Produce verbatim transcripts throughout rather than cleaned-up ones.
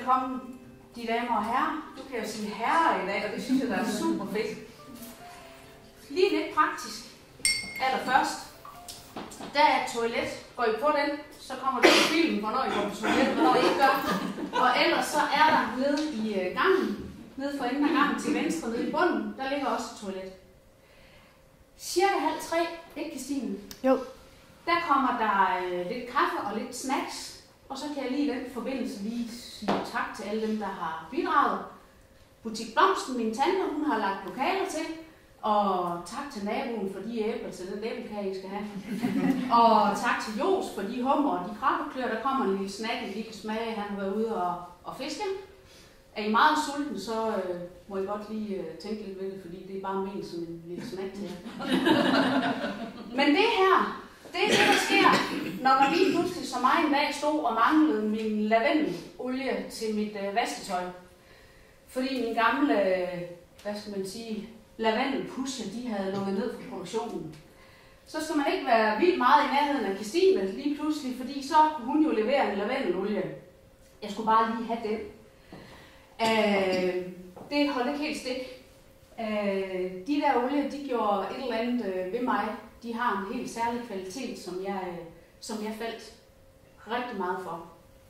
velkommen, de damer og herrer. Du kan jo sige herrer i dag, og det synes jeg, der er super fedt. Lige lidt praktisk. Allerførst, der er et toilet. Går I på den, så kommer det i filmen, hvornår I går på toilet, hvornår I ikke gør. Og ellers så er der nede i gangen, nede for enden af gangen til venstre, nede i bunden, der ligger også et toilet. Cirka halv tre, ikke Christine? Jo. Der kommer der øh, lidt kaffe og lidt snacks, og så kan jeg lige i den forbindelse lige sige tak til alle dem, der har bidraget. Butik Blomsten, min tante, hun har lagt lokaler til, og tak til naboen for de æbler til den æblekage, I skal have. Og tak til Jos for de hummer og de krabbeklør, der kommer en lille snack, I kan smage, han har været ude og, og fiske. Er I meget sulten, så øh, må I godt lige øh, tænke lidt ved det, fordi det er bare ment som en lille snack til jer. Men det her, det er det, der sker, når man lige pludselig som mig en dag stod og manglede min lavendelolie til mit øh, vasketøj. Fordi min gamle, øh, hvad skal man sige, lavendelpusher, de havde lukket ned for produktionen. Så skal man ikke være vildt meget i nærheden af Christine lige pludselig, fordi så kunne hun jo levere en lavendelolie. Jeg skulle bare lige have den. Øh, det holdt ikke helt stik. Øh, de der olier, de gjorde et eller andet øh, ved mig. De har en helt særlig kvalitet, som jeg, øh, som jeg faldt rigtig meget for.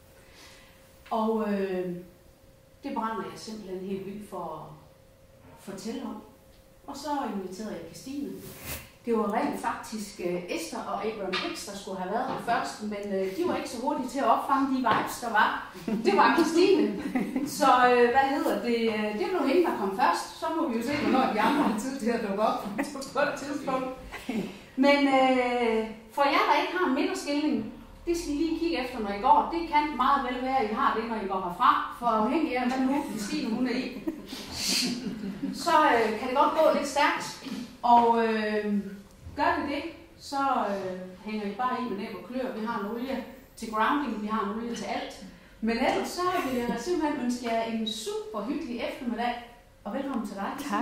Og øh, det brænder jeg simpelthen helt vildt for at fortælle om. Og så inviterede jeg Christine. Det var rent faktisk uh, Esther og Abraham Hicks, der skulle have været her først, men uh, de var ikke så hurtige til at opfange de vibes, der var. Det var Christine. Så uh, hvad hedder det? Uh, det blev hende, der kom først. Så må vi jo se, hvornår de andre har tid til at dukke op på et tidspunkt. Men uh, for jer, der ikke har en midterskilning, det skal I lige kigge efter, når I går. Det kan meget vel være, at I har det, når I går herfra. For afhængig af, hvad nu Christine hun er i, så uh, kan det godt gå lidt stærkt. Og øh, gør vi det, så øh, hænger I bare i med næb og klør. Vi har en olie til grounding, vi har en olie til alt. Men ellers så vil jeg simpelthen ønske jer en super hyggelig eftermiddag. Og velkommen til dig. Tak.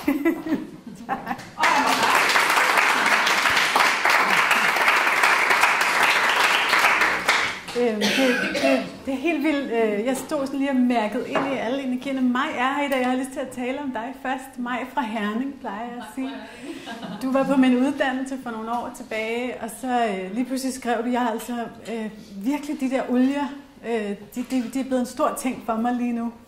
Og jeg må tak. Øhm, det, det, det er helt vildt. Jeg stod sådan lige og mærket ind i alle energierne. Maj er her i dag. Jeg har lyst til at tale om dig først. Maj fra Herning, plejer jeg at sige. Du var på min uddannelse for nogle år tilbage, og så øh, lige pludselig skrev du, jeg har altså øh, virkelig de der olier, øh, de, de, de er blevet en stor ting for mig lige nu.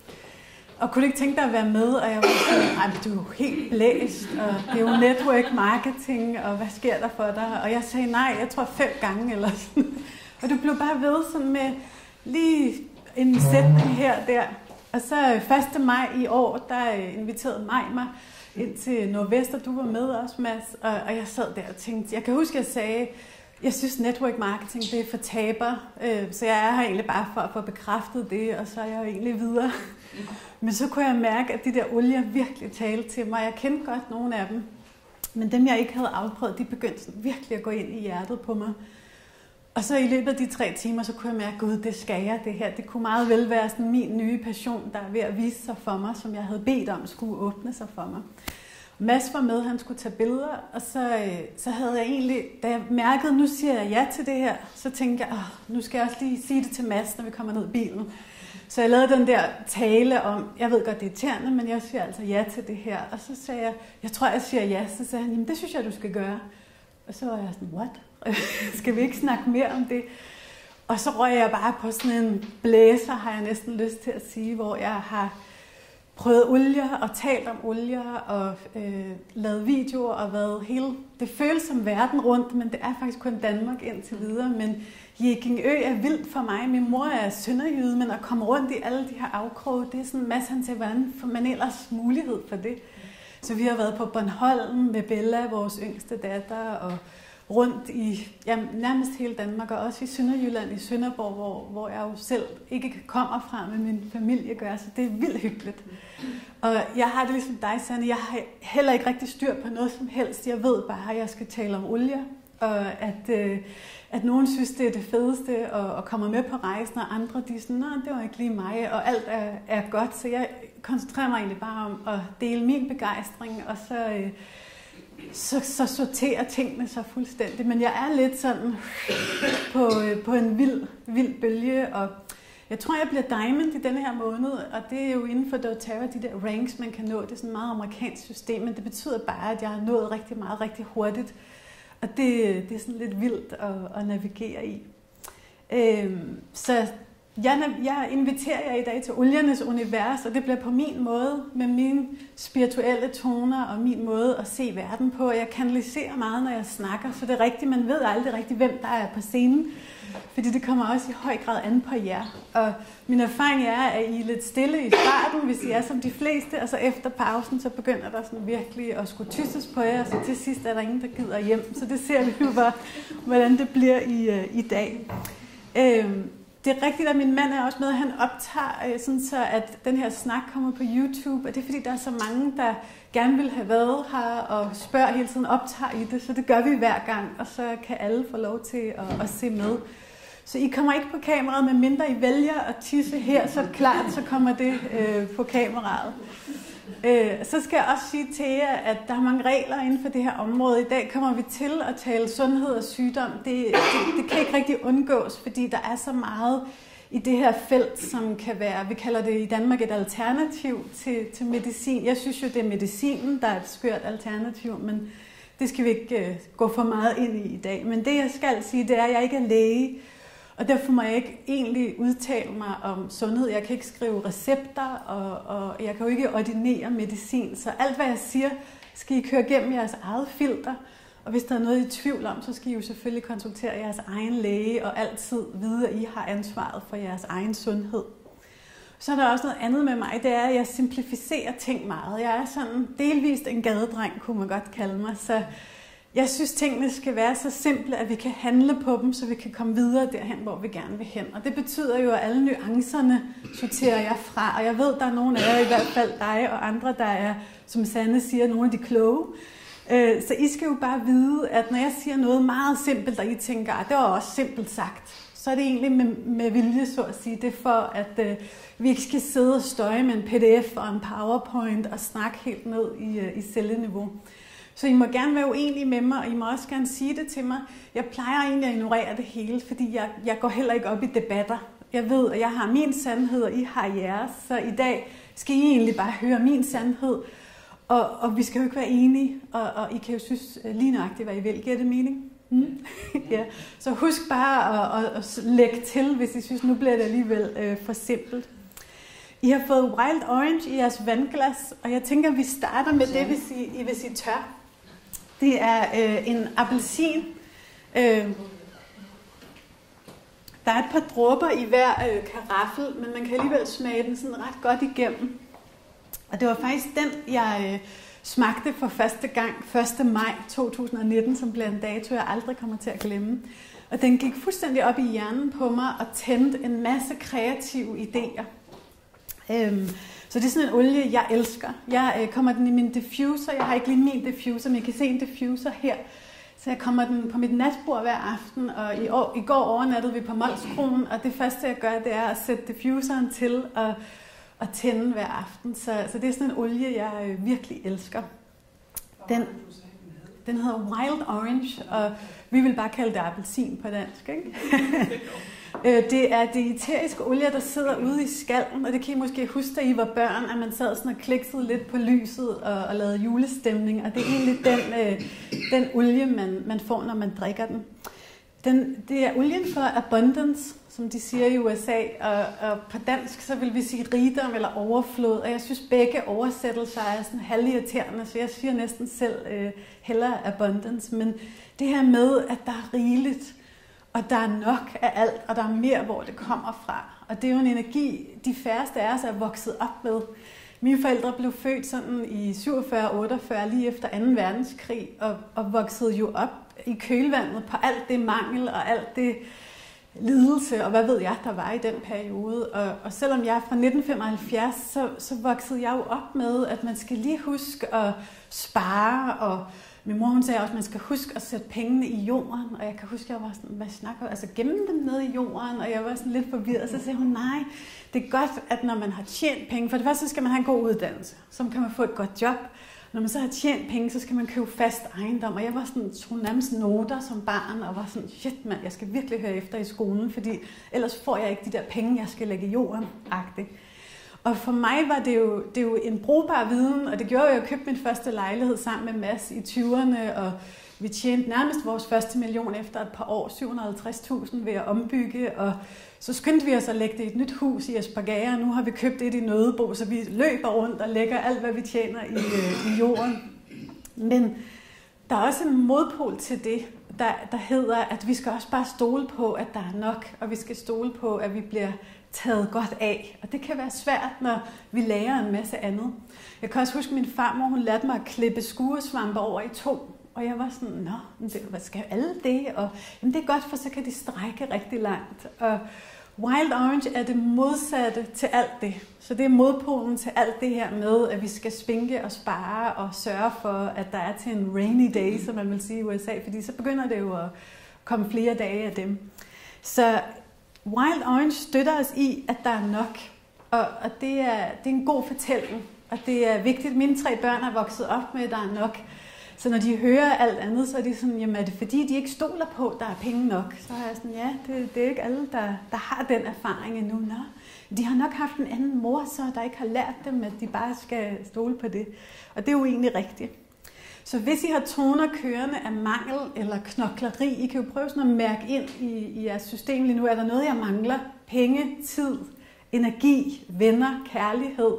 Og kunne du ikke tænke dig at være med? Og jeg var sådan, nej, du er jo helt blæst, og det er jo network marketing, og hvad sker der for dig? Og jeg sagde nej, jeg tror fem gange eller sådan. Og du blev bare ved sådan med lige en sætning her og der. Og så første maj i år, der inviterede Maj mig ind til Nordvest, og du var med også, Mads. Og, og jeg sad der og tænkte, jeg kan huske, at jeg sagde, jeg synes network marketing, det er for taber. Så jeg er her egentlig bare for at få bekræftet det, og så er jeg jo egentlig videre. Men så kunne jeg mærke, at de der olier virkelig talte til mig. Jeg kendte godt nogle af dem. Men dem, jeg ikke havde afprøvet, de begyndte virkelig at gå ind i hjertet på mig. Og så i løbet af de tre timer, så kunne jeg mærke, gud, det skal jeg, det her. Det kunne meget vel være sådan min nye passion, der er ved at vise sig for mig, som jeg havde bedt om, skulle åbne sig for mig. Mads var med, han skulle tage billeder, og så, så havde jeg egentlig, da jeg mærkede, nu siger jeg ja til det her, så tænkte jeg, åh, nu skal jeg også lige sige det til Mads, når vi kommer ned i bilen. Så jeg lavede den der tale om, jeg ved godt, det er irriterende, men jeg siger altså ja til det her. Og så sagde jeg, jeg tror, jeg siger ja. Så sagde han, jamen det synes jeg, du skal gøre. Og så var jeg sådan, what? Skal vi ikke snakke mere om det? Og så røg jeg bare på sådan en blæser, har jeg næsten lyst til at sige, hvor jeg har prøvet olier og talt om olier og øh, lavet videoer og været hele... Det føles som verden rundt, men det er faktisk kun Danmark indtil videre. Men Jekingø er vildt for mig. Min mor er sønderjyde, men at komme rundt i alle de her afkroge, det er sådan en masse, han til, hvordan får man ellers mulighed for det? Så vi har været på Bornholm med Bella, vores yngste datter, og rundt i ja, nærmest hele Danmark, og også i Sønderjylland, i Sønderborg, hvor, hvor jeg jo selv ikke kommer fra, med min familie gør, så det er vildt hyggeligt. Og jeg har det ligesom dig, Sanne, jeg har heller ikke rigtig styr på noget som helst. Jeg ved bare, at jeg skal tale om olie, og at, øh, at nogen synes, det er det fedeste, og, og kommer med på rejsen, og andre de er sådan, nej, det var ikke lige mig, og alt er, er godt, så jeg koncentrerer mig egentlig bare om at dele min begejstring, og så... Øh, Så, så sorterer tingene sig fuldstændig. Men jeg er lidt sådan på, på en vild, vild bølge, og Jeg tror, jeg bliver diamond i denne her måned, og det er jo inden for doTERRA, de der ranks, man kan nå. Det er sådan et meget amerikansk system, men det betyder bare, at jeg har nået rigtig meget, rigtig hurtigt. Og det, det er sådan lidt vildt at, at navigere i. Øhm, så jeg, jeg inviterer jer i dag til oliernes univers, og det bliver på min måde, med mine spirituelle toner og min måde at se verden på. Jeg kanaliserer meget, når jeg snakker, så det er rigtigt, man ved aldrig rigtigt, hvem der er på scenen. Fordi det kommer også i høj grad an på jer. Og min erfaring er, at I er lidt stille i starten, hvis I er som de fleste, og så efter pausen, så begynder der sådan virkelig at skulle tysses på jer, og så til sidst er der ingen, der gider hjem. Så det ser vi jo bare, hvordan det bliver i, uh, i dag. Øhm, det er rigtigt, at min mand er også med, at han optager, sådan så at den her snak kommer på YouTube, og det er fordi, der er så mange, der gerne vil have været her og spørger hele tiden, optager I det, så det gør vi hver gang, og så kan alle få lov til at, at se med. Så I kommer ikke på kameraet, medmindre I vælger at tisse her, så klart, så kommer det øh, på kameraet. Øh, så skal jeg også sige til jer, at der er mange regler inden for det her område. I dag kommer vi til at tale sundhed og sygdom. Det, det, det kan ikke rigtig undgås, fordi der er så meget i det her felt, som kan være, vi kalder det i Danmark et alternativ til, til medicin. Jeg synes jo, det er medicinen, der er et skørt alternativ, men det skal vi ikke uh, gå for meget ind i i dag. Men det, jeg skal sige, det er, at jeg ikke er læge, og derfor må jeg ikke egentlig udtale mig om sundhed. Jeg kan ikke skrive recepter, og, og jeg kan jo ikke ordinere medicin. Så alt, hvad jeg siger, skal I køre gennem jeres eget filter. Og hvis der er noget i tvivl om, så skal I jo selvfølgelig konsultere jeres egen læge, og altid vide, at I har ansvaret for jeres egen sundhed. Så er der også noget andet med mig, det er, at jeg simplificerer ting meget. Jeg er sådan delvist en gadedreng, kunne man godt kalde mig. Så jeg synes, tingene skal være så simple, at vi kan handle på dem, så vi kan komme videre derhen, hvor vi gerne vil hen. Og det betyder jo, at alle nuancerne sorterer jeg fra. Og jeg ved, der er nogle af jer, i hvert fald dig og andre, der er, som Sanne siger, nogle af de kloge. Så I skal jo bare vide, at når jeg siger noget meget simpelt, og I tænker, at det var også simpelt sagt, så er det egentlig med, med vilje, så at sige. Det er for, at øh, vi ikke skal sidde og støje med en P D F og en PowerPoint og snakke helt ned i, øh, i celleniveau. Så I må gerne være uenige med mig, og I må også gerne sige det til mig. Jeg plejer egentlig at ignorere det hele, fordi jeg, jeg går heller ikke op i debatter. Jeg ved, at jeg har min sandhed, og I har jeres, så i dag skal I egentlig bare høre min sandhed. Og, og vi skal jo ikke være enige, og, og I kan jo synes lige nøjagtigt, hvad I vil. Giver det mening? Mm? Ja. Så husk bare at, at, at lægge til, hvis I synes, nu bliver det alligevel øh, for simpelt. I har fået Wild Orange i jeres vandglas, og jeg tænker, at vi starter med det, hvis I, hvis I tør. Det er øh, en appelsin. Øh, der er et par dråber i hver øh, karaffel, men man kan alligevel smage den sådan ret godt igennem. Og det var faktisk den, jeg øh, smagte for første gang første maj to tusind nitten, som blev en dato, jeg aldrig kommer til at glemme. Og den gik fuldstændig op i hjernen på mig og tændte en masse kreative idéer. Øhm, så det er sådan en olie, jeg elsker. Jeg øh, kommer den i min diffuser. Jeg har ikke lige min diffuser, men jeg kan se en diffuser her. Så jeg kommer den på mit natbord hver aften, og i, år, i går overnattede vi på Molskroen, og det første, jeg gør, det er at sætte diffuseren til og, og tænde hver aften. Så, så det er sådan en olie, jeg øh, virkelig elsker. Den, den hedder Wild Orange, og vi vil bare kalde det appelsin på dansk, ikke? Det er det eteriske olie, der sidder ude i skallen, og det kan I måske huske, da I var børn, at man sad sådan og kliksede lidt på lyset og, og lavede julestemning, og det er egentlig den, øh, den olie, man, man får, når man drikker den. den. Det er olien for abundance, som de siger i U S A, og, og på dansk så vil vi sige rigdom eller overflod, og jeg synes begge oversættelser er sådan halvirriterende, så jeg siger næsten selv øh, hellere abundance, men det her med, at der er rigeligt, og der er nok af alt, og der er mere, hvor det kommer fra. Og det er jo en energi, de færreste af os er vokset op med. Mine forældre blev født sådan i syvogfyrre otteogfyrre, lige efter anden verdenskrig, og, og voksede jo op i kølvandet på alt det mangel og alt det lidelse, og hvad ved jeg, der var i den periode. Og, og selvom jeg er fra nitten femoghalvfjerds, så, så voksede jeg jo op med, at man skal lige huske at spare, og min mor hun sagde også, at man skal huske at sætte pengene i jorden, og jeg kan huske, at jeg var sådan, hvad snakker altså gemme dem ned i jorden, og jeg var sådan lidt forvirret, så sagde hun, nej, det er godt, at når man har tjent penge, for det første så skal man have en god uddannelse, så kan man få et godt job, Når man så har tjent penge, så skal man købe fast ejendom. Og jeg var sådan, tog nærmest noter som barn, og var sådan, shit mand, jeg skal virkelig høre efter i skolen, fordi ellers får jeg ikke de der penge, jeg skal lægge i jorden-agtigt. Og for mig var det jo, det er jo en brugbar viden, og det gjorde jo, at jeg købte min første lejlighed sammen med Mads i tyverne, og vi tjente nærmest vores første million efter et par år, syv hundrede og halvtreds tusind ved at ombygge, og så skyndte vi os at lægge det i et nyt hus i Espergærde, og nu har vi købt et i Nødebo, så vi løber rundt og lægger alt, hvad vi tjener i, øh, i jorden. Men der er også en modpol til det, der, der hedder, at vi skal også bare stole på, at der er nok, og vi skal stole på, at vi bliver taget godt af. Og det kan være svært, når vi lærer en masse andet. Jeg kan også huske, at min farmor, hun lærte mig at klippe skuresvampe over i to. Og jeg var sådan, nå, hvad skal alle det? Og jamen, det er godt, for så kan de strække rigtig langt. Og Wild Orange er det modsatte til alt det. Så det er modpolen til alt det her med, at vi skal spinke og spare og sørge for, at der er til en rainy day, som man vil sige i U S A. Fordi så begynder det jo at komme flere dage af dem. Så Wild Orange støtter os i, at der er nok. Og, og det, er, det er en god fortælling. Og det er vigtigt. Mine tre børn er vokset op med, at der er nok. Så når de hører alt andet, så er de sådan, jamen er det fordi, de ikke stoler på, at der er penge nok? Så er jeg sådan, ja, det, det er ikke alle, der, der har den erfaring endnu. Nå, de har nok haft en anden mor, så der ikke har lært dem, at de bare skal stole på det. Og det er jo egentlig rigtigt. Så hvis I har toner kørende af mangel eller knokleri, I kan jo prøve sådan at mærke ind i, i jeres system lige nu. Er der noget, jeg mangler? Penge, tid, energi, venner, kærlighed.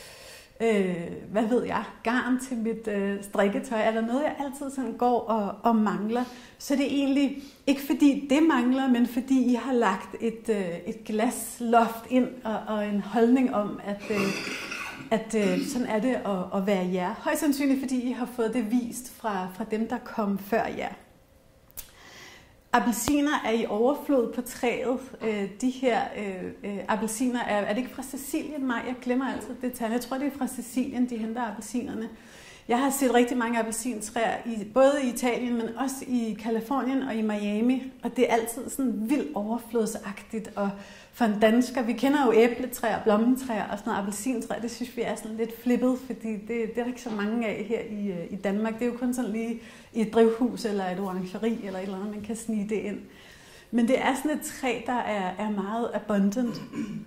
Øh, hvad ved jeg, garn til mit øh, strikketøj, er der noget, jeg altid sådan går og, og mangler, så det er egentlig ikke fordi det mangler, men fordi I har lagt et, øh, et glasloft ind og, og en holdning om, at, øh, at øh, sådan er det at, at være jer. Højst sandsynligt, fordi I har fået det vist fra, fra dem, der kom før jer. Appelsiner er i overflod på træet. De her øh, appelsiner er, er det ikke fra Sicilien? Nej, jeg glemmer altid det tal. Jeg tror, det er fra Sicilien, de henter appelsinerne. Jeg har set rigtig mange appelsintræer, i, både i Italien, men også i Californien og i Miami. Og det er altid sådan vildt overflodsagtigt. Og for en dansker, vi kender jo æbletræer, blommetræer og sådan noget appelsintræer. Det synes vi er sådan lidt flippet, fordi det, det er der ikke så mange af her i, i Danmark. Det er jo kun sådan lige i et drivhus eller et orangeri eller et eller andet, man kan snige det ind. Men det er sådan et træ, der er, er meget abundant.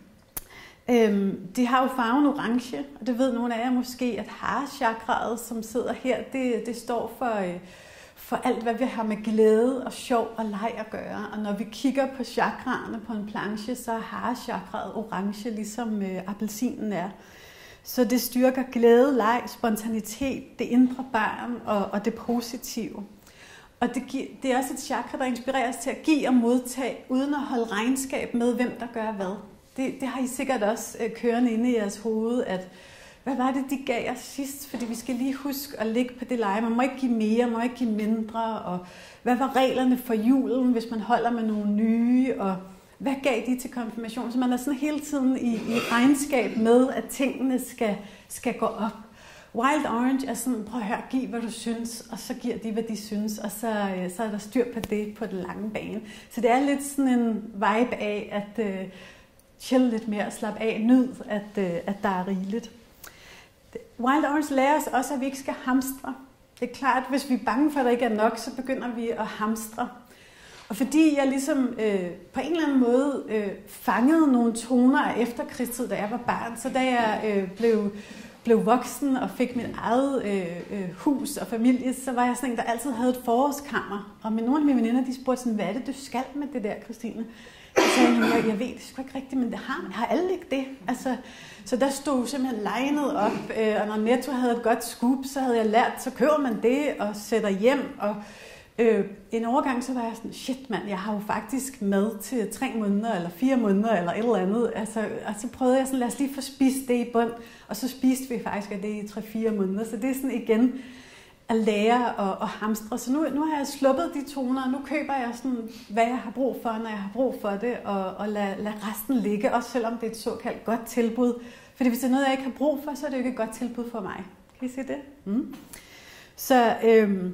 Øhm, de har jo farven orange, og det ved nogle af jer måske, at hare-chakraet, som sidder her, det, det står for, øh, for alt, hvad vi har med glæde og sjov og leg at gøre. Og når vi kigger på chakraerne på en planche, så er hare-chakraet orange, ligesom øh, appelsinen er. Så det styrker glæde, leg, spontanitet, det indre barn og, og det positive. Og det, giver, det er også et chakra, der inspirerer os til at give og modtage, uden at holde regnskab med, hvem der gør hvad. Det, det har I sikkert også øh, kørende inde i jeres hoved, at hvad var det, de gav os sidst? Fordi vi skal lige huske at ligge på det leje. Man må ikke give mere, man må ikke give mindre. Og hvad var reglerne for julen, hvis man holder med nogle nye? Og hvad gav de til konfirmation? Så man er sådan hele tiden i, i regnskab med, at tingene skal, skal gå op. Wild Orange er sådan, prøv at høre, giv hvad du synes, og så giver de, hvad de synes, og så, så er der styr på det på den lange bane. Så det er lidt sådan en vibe af at uh, chill lidt mere, slappe af, nyd, at, uh, at der er rigeligt. Wild Orange lærer os også, at vi ikke skal hamstre. Det er klart, at hvis vi er bange for, at der ikke er nok, så begynder vi at hamstre. Og fordi jeg ligesom øh, på en eller anden måde øh, fangede nogle toner af efterkrigstid, da jeg var barn, så da jeg øh, blev, blev voksen og fik mit eget øh, øh, hus og familie, så var jeg sådan en, der altid havde et forårskammer. Og med nogle af mine veninder, de spurgte sådan, hvad er det, du skal med det der, Christine? Så sagde jeg, jeg, jeg ved det sgu ikke rigtigt, men det har man. Har alle ikke det? Altså, så der stod simpelthen legnet op, øh, og når Netto havde et godt scoop, så havde jeg lært, så køber man det og sætter hjem. Og øh, en overgang, så var jeg sådan, shit mand, jeg har jo faktisk mad til tre måneder, eller fire måneder, eller et eller andet. Altså, og så prøvede jeg sådan, lad os lige få spist det i bund, og så spiste vi faktisk af det i tre-fire måneder. Så det er sådan igen at lære og, og hamstre. Så nu, nu har jeg sluppet de toner, og nu køber jeg sådan, hvad jeg har brug for, når jeg har brug for det, og, og lad, lad resten ligge, også selvom det er et såkaldt godt tilbud. Fordi hvis det er noget, jeg ikke har brug for, så er det jo ikke et godt tilbud for mig. Kan I se det? Mm. Så øhm,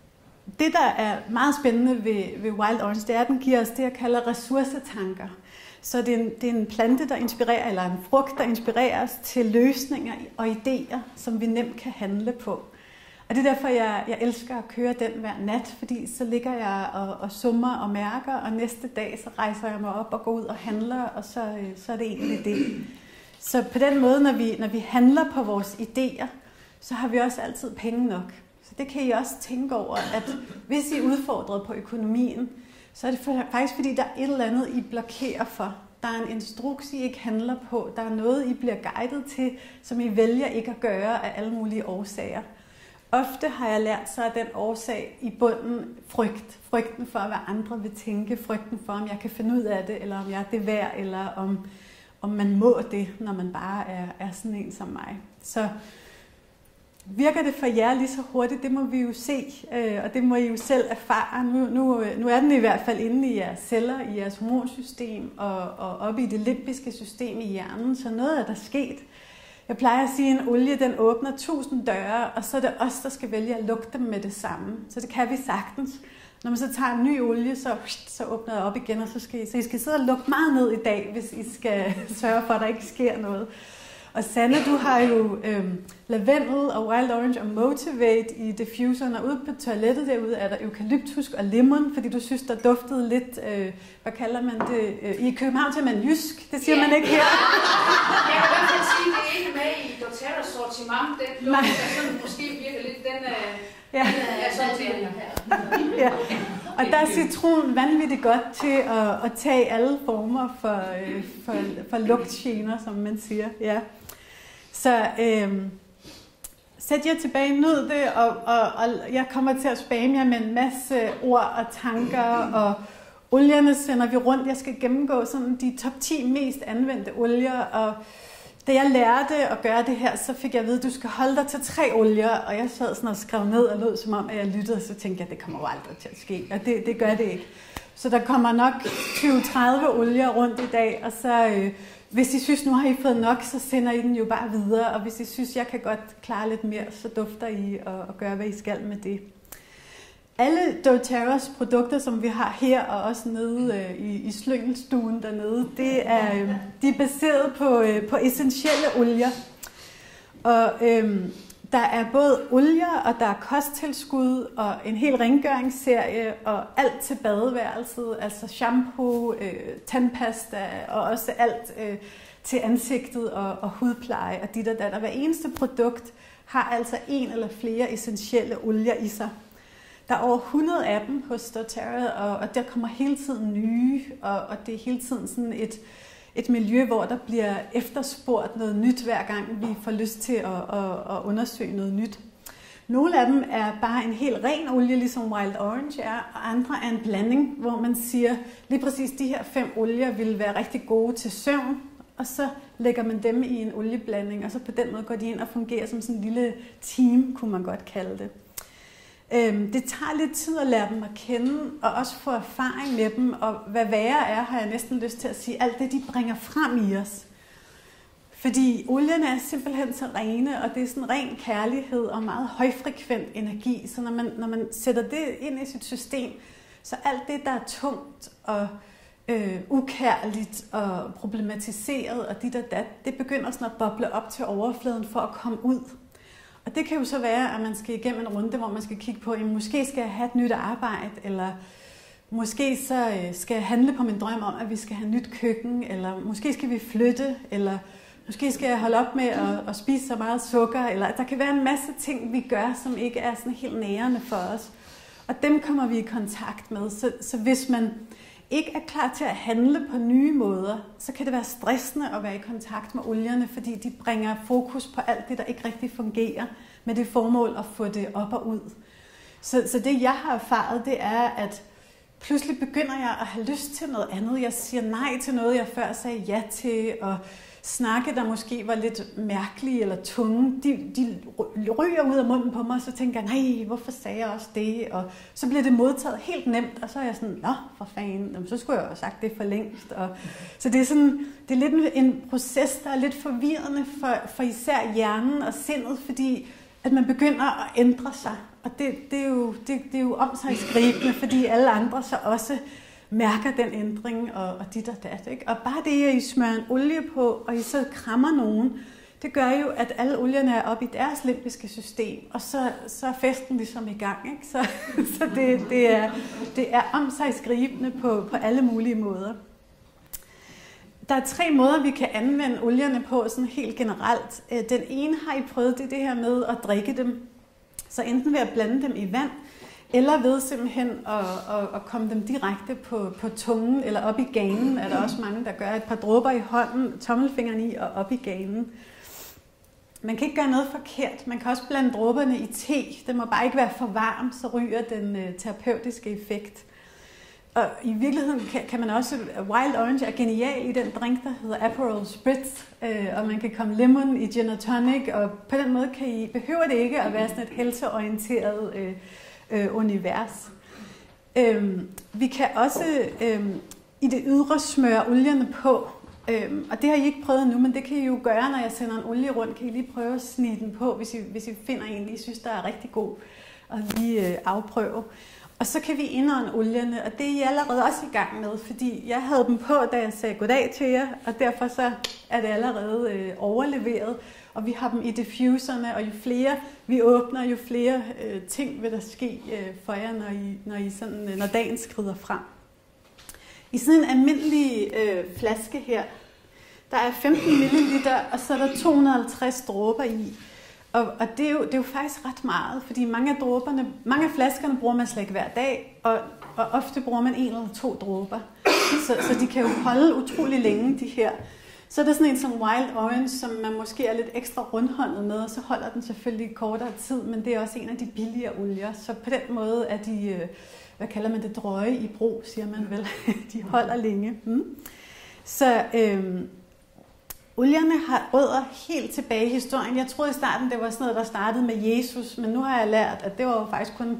det, der er meget spændende ved, ved Wild Orange, det er, at den giver os det, jeg kalder ressourcetanker. Så det er, en, det er en plante, der inspirerer, eller en frugt, der inspirerer os til løsninger og idéer, som vi nemt kan handle på. Og det er derfor, jeg, jeg elsker at køre den hver nat, fordi så ligger jeg og, og summer og mærker, og næste dag så rejser jeg mig op og går ud og handler, og så, så er det egentlig det. Så på den måde, når vi, når vi handler på vores idéer, så har vi også altid penge nok. Så det kan I også tænke over, at hvis I er udfordret på økonomien, så er det faktisk fordi, der er et eller andet, I blokerer for. Der er en instruks, I ikke handler på. Der er noget, I bliver guidet til, som I vælger ikke at gøre af alle mulige årsager. Ofte har jeg lært så, at den årsag i bunden frygt. Frygten for, hvad andre vil tænke. Frygten for, om jeg kan finde ud af det, eller om jeg er det værd, eller om, om man må det, når man bare er, er sådan en som mig. Så virker det for jer lige så hurtigt? Det må vi jo se, og det må I jo selv erfare. Nu, nu, nu er den i hvert fald inde i jeres celler, i jeres hormonsystem og, og oppe i det limbiske system i hjernen, så noget er der sket. Jeg plejer at sige, at en olie den åbner tusind døre, og så er det os, der skal vælge at lukke dem med det samme. Så det kan vi sagtens. Når man så tager en ny olie, så, så åbner jeg op igen, og så skal, I, så I skal sidde og lukke meget ned i dag, hvis I skal sørge for, at der ikke sker noget. Og Sanne, du har jo øhm, lavendel og wild orange og motivate i diffuseren, og ude på toilettet derude er der eukalyptus og lemon, fordi du synes, der duftede lidt, øh, hvad kalder man det, øh, i København til man jysk, det siger ja, man ikke her. Ja. Jeg kan i hvert fald sige, at det er ikke med i doTERRAs sortiment, den luft er sådan måske virker lidt, den er, ja. den er sådan her. Ja. Og der er citron vanvittigt godt til at, at tage alle former for, øh, for, for lugtgener, som man siger. Ja. Så øh, sæt jer tilbage, nyd det, og, og, og jeg kommer til at spamme jer med en masse ord og tanker, og olierne sender vi rundt. Jeg skal gennemgå sådan de top ti mest anvendte olier, og da jeg lærte at gøre det her, så fik jeg at vide, at du skal holde dig til tre olier, og jeg sad sådan og skrev ned og lød som om, at jeg lyttede, og så tænkte jeg, at det kommer jo aldrig til at ske, og det, det gør det ikke. Så der kommer nok tyve til tredive olier rundt i dag, og så øh, hvis I synes, nu har I fået nok, så sender I den jo bare videre, og hvis I synes, jeg kan godt klare lidt mere, så dufter I og, og gør, hvad I skal med det. Alle doTERRAs produkter, som vi har her, og også nede øh, i, i slyngelstuen dernede, det er, øh, de er baseret på, øh, på essentielle olier. Og øh, der er både olier, og der er kosttilskud, og en hel rengøringsserie, og alt til badeværelset, altså shampoo, øh, tandpasta, og også alt øh, til ansigtet og, og hudpleje, og dit og dat. Og hver eneste produkt har altså en eller flere essentielle olier i sig. Der er over hundrede af dem hos doTERRA, og, og der kommer hele tiden nye, og, og det er hele tiden sådan et, et miljø, hvor der bliver efterspurgt noget nyt, hver gang vi får lyst til at, at, at undersøge noget nyt. Nogle af dem er bare en helt ren olie, ligesom Wild Orange er, og andre er en blanding, hvor man siger, lige præcis de her fem olier vil være rigtig gode til søvn, og så lægger man dem i en olieblanding, og så på den måde går de ind og fungerer som sådan en lille team, kunne man godt kalde det. Det tager lidt tid at lære dem at kende, og også få erfaring med dem, og hvad værre er, har jeg næsten lyst til at sige, alt det, de bringer frem i os. Fordi olierne er simpelthen så rene, og det er sådan ren kærlighed og meget højfrekvent energi, så når man, når man sætter det ind i sit system, så alt det, der er tungt og øh, ukærligt og problematiseret og dit og dat, det begynder sådan at boble op til overfladen for at komme ud. Og det kan jo så være, at man skal igennem en runde, hvor man skal kigge på, at måske skal jeg have et nyt arbejde, eller måske så skal jeg handle på min drøm om, at vi skal have et nyt køkken, eller måske skal vi flytte, eller måske skal jeg holde op med at, at spise så meget sukker, eller der kan være en masse ting, vi gør, som ikke er sådan helt nærende for os. Og dem kommer vi i kontakt med. Så, så hvis man ikke er klar til at handle på nye måder, så kan det være stressende at være i kontakt med olierne, fordi de bringer fokus på alt det, der ikke rigtig fungerer, med det formål at få det op og ud. Så, så det, jeg har erfaret, det er, at pludselig begynder jeg at have lyst til noget andet. Jeg siger nej til noget, jeg før sagde ja til, og snakke, der måske var lidt mærkelige eller tunge, de, de ryger ud af munden på mig, og så tænker jeg, nej, hvorfor sagde jeg også det? Og så bliver det modtaget helt nemt, og så er jeg sådan, nå, for fanden, så skulle jeg jo have sagt det for længst. Og, så det er, sådan, det er lidt en proces, der er lidt forvirrende for, for især hjernen og sindet, fordi at man begynder at ændre sig. Og det, det, er, jo, det, det er jo omsagsgribende, fordi alle andre så også mærker den ændring og, og dit og dat. Ikke? Og bare det, at I smører en olie på, og I så krammer nogen, det gør jo, at alle olierne er oppe i deres limbiske system, og så, så er festen ligesom i gang. Ikke? Så, så det, det, er, det er omsaggribende på, på alle mulige måder. Der er tre måder, vi kan anvende olierne på sådan helt generelt. Den ene har I prøvet, det, det her med at drikke dem. Så enten ved at blande dem i vand, eller ved simpelthen at, at, at komme dem direkte på, på tungen, eller op i ganen, er der også mange, der gør et par dråber i hånden, tommelfingeren i og op i ganen. Man kan ikke gøre noget forkert. Man kan også blande dråberne i te. Det må bare ikke være for varmt, så ryger den uh, terapeutiske effekt. Og i virkeligheden kan, kan man også, Wild Orange er genial i den drink, der hedder Aperol Spritz, øh, og man kan komme lemon i gin og tonic, og på den måde kan I, behøver det ikke at være sådan et helseorienteret øh, øh, univers. Øh, vi kan også øh, i det ydre smøre olierne på, øh, og det har I ikke prøvet nu, men det kan I jo gøre, når jeg sender en olie rundt. Kan I lige prøve at snige den på, hvis I, hvis I finder en, I synes, der er rigtig god, og lige øh, afprøve. Og så kan vi indånde olierne, og det er I allerede også i gang med, fordi jeg havde dem på, da jeg sagde goddag til jer, og derfor så er det allerede øh, overleveret, og vi har dem i diffuserne, og jo flere vi åbner, jo flere øh, ting vil der ske øh, for jer, når, I, når, I sådan, øh, når dagen skrider frem. I sådan en almindelig øh, flaske her, der er femten milliliter, og så er der to hundrede og halvtreds dråber i. Og, og det, er jo, det er jo faktisk ret meget, fordi mange af dråberne, mange af flaskerne bruger man slet ikke hver dag, og, og ofte bruger man en eller to dråber. Så, så de kan jo holde utrolig længe, de her. Så er der sådan en som Wild Orange, som man måske er lidt ekstra rundhåndet med, og så holder den selvfølgelig kortere tid, men det er også en af de billigere olier. Så på den måde er de, hvad kalder man det, drøje i brug, siger man vel. De holder længe. Hmm. Så øhm, olierne har rødder helt tilbage i historien. Jeg troede i starten, det var sådan noget, der startede med Jesus, men nu har jeg lært, at det var jo faktisk kun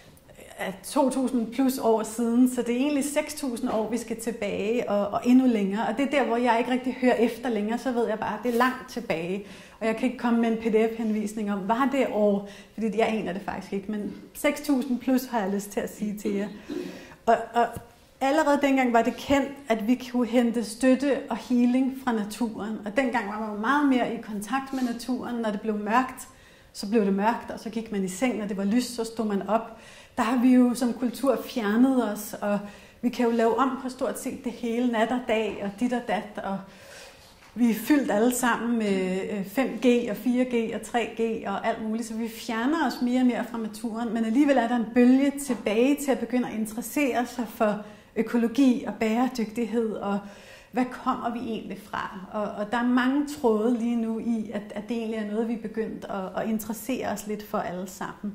to tusind plus år siden, så det er egentlig seks tusind år, vi skal tilbage og, og endnu længere. Og det er der, hvor jeg ikke rigtig hører efter længere, så ved jeg bare, at det er langt tilbage. Og jeg kan ikke komme med en pdf henvisning om, var det år, fordi jeg aner det faktisk ikke, men seks tusind plus har jeg lyst til at sige til jer. Og, og allerede dengang var det kendt, at vi kunne hente støtte og healing fra naturen. Og dengang var man meget mere i kontakt med naturen. Når det blev mørkt, så blev det mørkt, og så gik man i seng. Når det var lyst, så stod man op. Der har vi jo som kultur fjernet os, og vi kan jo lave om på stort set det hele, nat og dag, og dit og dat. Og vi er fyldt alle sammen med fem G og fire G og tre G og alt muligt, så vi fjerner os mere og mere fra naturen. Men alligevel er der en bølge tilbage til at begynde at interessere sig for økologi og bæredygtighed, og hvad kommer vi egentlig fra? Og, og der er mange tråde lige nu i, at, at det egentlig er noget, vi er begyndt at, at interessere os lidt for alle sammen.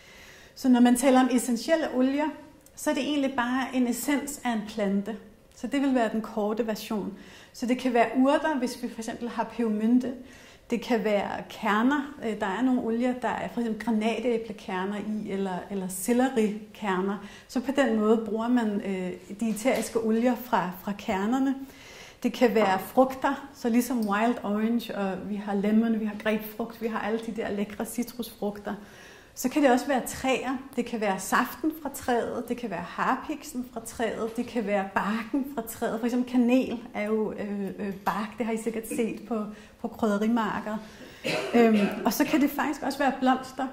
Så når man taler om essentielle olier, så er det egentlig bare en essens af en plante. Så det vil være den korte version. Så det kan være urter, hvis vi for eksempel har pebermynte. Det kan være kerner. Der er nogle olier, der er for eksempel granatæblekerner i, eller, eller sellerikerner. Så på den måde bruger man øh, de æteriske olier fra, fra kernerne. Det kan være frugter, så ligesom wild orange, og vi har lemon, vi har grapefrugt, vi har alle de der lækre citrusfrugter. Så kan det også være træer. Det kan være saften fra træet, det kan være harpiksen fra træet, det kan være barken fra træet. For eksempel kanel er jo øh, øh, bark, det har I sikkert set på, på krydderimarker. Øhm, og så kan det faktisk også være blomster.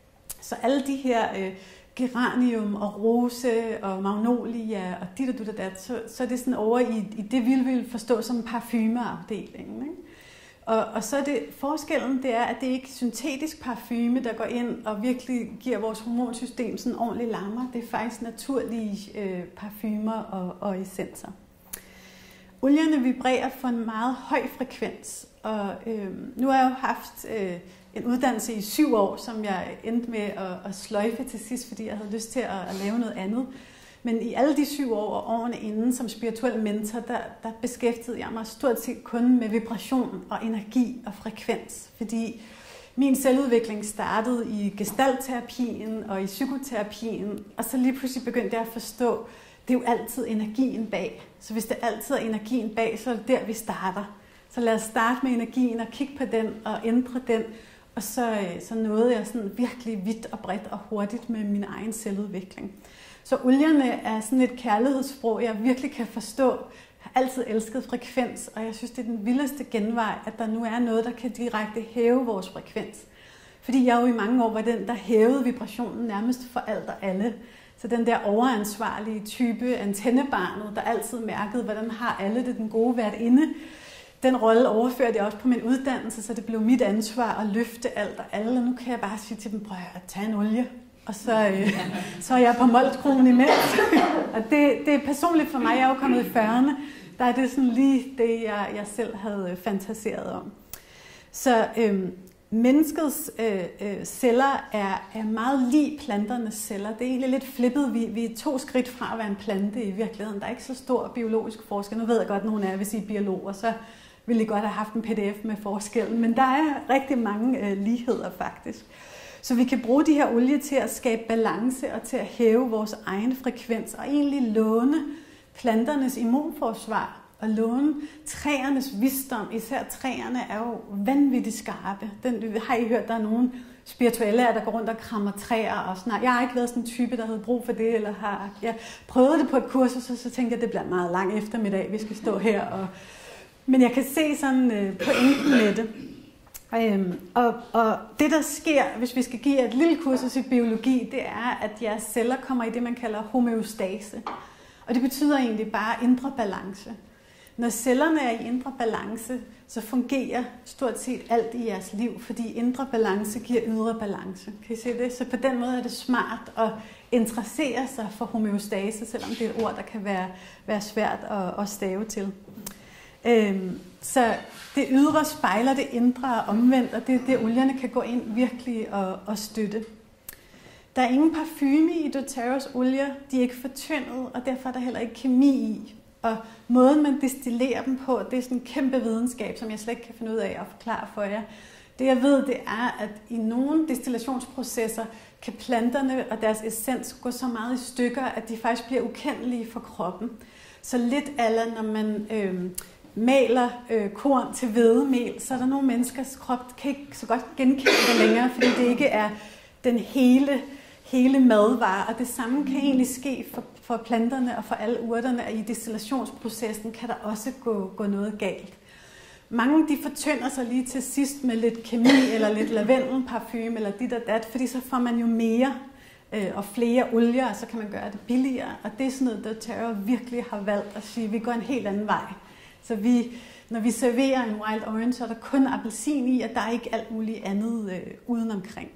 Så alle de her øh, geranium og rose og magnolia og dit og dut og dat, så, så er det sådan over i, i det, vi vil forstå som parfumeafdelingen, ikke? Og, og så er det, forskellen det er, at det ikke er syntetisk parfume, der går ind og virkelig giver vores hormonsystem sådan ordentlig lammer. Det er faktisk naturlige øh, parfumer og, og essenser. Olierne vibrerer for en meget høj frekvens, og øh, nu har jeg jo haft øh, en uddannelse i syv år, som jeg endte med at, at sløjfe til sidst, fordi jeg havde lyst til at, at lave noget andet. Men i alle de syv år og årene inden som spirituel mentor, der, der beskæftigede jeg mig stort set kun med vibration og energi og frekvens. Fordi min selvudvikling startede i gestaltterapien og i psykoterapien, og så lige pludselig begyndte jeg at forstå, det er jo altid energien bag. Så hvis det altid er energien bag, så er det der, vi starter. Så lad os starte med energien og kigge på den og ændre den. Og så, så nåede jeg sådan virkelig vidt og bredt og hurtigt med min egen selvudvikling. Så olierne er sådan et kærlighedssprog, jeg virkelig kan forstå. Jeg har altid elsket frekvens, og jeg synes, det er den vildeste genvej, at der nu er noget, der kan direkte hæve vores frekvens. Fordi jeg jo i mange år var den, der hævede vibrationen nærmest for alt og alle. Så den der overansvarlige type antennebarnet, der altid mærkede, hvordan har alle det den gode værtinde. Den rolle overførte jeg også på min uddannelse, så det blev mit ansvar at løfte alt og alle. Og nu kan jeg bare sige til dem, prøv at tage en olie. Og så, øh, så er jeg på Molskroen imens. Og det, det er personligt for mig, jeg er jo kommet i fyrrerne. Der er det sådan lige det, jeg, jeg selv havde fantaseret om. Så øh, menneskets øh, øh, celler er, er meget lig planternes celler. Det er egentlig lidt flippet. Vi, vi er to skridt fra at være en plante i virkeligheden. Der er ikke så stor biologisk forskel. Nu ved jeg godt, at nogen af jer vil sige biologer, så ville I godt have haft en pdf med forskellen. Men der er rigtig mange øh, ligheder faktisk. Så vi kan bruge de her olie til at skabe balance og til at hæve vores egen frekvens og egentlig låne planternes immunforsvar og låne træernes visdom. Især træerne er jo vanvittigt skarpe. Den, har I hørt, der er nogle spirituelle, der går rundt og krammer træer og sådan. Jeg har ikke været sådan en type, der havde brug for det. Eller har, jeg prøvede det på et kursus, og så tænkte jeg, at det bliver meget lang eftermiddag, vi skal stå her. Og, men jeg kan se sådan øh, pointen med det. Øhm, og, og det der sker, hvis vi skal give et lille kursus i biologi, det er, at jeres celler kommer i det, man kalder homeostase. Og det betyder egentlig bare indre balance. Når cellerne er i indre balance, så fungerer stort set alt i jeres liv, fordi indre balance giver ydre balance. Kan I se det? Så på den måde er det smart at interessere sig for homeostase, selvom det er et ord, der kan være, være svært at, at stave til. Øhm, så det ydre spejler det indre og omvendt, og det er det, olierne kan gå ind virkelig og, og støtte. Der er ingen parfume i doTERRAs olier, de er ikke fortyndet, og derfor er der heller ikke kemi i. Og måden, man destillerer dem på, det er sådan en kæmpe videnskab, som jeg slet ikke kan finde ud af at forklare for jer. Det jeg ved, det er, at i nogle destillationsprocesser kan planterne og deres essens gå så meget i stykker, at de faktisk bliver ukendelige for kroppen. Så lidt ala, når man øh, maler øh, korn til hvedemel, så er der nogle menneskers krop, kan ikke så godt genkende det længere, fordi det ikke er den hele, hele madvare. Og det samme kan egentlig ske for, for planterne og for alle urterne, at i destillationsprocessen kan der også gå, gå noget galt. Mange de fortynder sig lige til sidst med lidt kemi eller lidt lavendelparfume eller dit og dat, fordi så får man jo mere øh, og flere olier, og så kan man gøre det billigere. Og det er sådan noget, doTERRA virkelig har valgt at sige, at vi går en helt anden vej. Så vi, når vi serverer en wild orange, så er der kun appelsin i, og der er ikke alt muligt andet øh, udenomkring.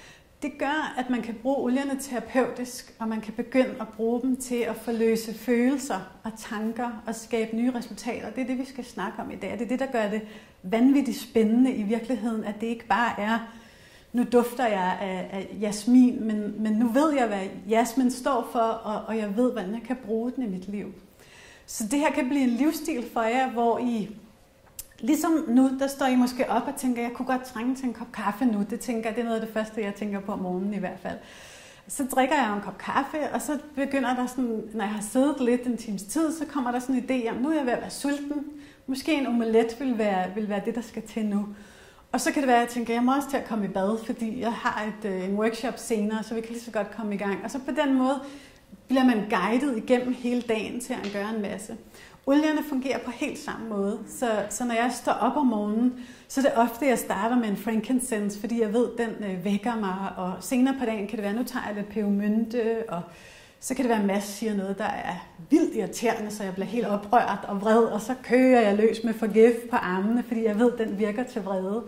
Det gør, at man kan bruge olierne terapeutisk, og man kan begynde at bruge dem til at forløse følelser og tanker og skabe nye resultater. Det er det, vi skal snakke om i dag. Det er det, der gør det vanvittigt spændende i virkeligheden, at det ikke bare er, nu dufter jeg af, af jasmin, men, men nu ved jeg, hvad jasmin står for, og, og jeg ved, hvordan jeg kan bruge den i mit liv. Så det her kan blive en livsstil for jer, hvor I, ligesom nu, der står I måske op og tænker, jeg kunne godt trænge til en kop kaffe nu. Det tænker, det er noget af det første, jeg tænker på om morgenen i hvert fald. Så drikker jeg en kop kaffe, og så begynder der sådan, når jeg har siddet lidt en times tid, så kommer der sådan en idé om, nu er jeg ved at være sulten. Måske en omelet vil være, vil være det, der skal til nu. Og så kan det være, at jeg tænker, jeg må også til at komme i bad, fordi jeg har et, en workshop senere, så vi kan lige så godt komme i gang. Og så på den måde bliver man guidet igennem hele dagen til at gøre en masse. Olierne fungerer på helt samme måde, så, så når jeg står op om morgenen, så er det ofte, at jeg starter med en frankincense, fordi jeg ved, at den øh, vækker mig, og senere på dagen kan det være, nu tager jeg lidt pebermynte, og så kan det være, at Mads siger noget, der er vildt irriterende, så jeg bliver helt oprørt og vred, og så kører jeg løs med forgive på armene, fordi jeg ved, at den virker til vrede.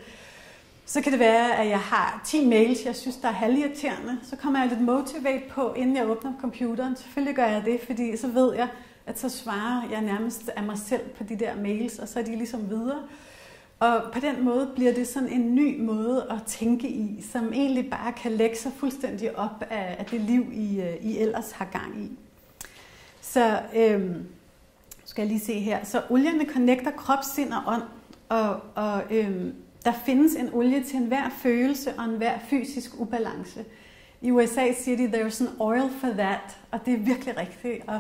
Så kan det være, at jeg har ti mails, jeg synes, der er halvirriterende, så kommer jeg lidt motivate på, inden jeg åbner computeren. Selvfølgelig gør jeg det, fordi så ved jeg, at så svarer jeg nærmest af mig selv på de der mails, og så er de ligesom videre. Og på den måde bliver det sådan en ny måde at tænke i, som egentlig bare kan lægge sig fuldstændig op af, af det liv, I, I ellers har gang i. Så øhm, skal jeg lige se her. Så olierne connecter krop, sind og ånd, og, og øhm, der findes en olie til enhver følelse og enhver fysisk ubalance. I U S A siger de, there's an oil for that, og det er virkelig rigtigt. Og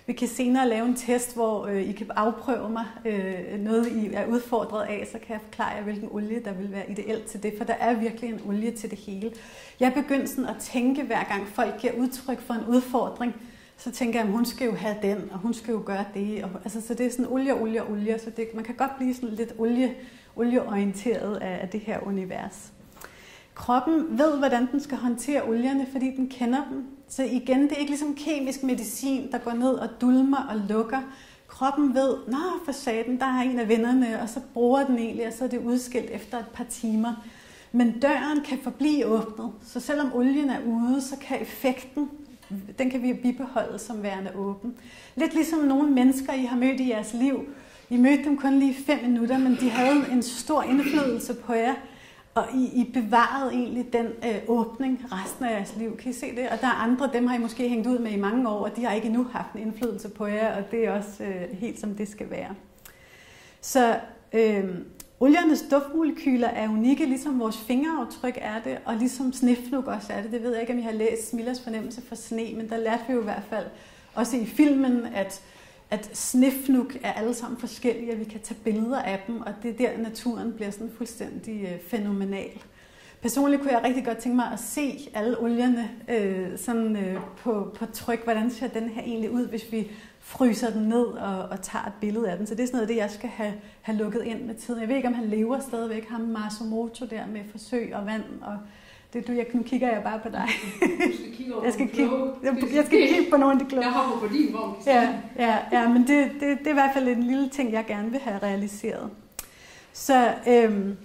Vi kan senere lave en test, hvor øh, I kan afprøve mig øh, noget, I er udfordret af, så kan jeg forklare jer, hvilken olie, der vil være ideelt til det, for der er virkelig en olie til det hele. Jeg begyndte sådan at tænke, hver gang folk giver udtryk for en udfordring, så tænker jeg, at hun skal jo have den, og hun skal jo gøre det. Og, altså, så det er sådan olie, olie, olie, så det, man kan godt blive sådan lidt olie, olieorienteret af, af det her univers. Kroppen ved, hvordan den skal håndtere olierne, fordi den kender dem. Så igen, det er ikke ligesom kemisk medicin, der går ned og dulmer og lukker. Kroppen ved, nå for satan, der er en af vennerne, og så bruger den egentlig, og så er det udskilt efter et par timer. Men døren kan forblive åbnet, så selvom olien er ude, så kan effekten, den kan vi bibeholde som værende åben. Lidt ligesom nogle mennesker, I har mødt i jeres liv. I mødte dem kun lige fem minutter, men de havde en stor indflydelse på jer. Og I, I bevarede egentlig den øh, åbning resten af jeres liv. Kan I se det? Og der er andre, dem har I måske hængt ud med i mange år, og de har ikke endnu haft en indflydelse på jer, og det er også øh, helt som det skal være. Så øh, oliernes duftmolekyler er unikke, ligesom vores fingeraftryk er det, og ligesom snifnuk også er det. Det ved jeg ikke, om I har læst Smillas fornemmelse for sne, men der lærte vi jo i hvert fald også i filmen, at at snifnuk er alle sammen forskellige, og vi kan tage billeder af dem, og det er der, naturen bliver sådan fuldstændig øh, fænomenal. Personligt kunne jeg rigtig godt tænke mig at se alle olierne øh, sådan, øh, på, på tryk. Hvordan ser den her egentlig ud, hvis vi fryser den ned og, og tager et billede af den? Så det er sådan noget, det jeg skal have, have lukket ind med tiden. Jeg ved ikke, om han lever stadigvæk, ham Masamoto der med forsøg og vand og det, du, jeg, nu kigger jeg bare på dig. Du skal kigge over jeg skal på kigge, jeg, jeg skal kigge på nogle af de kloge. Jeg hopper på din vogn. Ja, ja, ja, men det, det, det er i hvert fald en lille ting, jeg gerne vil have realiseret. Så øhm,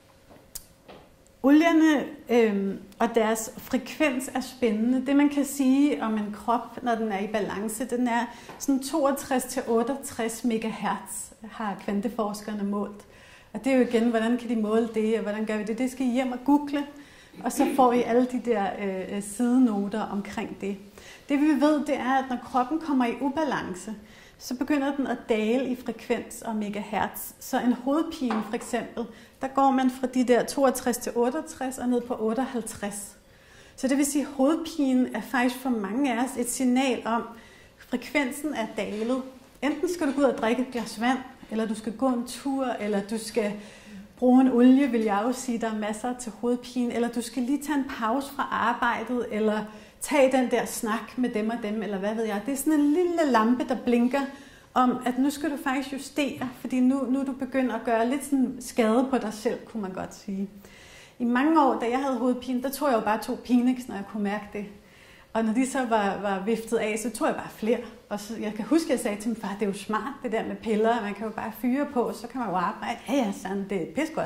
olierne øhm, og deres frekvens er spændende. Det man kan sige om en krop, når den er i balance, den er sådan toogtres til otteogtres megahertz, har kvanteforskerne målt. Og det er jo igen, hvordan kan de måle det, og hvordan gør vi det? Det skal I hjem og google. Og så får I alle de der øh, sidenoter omkring det. Det vi ved, det er, at når kroppen kommer i ubalance, så begynder den at dale i frekvens og megahertz. Så en hovedpine for eksempel, der går man fra de der toogtres til otteogtres og ned på otteoghalvtreds. Så det vil sige, at hovedpinen er faktisk for mange af os et signal om, at frekvensen er dalet. Enten skal du gå ud og drikke et glas vand, eller du skal gå en tur, eller du skal bruge en olie, vil jeg også sige, der er masser til hovedpine, eller du skal lige tage en pause fra arbejdet, eller tage den der snak med dem og dem, eller hvad ved jeg. Det er sådan en lille lampe, der blinker om, at nu skal du faktisk justere, fordi nu, nu er du begyndt at gøre lidt sådan skade på dig selv, kunne man godt sige. I mange år, da jeg havde hovedpine, der tog jeg jo bare to Pinex, når jeg kunne mærke det. Og når de så var, var viftet af, så tog jeg bare flere. Og så, jeg kan huske, at jeg sagde til min far, det er jo smart, det der med piller. Man kan jo bare fyre på, så kan man jo arbejde. Ja, ja, sådan, det er pissegodt.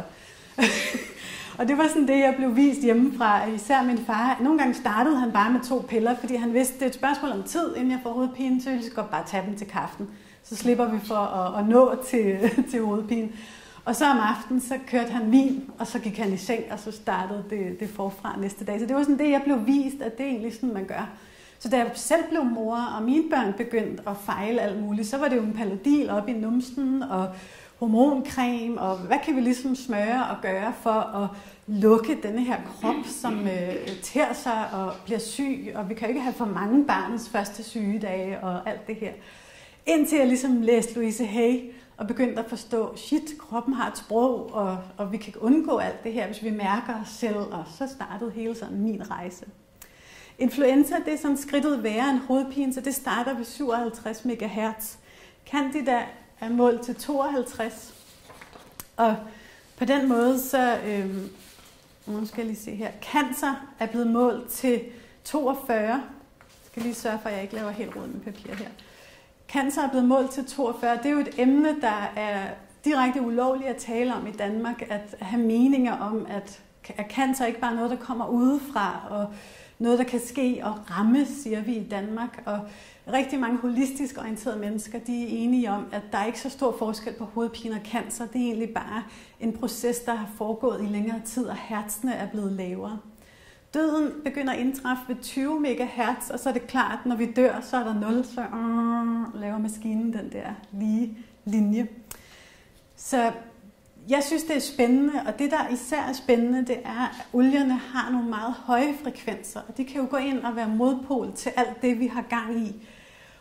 Og det var sådan det, jeg blev vist hjemmefra. Især min far. Nogle gange startede han bare med to piller, fordi han vidste, det er et spørgsmål om tid, inden jeg får hovedpine, så jeg vil godt bare tage dem til kaffen. Så slipper vi for at, at nå til, til hovedpine. Og så om aftenen, så kørte han vin, og så gik han i seng, og så startede det, det forfra næste dag. Så det var sådan det, jeg blev vist, at det er egentlig sådan, man gør. Så da jeg selv blev mor, og mine børn begyndte at fejle alt muligt, så var det jo en Paladil op i numsen, og hormoncreme, og hvad kan vi ligesom smøre og gøre for at lukke denne her krop, som øh, tærer sig og bliver syg, og vi kan jo ikke have for mange barnets første sygedage og alt det her. Indtil jeg ligesom læste Louise Hay, og begyndte at forstå, shit, kroppen har et sprog, og, og vi kan undgå alt det her, hvis vi mærker os selv, og så startede hele sådan min rejse. Influenza, det er sådan skridtet værre end hovedpine, så det starter ved syvoghalvtreds megahertz. Candida er målt til tooghalvtreds, og på den måde så, øhm, nu skal jeg lige se her, cancer er blevet målt til toogfyrre. Jeg skal lige sørge for, at jeg ikke laver helt rød med papir her. Cancer er blevet målt til toogfyrre. Det er jo et emne, der er direkte ulovligt at tale om i Danmark, at have meninger om, at er cancer ikke bare noget, der kommer udefra, og noget, der kan ske og ramme, siger vi i Danmark. Og rigtig mange holistisk orienterede mennesker, de er enige om, at der er ikke så stor forskel på hovedpine og cancer. Det er egentlig bare en proces, der har foregået i længere tid, og hertzene er blevet lavere. Døden begynder at indtræffe ved tyve megahertz, og så er det klart, at når vi dør, så er der nul, så øh, laver maskinen den der lige linje. Så jeg synes, det er spændende, og det, der især er spændende, det er, at olierne har nogle meget høje frekvenser, og de kan jo gå ind og være modpol til alt det, vi har gang i.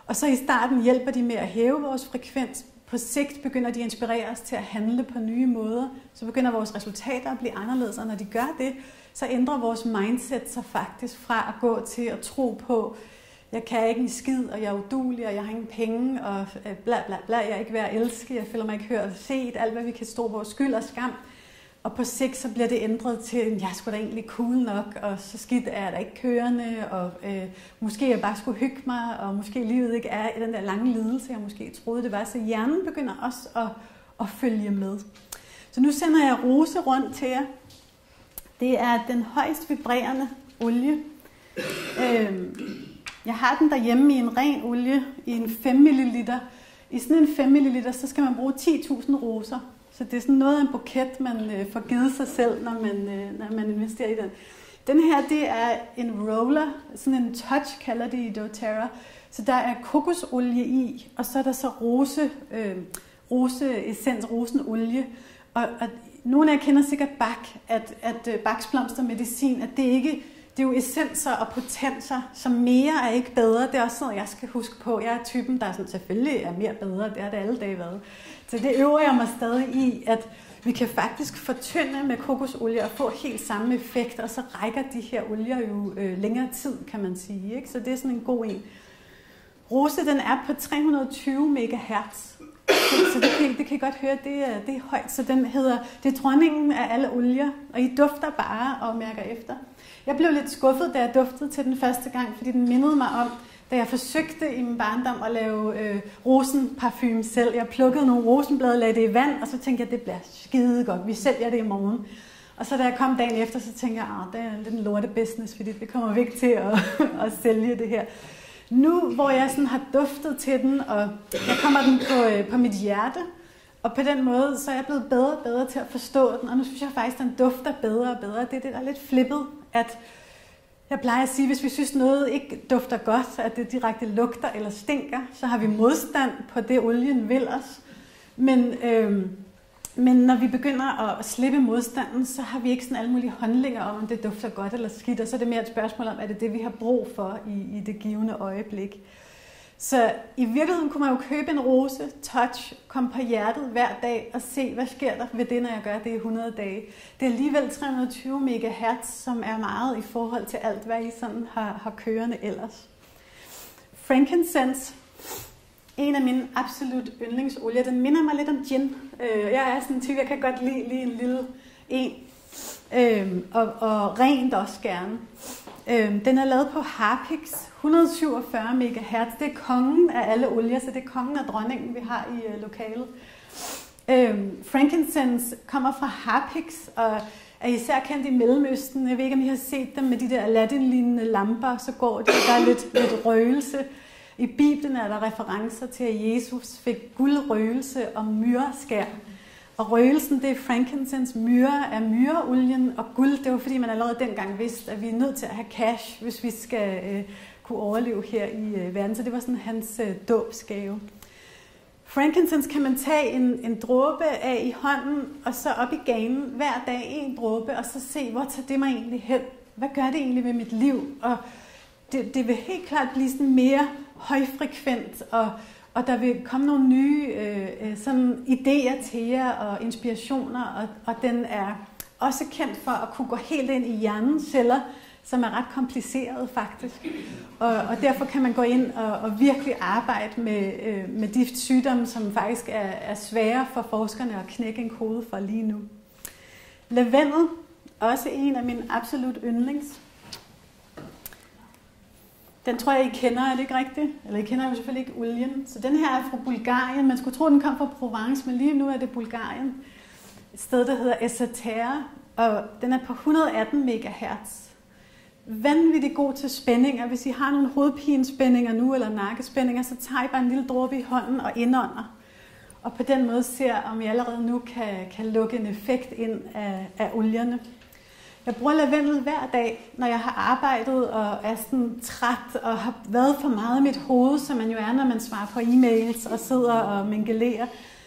Og så i starten hjælper de med at hæve vores frekvens. På sigt begynder de at inspirere os til at handle på nye måder. Så begynder vores resultater at blive anderledes, og når de gør det, så ændrer vores mindset sig faktisk fra at gå til at tro på, jeg kan ikke en skid, og jeg er uduelig, og jeg har ingen penge, og bla bla bla, jeg er ikke værd at elske, jeg føler mig ikke hørt og set, alt hvad vi kan stå på, skyld og skam. Og på sigt så bliver det ændret til, at jeg skulle da egentlig cool nok, og så skidt er jeg da ikke kørende, og øh, måske jeg bare skulle hygge mig, og måske livet ikke er i den der lange lidelse, jeg måske troede det var. Så hjernen begynder også at, at følge med. Så nu sender jeg rose rundt til jer. Det er den højst vibrerende olie. Øh, jeg har den derhjemme i en ren olie, i en fem milliliter. I sådan en fem milliliter, så skal man bruge ti tusind roser. Så det er sådan noget af en buket, man øh, får givet sig selv, når man, øh, når man investerer i den. Den her, det er en roller, sådan en touch kalder det i doTERRA. Så der er kokosolie i, og så er der så rose, øh, roseessens, rosenolie. Og, og nogle af jer kender sikkert Bach, at, at Bachs blomstermedicin, at det ikke det er jo essenser og potenser, så mere er ikke bedre. Det er også sådan, jeg skal huske på. Jeg er typen, der sådan, selvfølgelig er mere bedre. Det er det alle dage været. Så det øver jeg mig stadig i, at vi kan faktisk fortynde med kokosolie og få helt samme effekt. Og så rækker de her olier jo øh, længere tid, kan man sige. Ikke? Så det er sådan en god en. Rose, den er på tre hundrede og tyve megahertz. Så, så det, kan, det kan I godt høre, det er, det er højt. Så den hedder, det er dronningen af alle olier. Og I dufter bare og mærker efter. Jeg blev lidt skuffet, da jeg duftede til den første gang, fordi den mindede mig om, da jeg forsøgte i min barndom at lave øh, rosenparfume selv. Jeg plukkede nogle rosenblade, lagde det i vand, og så tænkte jeg, det bliver skide godt. Vi sælger det i morgen. Og så da jeg kom dagen efter, så tænkte jeg, at det er lidt en lorte business, fordi vi kommer ikke til at, at sælge det her. Nu, hvor jeg sådan har duftet til den, og jeg kommer den på, øh, på mit hjerte, og på den måde, så er jeg blevet bedre og bedre til at forstå den, og nu synes jeg faktisk, at den dufter bedre og bedre. Det er det, der er lidt flippet, at jeg plejer at sige, hvis vi synes noget ikke dufter godt, at det direkte lugter eller stinker, så har vi modstand på det, olien vil os. Men, øh, men når vi begynder at slippe modstanden, så har vi ikke sådan alle mulige handlinger om, om det dufter godt eller skidt, og så er det mere et spørgsmål om, er det det, vi har brug for i, i det givende øjeblik. Så i virkeligheden kunne man jo købe en rose, touch, komme på hjertet hver dag og se, hvad sker der ved det, når jeg gør det i hundrede dage. Det er alligevel tre hundrede og tyve megahertz, som er meget i forhold til alt, hvad I sådan har, har kørende ellers. Frankincense, en af mine absolut yndlingsolier, den minder mig lidt om gin. Jeg er sådan en type, jeg kan godt lide lige en lille en, og, og rent også gerne. Den er lavet på Harpix, et hundrede og syvogfyrre megahertz. Det er kongen af alle olier, så det er kongen af dronningen, vi har i uh, lokalet. Øhm, frankincense kommer fra Harpix og er især kendt i Mellemøsten. Jeg ved ikke, om I har set dem med de der Aladdin-lignende lamper, så går det, der er lidt, lidt røgelse. I Bibelen er der referencer til, at Jesus fik guldrøgelse og myreskær. Og røgelsen, det er frankincense, myre er myreolien, og guld, det var fordi man allerede dengang vidste, at vi er nødt til at have cash, hvis vi skal øh, kunne overleve her i øh, verden. Så det var sådan hans øh, dåbsgave. Frankincense kan man tage en, en dråbe af i hånden, og så op i ganen hver dag en dråbe, og så se, hvor tager det mig egentlig hen? Hvad gør det egentlig ved mit liv? Og det, det vil helt klart blive sådan mere højfrekvent, og Og der vil komme nogle nye øh, sådan idéer til jer og inspirationer, og, og den er også kendt for at kunne gå helt ind i hjernens celler, som er ret kompliceret faktisk. Og, og derfor kan man gå ind og, og virkelig arbejde med, øh, med de sygdomme, som faktisk er, er svære for forskerne at knække en kode for lige nu. Lavendel, også en af mine absolut yndlings. Den tror jeg, I kender, er det ikke rigtigt? Eller I kender jo selvfølgelig ikke olien. Så den her er fra Bulgarien. Man skulle tro, den kom fra Provence, men lige nu er det Bulgarien. Et sted, der hedder Esaterra, og den er på et hundrede og atten megahertz. Vanvittigt god til spændinger. Hvis I har nogle hovedpinespændinger nu, eller nakkespændinger, så tager I bare en lille dråbe i hånden og indånder. Og på den måde ser, om I allerede nu kan, kan lukke en effekt ind af, af olierne. Jeg bruger lavendel hver dag, når jeg har arbejdet og er sådan træt og har været for meget i mit hoved, som man jo er, når man svarer på e-mails og sidder og mingelerer.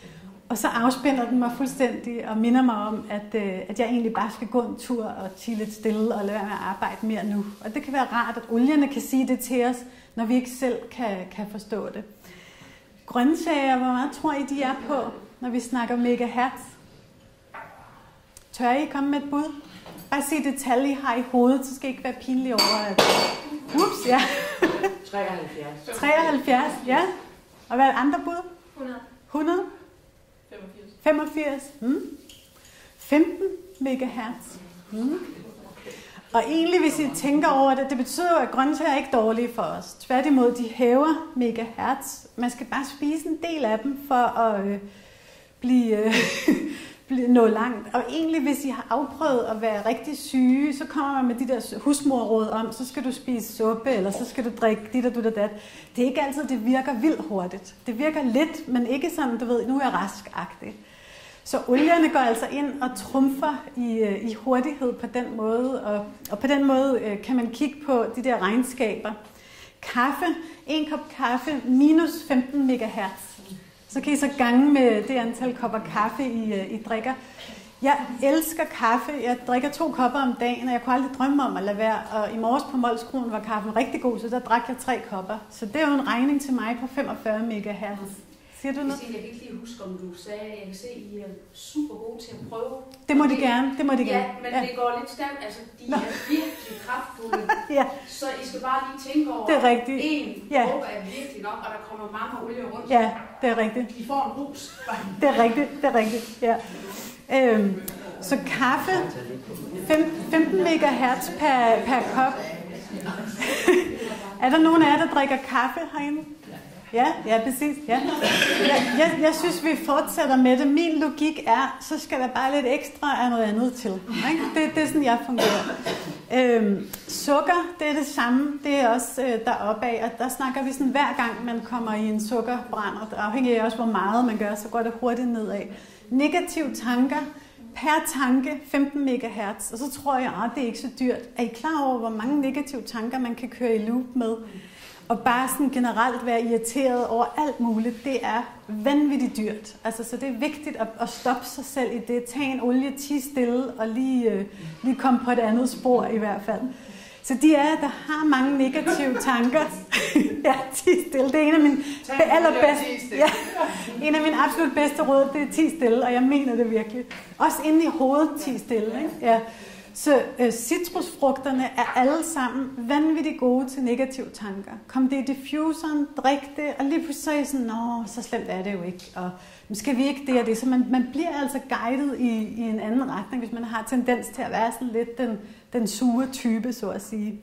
Og så afspænder den mig fuldstændig og minder mig om, at, øh, at jeg egentlig bare skal gå en tur og chille lidt stille og lade være med at arbejde mere nu. Og det kan være rart, at olierne kan sige det til os, når vi ikke selv kan, kan forstå det. Grøntsager, hvor meget tror I, de er på, når vi snakker megahertz? Tør I komme med et bud? Bare sig det tal, I har i hovedet, så skal I ikke være pinlige over, at... Ups, ja. treoghalvfjerds. treoghalvfjerds, ja. Og hvad er andre bud? hundrede. hundrede? femogfirs. femogfirs. Mm. femten megahertz. Mm. Og egentlig, hvis I tænker over det, det betyder jo, at grøntsager er ikke dårlige for os. Tværtimod, de hæver megahertz. Man skal bare spise en del af dem for at øh, blive... Øh, nå langt. Og egentlig, hvis I har afprøvet at være rigtig syge, så kommer man med de der husmorråd om, så skal du spise suppe, eller så skal du drikke dit og dit og dat. Det er ikke altid, det virker vildt hurtigt. Det virker lidt, men ikke sådan, du ved, nu er jeg rask-agtig. Så olierne går altså ind og trumfer i, i hurtighed på den måde, og, og på den måde kan man kigge på de der regnskaber. Kaffe, en kop kaffe, minus femten megahertz. Så kan I så gange med det antal kopper kaffe, I, I drikker. Jeg elsker kaffe. Jeg drikker to kopper om dagen, og jeg kunne aldrig drømme om at lade være. Og i morges på Molskroen var kaffen rigtig god, så der drak jeg tre kopper. Så det er jo en regning til mig på femogfyrre megahertz. Siger du noget? Jeg kan ikke lige huske, om du sagde, jeg kan se, at I er super gode til at prøve. Det må de gerne, det må de gerne. Ja, men ja. det går lidt stærkt. Altså, de Nå. er virkelig kraftfulde. Ja. Så I skal bare lige tænke over, det er rigtigt. en ja. dråbe er virkelig nok, og der kommer mange olie rundt. Ja, det er rigtigt. De får en rus. Det er rigtigt, det er rigtigt, ja. Øhm, så kaffe, femten megahertz per, per kop. Er der nogen af jer, der drikker kaffe herinde? Ja, ja, præcis. Ja. Jeg, jeg, jeg synes, vi fortsætter med det. Min logik er, så skal der bare lidt ekstra af noget andet til. Ikke? Det, det er sådan, jeg fungerer. Øhm, sukker, det er det samme. Det er også øh, deroppe af, og der snakker vi sådan, hver gang man kommer i en sukkerbrænder, afhængig af også, hvor meget man gør, så går det hurtigt nedad. Negative tanker, per tanke femten megahertz, og så tror jeg, at det er ikke så dyrt. Er I klar over, hvor mange negative tanker, man kan køre i loop med? Og bare sådan generelt være irriteret over alt muligt, det er vanvittigt dyrt. Altså, så det er vigtigt at, at stoppe sig selv i det. Tag en olie, ti stille og lige, øh, lige komme på et andet spor i hvert fald. Så de er, der har mange negative tanker. Ja, ti stille. Det er en af mine allerbedste, ja, en af mine absolut bedste råd, det er ti stille, og jeg mener det virkelig. Også inde i hovedet ti stille, ikke? Ja. Så øh, citrusfrugterne er alle sammen vanvittigt gode til negative tanker. Kom det i diffuseren, drik det, og lige pludselig sådan, nå, så slemt er det jo ikke, og skal vi ikke det og det? Så man, man bliver altså guidet i, i en anden retning, hvis man har tendens til at være sådan lidt den, den sure type, så at sige.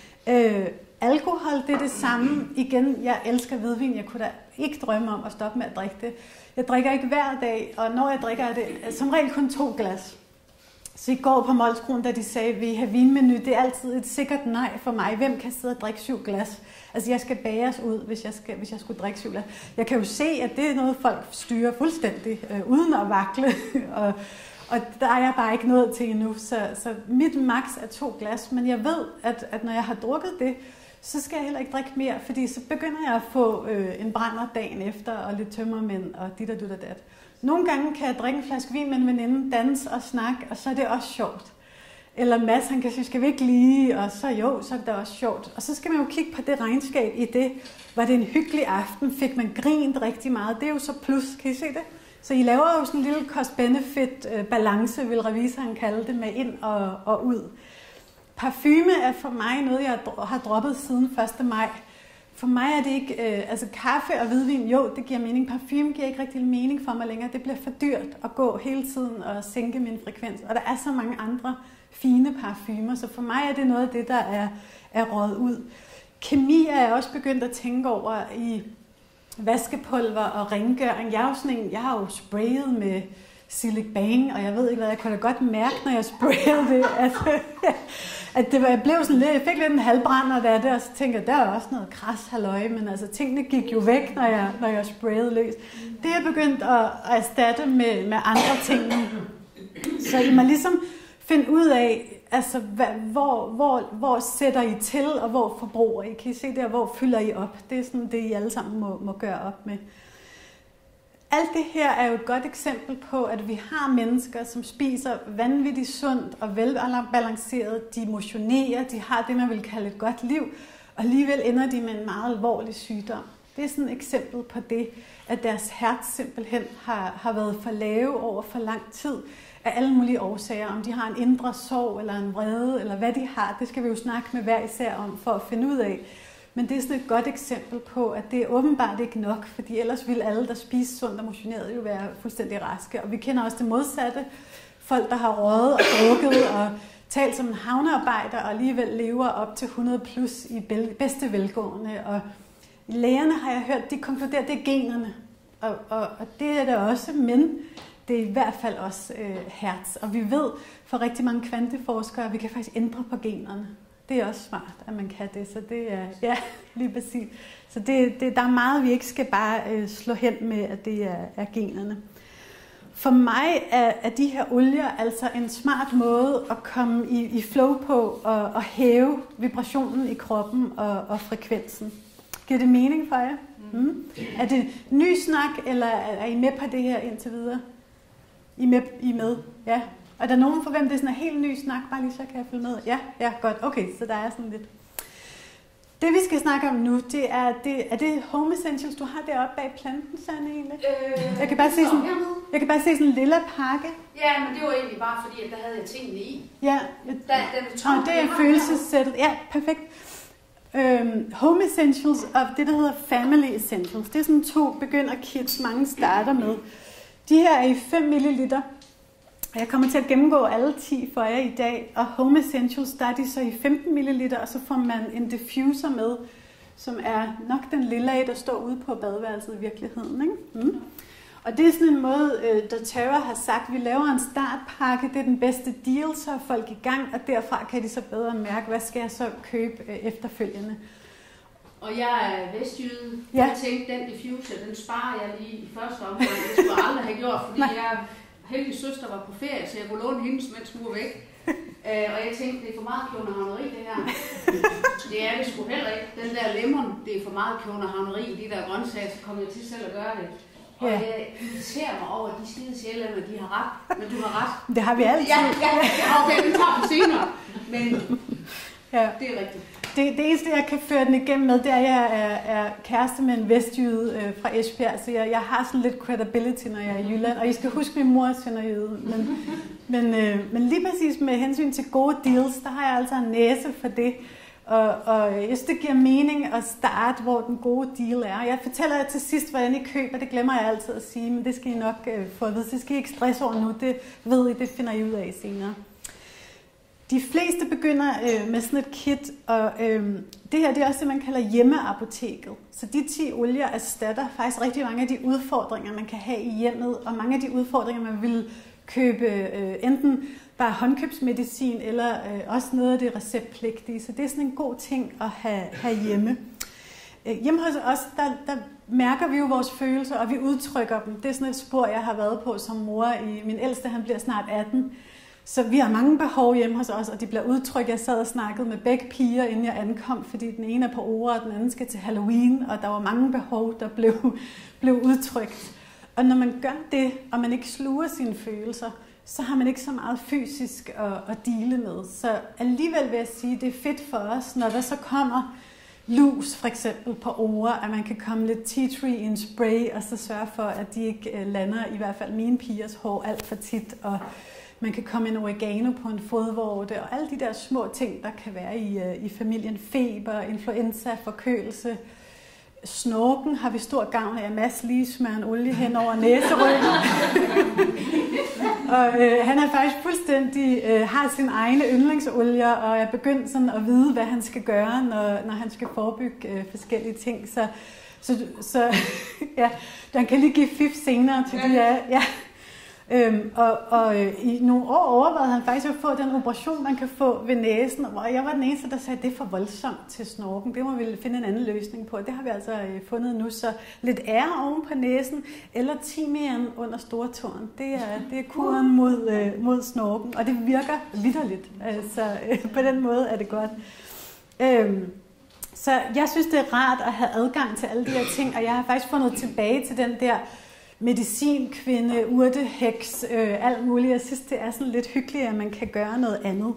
Øh, alkohol, det er det samme. Igen, jeg elsker hvidvin, jeg kunne da ikke drømme om at stoppe med at drikke det. Jeg drikker ikke hver dag, og når jeg drikker det, som regel kun to glas. Så i går på Molskroen, da de sagde, at vi har vinmenu, det er altid et sikkert nej for mig. Hvem kan sidde og drikke syv glas? Altså, jeg skal bæres ud, hvis jeg, skal, hvis jeg skulle drikke syv glas. Jeg kan jo se, at det er noget, folk styrer fuldstændig, øh, uden at vakle. og, og der er jeg bare ikke nået til endnu. Så, så mit max er to glas. Men jeg ved, at, at når jeg har drukket det, så skal jeg heller ikke drikke mere, fordi så begynder jeg at få øh, en brænder dagen efter, og lidt tømmermænd, og dit og dit og dat. Nogle gange kan jeg drikke en flaske vin med en veninde, danse og snakke, og så er det også sjovt. Eller Mads, han kan sige, skal vi ikke lige, og så jo, så er det også sjovt. Og så skal man jo kigge på det regnskab i det. Var det en hyggelig aften? Fik man grint rigtig meget? Det er jo så plus, kan I se det? Så I laver jo sådan en lille cost-benefit-balance, vil revisoren kalde det, med ind og, og ud. Parfume er for mig noget, jeg har droppet siden første maj. For mig er det ikke, øh, altså kaffe og hvidvin, jo, det giver mening. Parfume giver ikke rigtig mening for mig længere. Det bliver for dyrt at gå hele tiden og sænke min frekvens. Og der er så mange andre fine parfumer, så for mig er det noget af det, der er, er røget ud. Kemi er jeg også begyndt at tænke over i vaskepulver og rengøring. Jeg er jo sådan en, jeg har jo sprayet med Silic Bang, og jeg ved ikke hvad, jeg kunne da godt mærke, når jeg sprayede det, at, at det var, jeg blev sådan lidt, jeg fik lidt en halvbrænder af det, og så tænkte jeg, der er også noget kras halløj, men altså tingene gik jo væk, når jeg, når jeg sprayede løs. Det er jeg begyndt at, at erstatte med, med andre ting. Så I må ligesom finde ud af, altså, hvad, hvor, hvor, hvor sætter I til, og hvor forbruger I? Kan I se der, hvor fylder I op? Det er sådan det, I alle sammen må, må gøre op med. alt det her er jo et godt eksempel på, at vi har mennesker, som spiser vanvittigt sundt og velbalanceret. De motionerer, de har det, man vil kalde et godt liv, og alligevel ender de med en meget alvorlig sygdom. Det er sådan et eksempel på det, at deres herz simpelthen har, har været for lave over for lang tid af alle mulige årsager. Om de har en indre sorg eller en vrede, eller hvad de har, det skal vi jo snakke med hver især om for at finde ud af. Men det er sådan et godt eksempel på, at det er åbenbart ikke nok, fordi ellers ville alle, der spiser sundt og motioneret, jo være fuldstændig raske. Og vi kender også det modsatte. Folk, der har røget og drukket og talt som en havnearbejder, og alligevel lever op til hundrede plus i bedste velgående. Og lægerne har jeg hørt, de konkluderer, at det er generne. Og, og, og det er det også, men det er i hvert fald også øh, hertz. Og vi ved for rigtig mange kvanteforskere, at vi kan faktisk ændre på generne. Det er også smart, at man kan det, så det er, ja, lige præcis. Så det, det, der er meget, vi ikke skal bare øh, slå hen med, at det er, er generne. For mig er, er de her olier altså en smart måde at komme i, i flow på og, og hæve vibrationen i kroppen og, og frekvensen. Giver det mening for jer? Mm. Er det ny snak, eller er I med på det her indtil videre? I med? I med? Ja. Er der nogen for hvem det er sådan en helt ny snak? Bare lige så kan jeg følge med. Ja, ja, godt. Okay, så der er sådan lidt. Det vi skal snakke om nu, det er det, er det home essentials, du har deroppe bag planten, Sanne, egentlig? Øh, jeg kan bare se sådan, jeg kan bare se sådan en lille pakke. Ja, men det var egentlig bare fordi, at der havde jeg tingene i. Ja, der, der, og det er følelsessættet. Ja, perfekt. Um, home essentials og det, der hedder family essentials. Det er sådan to begynder-kits, mange starter med. De her er i fem milliliter. Jeg kommer til at gennemgå alle ti for jer i dag, og Home Essentials, der er de så i femten milliliter, og så får man en diffuser med, som er nok den lille af, der står ude på badeværelset i virkeligheden. Ikke? Mm. Og det er sådan en måde, doTERRA har sagt, at vi laver en startpakke, det er den bedste deal, så er folk i gang, og derfra kan de så bedre mærke, hvad skal jeg så købe efterfølgende. Og jeg er vestjyde, ja. Jeg tænkte, den diffuser, den sparer jeg lige i første omgang, det skulle jeg aldrig have gjort, fordi jeg heldig søster var på ferie, så jeg kunne låne hendes, mens hun var væk. Uh, og jeg tænkte, det er for meget københavneri, det her. Det er det sgu heller ikke. Den der lemon, det er for meget københavneri i de der grøntsager, så kommer jeg til selv at gøre det. Og ja. Jeg irriterer mig over, at de skide sjældent, at de har ret. Men du har ret. Det har vi altid. Ja, ja, ja, okay, det tager vi senere. Men ja. Det er rigtigt. Det, det eneste, jeg kan føre den igennem med, det er, at jeg er, er kæreste med en vestjyde øh, fra Esbjerg, så jeg, jeg har sådan lidt credibility, når jeg er i Jylland. Og I skal huske, at min mor er sønderjyde. Men, men, øh, men lige præcis med hensyn til gode deals, der har jeg altså en næse for det. Og, og jeg synes, det giver mening at starte, hvor den gode deal er. Jeg fortæller jer til sidst, hvordan I køber. Det glemmer jeg altid at sige, men det skal I nok øh, få at vide. Så det skal I ikke stresse over nu. Det ved I, det finder I ud af senere. De fleste begynder øh, med sådan et kit, og øh, det her det er også det, man kalder hjemmeapoteket. Så de ti olier erstatter faktisk rigtig mange af de udfordringer, man kan have i hjemmet, og mange af de udfordringer, man vil købe øh, enten bare håndkøbsmedicin, eller øh, også noget af det receptpligtige. Så det er sådan en god ting at have, have hjemme. Øh, hjemme hos os, der, der mærker vi jo vores følelser, og vi udtrykker dem. Det er sådan et spor, jeg har været på som mor. I, min ældste, han bliver snart atten. Så vi har mange behov hjemme hos os, og de bliver udtrykt. Jeg sad og snakkede med begge piger, inden jeg ankom, fordi den ene er på ord, og den anden skal til Halloween, og der var mange behov, der blev, blev udtrykt. Og når man gør det, og man ikke sluger sine følelser, så har man ikke så meget fysisk at, at deale med. Så alligevel vil jeg sige, at det er fedt for os, når der så kommer lus for eksempel på ord, at man kan komme lidt tea tree i en spray, og så sørge for, at de ikke lander, i hvert fald mine pigers hår, alt for tit, og man kan komme en oregano på en fodvorte, og alle de der små ting, der kan være i, i familien. Feber, influenza, forkølelse. Snorken har vi stor gavn af. Mads lige smører en olie hen over næseryggen. og øh, han er faktisk fuldstændig, øh, har sine egne yndlingsolier, og er begyndt sådan at vide, hvad han skal gøre, når, når han skal forebygge øh, forskellige ting. Så, så, så ja, han kan lige give fif senere til de her. Ja. Øhm, og og øh, i nogle år overvejede han faktisk at få den operation, man kan få ved næsen, hvor jeg var den eneste, der sagde, at det er for voldsomt til snorken. Det må vi finde en anden løsning på. Det har vi altså øh, fundet nu. Så lidt ære oven på næsen, eller timian under stortåen. Det er, det er kuren mod, øh, mod snorken, og det virker vitterligt. Altså, øh, på den måde er det godt. Øhm, så jeg synes, det er rart at have adgang til alle de her ting, og jeg har faktisk fundet tilbage til den der medicinkvinde, urteheks, øh, alt muligt. Jeg synes, det er sådan lidt hyggeligt, at man kan gøre noget andet.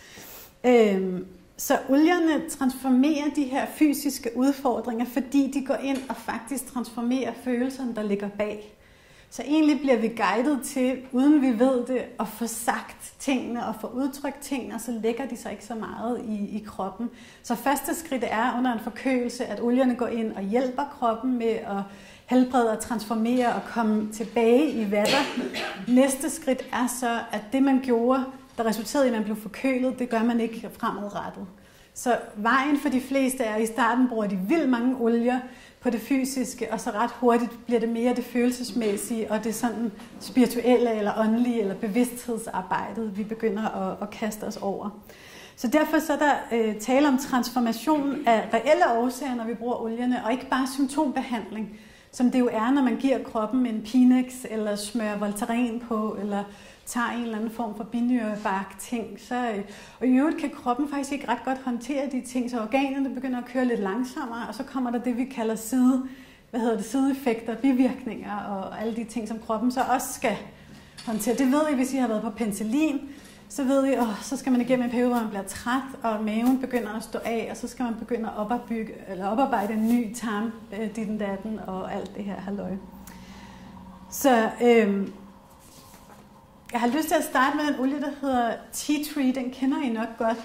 Øhm, så olierne transformerer de her fysiske udfordringer, fordi de går ind og faktisk transformerer følelserne, der ligger bag. Så egentlig bliver vi guidet til, uden vi ved det, at få sagt tingene og få udtrykt tingene, og så lægger de sig ikke så meget i, i kroppen. Så første skridt er under en forkølelse, at olierne går ind og hjælper kroppen med at helbrede og transformere og komme tilbage i vatter. Næste skridt er så, at det man gjorde, der resulterede i, at man blev forkølet, det gør man ikke fremadrettet. Så vejen for de fleste er, at i starten bruger de vildt mange olier på det fysiske, og så ret hurtigt bliver det mere det følelsesmæssige, og det sådan spirituelle eller åndelige eller bevidsthedsarbejdet, vi begynder at, at kaste os over. Så derfor så er der øh, tale om transformation af reelle årsager, når vi bruger olierne, og ikke bare symptombehandling, som det jo er, når man giver kroppen en Pinex, eller smører Voltaren på, eller tager en eller anden form for binyrebark ting. Så, øh, og i øvrigt kan kroppen faktisk ikke ret godt håndtere de ting, så organerne begynder at køre lidt langsommere, og så kommer der det, vi kalder side, hvad hedder det, sideeffekter, bivirkninger og alle de ting, som kroppen så også skal håndtere. Det ved I, hvis I har været på penicillin, så ved I, åh, så skal man igennem en periode, hvor man bliver træt, og maven begynder at stå af, og så skal man begynde at oparbygge, eller oparbejde en ny tarm, øh, ditten datten og alt det her halløj. Så øh, jeg har lyst til at starte med en olie, der hedder Tea Tree. Den kender I nok godt.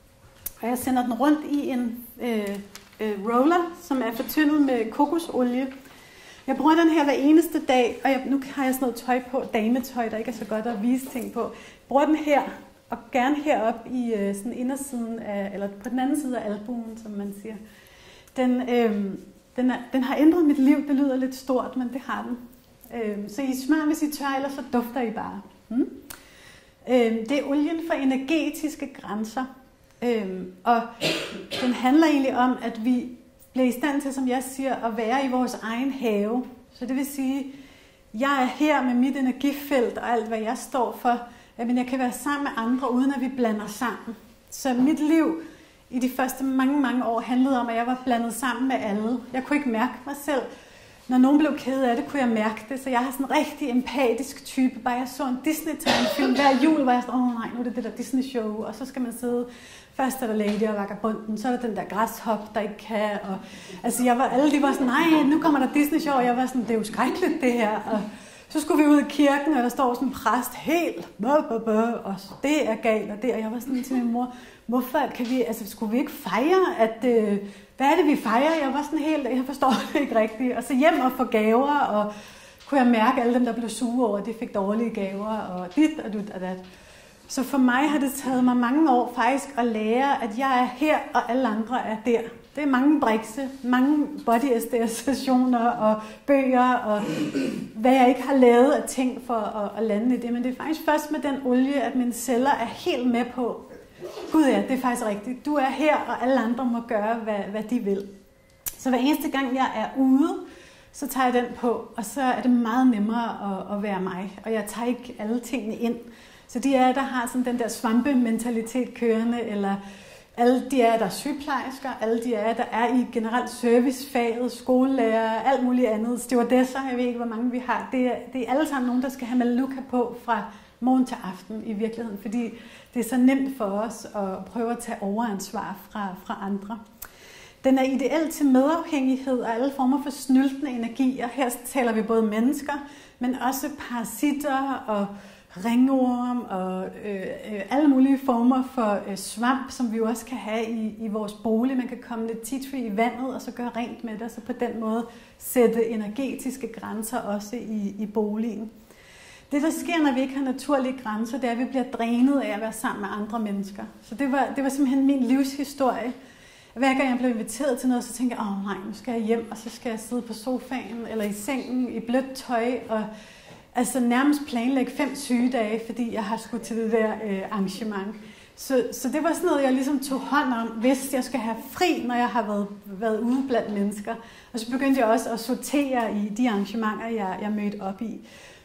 Og jeg sender den rundt i en øh, øh, roller, som er fortyndet med kokosolie. Jeg bruger den her hver eneste dag, og jeg, nu har jeg sådan noget tøj på, dametøj, der ikke er så godt at vise ting på. Jeg bruger den her, og gerne herop i øh, sådan indersiden af, eller på den anden side af albuen, som man siger. Den, øh, den, er, den har ændret mit liv. Det lyder lidt stort, men det har den. Øh, så I smør, hvis I tør, ellers så dufter I bare. Hmm. Øhm, det er olien for energetiske grænser, øhm, og den handler egentlig om, at vi bliver i stand til, som jeg siger, at være i vores egen have. Så det vil sige, jeg er her med mit energifelt og alt, hvad jeg står for, men jeg kan være sammen med andre, uden at vi blander sammen. Så mit liv i de første mange, mange år handlede om, at jeg var blandet sammen med alle. Jeg kunne ikke mærke mig selv. Når nogen blev ked af det, kunne jeg mærke det, så jeg har sådan en rigtig empatisk type. Bare jeg så en Disney-tegnefilm hver jul, hvor jeg sådan, åh nej, nu er det det der Disney-show, og så skal man sidde, først er der Lady og Vagabunden, så er der den der græshop, der ikke kan, og altså jeg var, alle de var sådan, nej, nu kommer der Disney-show, og jeg var sådan, det er jo skrækkeligt det her, og så skulle vi ud i kirken, og der står sådan en præst helt, bøh, bøh, bøh, og det er galt, og det, og jeg var sådan til min mor, hvorfor kan vi, altså skulle vi ikke fejre, at, øh, hvad er det, vi fejrer? Jeg var sådan helt, jeg forstår det ikke rigtigt. Og så hjem og få gaver, og kunne jeg mærke alle dem, der blev sure over, at de fik dårlige gaver, og dit og dut og dat. Så for mig har det taget mig mange år faktisk at lære, at jeg er her, og alle andre er der. Det er mange brikse, mange body S D S-sessioner og bøger, og hvad jeg ikke har lavet af ting for at, at lande i det. Men det er faktisk først med den olie, at mine celler er helt med på, Gud ja, det er faktisk rigtigt. Du er her, og alle andre må gøre, hvad, hvad de vil. Så hver eneste gang jeg er ude, så tager jeg den på, og så er det meget nemmere at, at være mig. Og jeg tager ikke alle tingene ind. Så de er, der har sådan den der svampementalitet kørende, eller alle de er, der er sygeplejersker, alle de er, der er i generelt servicefaget, skolelærer, alt muligt andet, stewardesser, jeg ved ikke, hvor mange vi har. Det er, det er alle sammen nogen, der skal have maluka på fra morgen til aften i virkeligheden, fordi det er så nemt for os at prøve at tage overansvar fra, fra andre. Den er ideel til medafhængighed og alle former for snyltende energier. Her taler vi både mennesker, men også parasitter og ringorm og øh, øh, alle mulige former for øh, svamp, som vi også kan have i, i vores bolig. Man kan komme lidt tea tree i vandet og så gøre rent med det, og så på den måde sætte energetiske grænser også i, i boligen. Det, der sker, når vi ikke har naturlige grænser, det er, at vi bliver drænet af at være sammen med andre mennesker. Så det var, det var simpelthen min livshistorie. Hver gang jeg blev inviteret til noget, så tænkte jeg, åh nej, nu skal jeg hjem, og så skal jeg sidde på sofaen eller i sengen i blødt tøj, og altså nærmest planlægge fem sygedage, fordi jeg har skulle til det der øh, arrangement. Så, så det var sådan noget, jeg ligesom tog hånd om, hvis jeg skal have fri, når jeg har været, været ude blandt mennesker. Og så begyndte jeg også at sortere i de arrangementer, jeg, jeg mødte op i.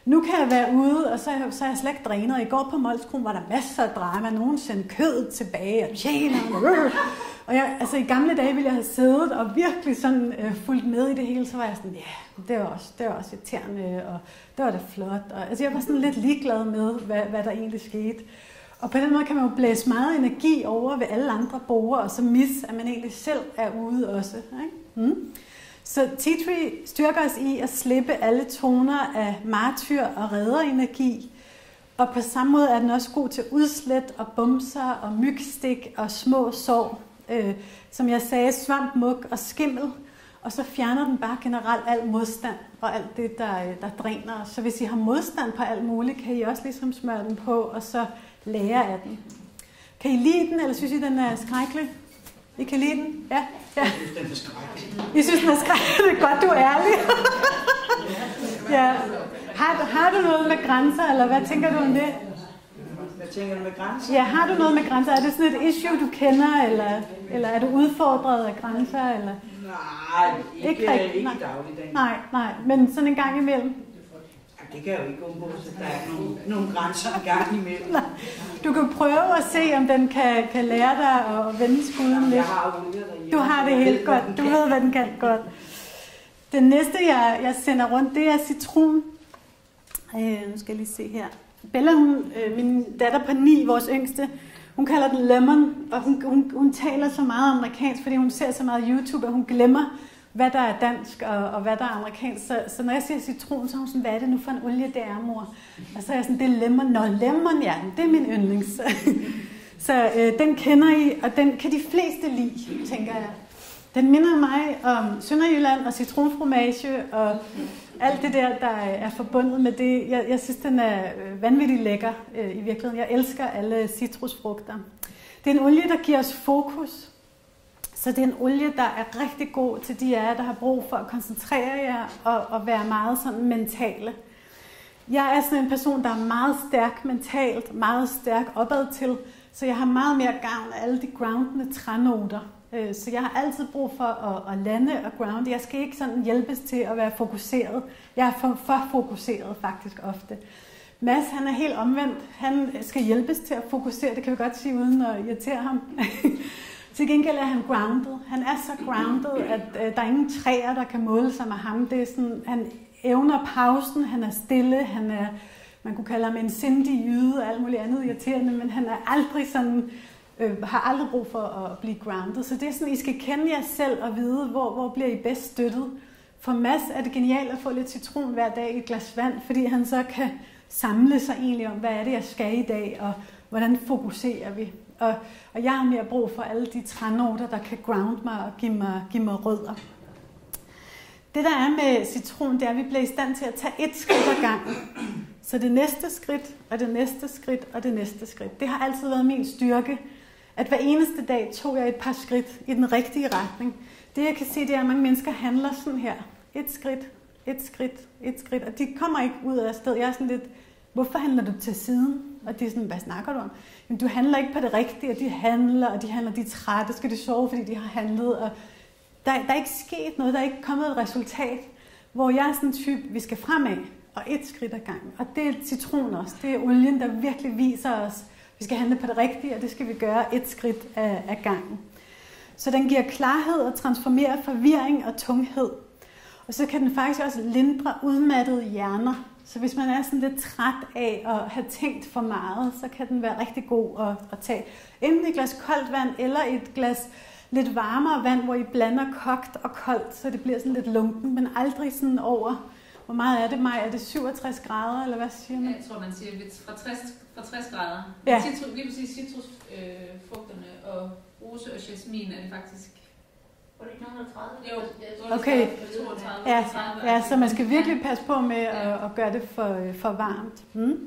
Nu kan jeg være ude, og så, så er jeg slet ikke drænet. I går på Molskron var der masser af drama. Nogen sendte kødet tilbage, og tjenerne. Og jeg, altså, i gamle dage ville jeg have siddet og virkelig sådan øh, fulgt med i det hele. Så var jeg sådan, ja, yeah, det var også, det var også irriterende, og det var da flot. Og, altså, jeg var sådan lidt ligeglad med, hvad, hvad der egentlig skete. Og på den måde kan man jo blæse meget energi over ved alle andre borgere, og så mis, at man egentlig selv er ude også. Ikke? Mm. Så tea tree styrker os i at slippe alle toner af martyr og redderenergi. Og på samme måde er den også god til udslæt og bumser og mygstik og små sår. Øh, som jeg sagde, svamp, mug og skimmel. Og så fjerner den bare generelt al modstand og alt det, der, der dræner os. Så hvis I har modstand på alt muligt, kan I også ligesom smøre den på og så lære af den. Kan I lide den, eller synes I, den er skrækkelig? I kan lide den? Ja? Ja. Jeg synes, den er skrækkelig. I synes, den er skrækkelig? Det er godt, du er ærlig. Ja. Har, har du noget med grænser, eller hvad tænker du om det? Hvad tænker du med grænser? Ja, har du noget med grænser? Er det sådan et issue, du kender, eller, eller er du udfordret af grænser? Eller? Nej, ikke, ikke, ikke i dagligdagen. Nej, nej, men sådan en gang imellem? Det kan jo ikke undgå, så der er nogle, nogle grænser en gang imellem. Nej. Du kan prøve at se, om den kan, kan lære dig at vende skuden lidt. Jeg har olie derhjemme. Du har det helt godt. Du ved, hvad den kan godt. Den næste, jeg, jeg sender rundt, det er citron. Øh, nu skal jeg lige se her. Bella, hun, øh, min datter på ni, vores yngste, hun kalder den lemon, og hun, hun, hun taler så meget amerikansk, fordi hun ser så meget YouTube, at hun glemmer, hvad der er dansk og, og hvad der er amerikansk. Så, så når jeg siger citron, så er hun sådan, hvad er det nu for en olie, det er, mor? Og så er jeg sådan, det er lemon. Nå, lemon, ja, det er min yndlings. Så øh, den kender I, og den kan de fleste lide, tænker jeg. Den minder mig om Sønderjylland og citronfromage og alt det der, der er forbundet med det. Jeg, jeg synes, den er vanvittigt lækker øh, i virkeligheden. Jeg elsker alle citrusfrugter. Det er en olie, der giver os fokus. Så det er en olie, der er rigtig god til de af jer, der har brug for at koncentrere jer og, og være meget sådan mentale. Jeg er sådan en person, der er meget stærk mentalt, meget stærk opad til, så jeg har meget mere gavn af alle de groundende trænoter. Så jeg har altid brug for at, at lande og grounde. Jeg skal ikke sådan hjælpes til at være fokuseret. Jeg er for, for fokuseret faktisk ofte. Mads, han er helt omvendt. Han skal hjælpes til at fokusere, det kan vi godt sige uden at irritere ham. Til gengæld er han grounded. Han er så grounded, at øh, der er ingen træer, der kan måle sig med ham. Det er sådan, han evner pausen, han er stille, han er, man kunne kalde ham en sindig jyde og alt muligt andet irriterende, men han er aldrig sådan, øh, har aldrig brug for at blive grounded. Så det er sådan, I skal kende jer selv og vide, hvor, hvor bliver I bedst støttet. For Mads er det genialt at få lidt citron hver dag i et glas vand, fordi han så kan samle sig egentlig om, hvad er det, jeg skal i dag, og hvordan fokuserer vi. Og, og jeg har mere brug for alle de trænoter, der kan ground mig og give mig, give mig rødder. Det der er med citron, det er, at vi bliver i stand til at tage et skridt ad gangen. Så det næste skridt, og det næste skridt, og det næste skridt. Det har altid været min styrke, at hver eneste dag tog jeg et par skridt i den rigtige retning. Det jeg kan se, det er, at mange mennesker handler sådan her. Et skridt, et skridt, et skridt. Og de kommer ikke ud af sted. Jeg er sådan lidt, hvorfor handler du til siden? Og de er sådan, hvad snakker du om? Men du handler ikke på det rigtige, og de handler, og de handler, de er trætte, skal de sove, fordi de har handlet. Og der, der er ikke sket noget, der er ikke kommet et resultat, hvor jeg er sådan en type, vi skal fremad, og et skridt ad gangen. Og det er citron også. Det er olien, der virkelig viser os, vi skal handle på det rigtige, og det skal vi gøre et skridt af, af gangen. Så den giver klarhed og transformerer forvirring og tunghed. Og så kan den faktisk også lindre udmattede hjerner. Så hvis man er sådan lidt træt af at have tænkt for meget, så kan den være rigtig god at, at tage enten et glas koldt vand eller et glas lidt varmere vand, hvor I blander kogt og koldt, så det bliver sådan lidt lunken, men aldrig sådan over. Hvor meget er det, Maja? Er det syvogtres grader, eller hvad siger man? Jeg tror, man siger fra tres, fra tres grader. Ja. Citrus, lige præcis citrusfrugterne øh, og rose og jasmin er det faktisk. Var det ikke nogen af tredive? Jo, okay. toogtredive, Ja, tredive, ja, så man skal virkelig passe på med at, at gøre det for, for varmt. Mm.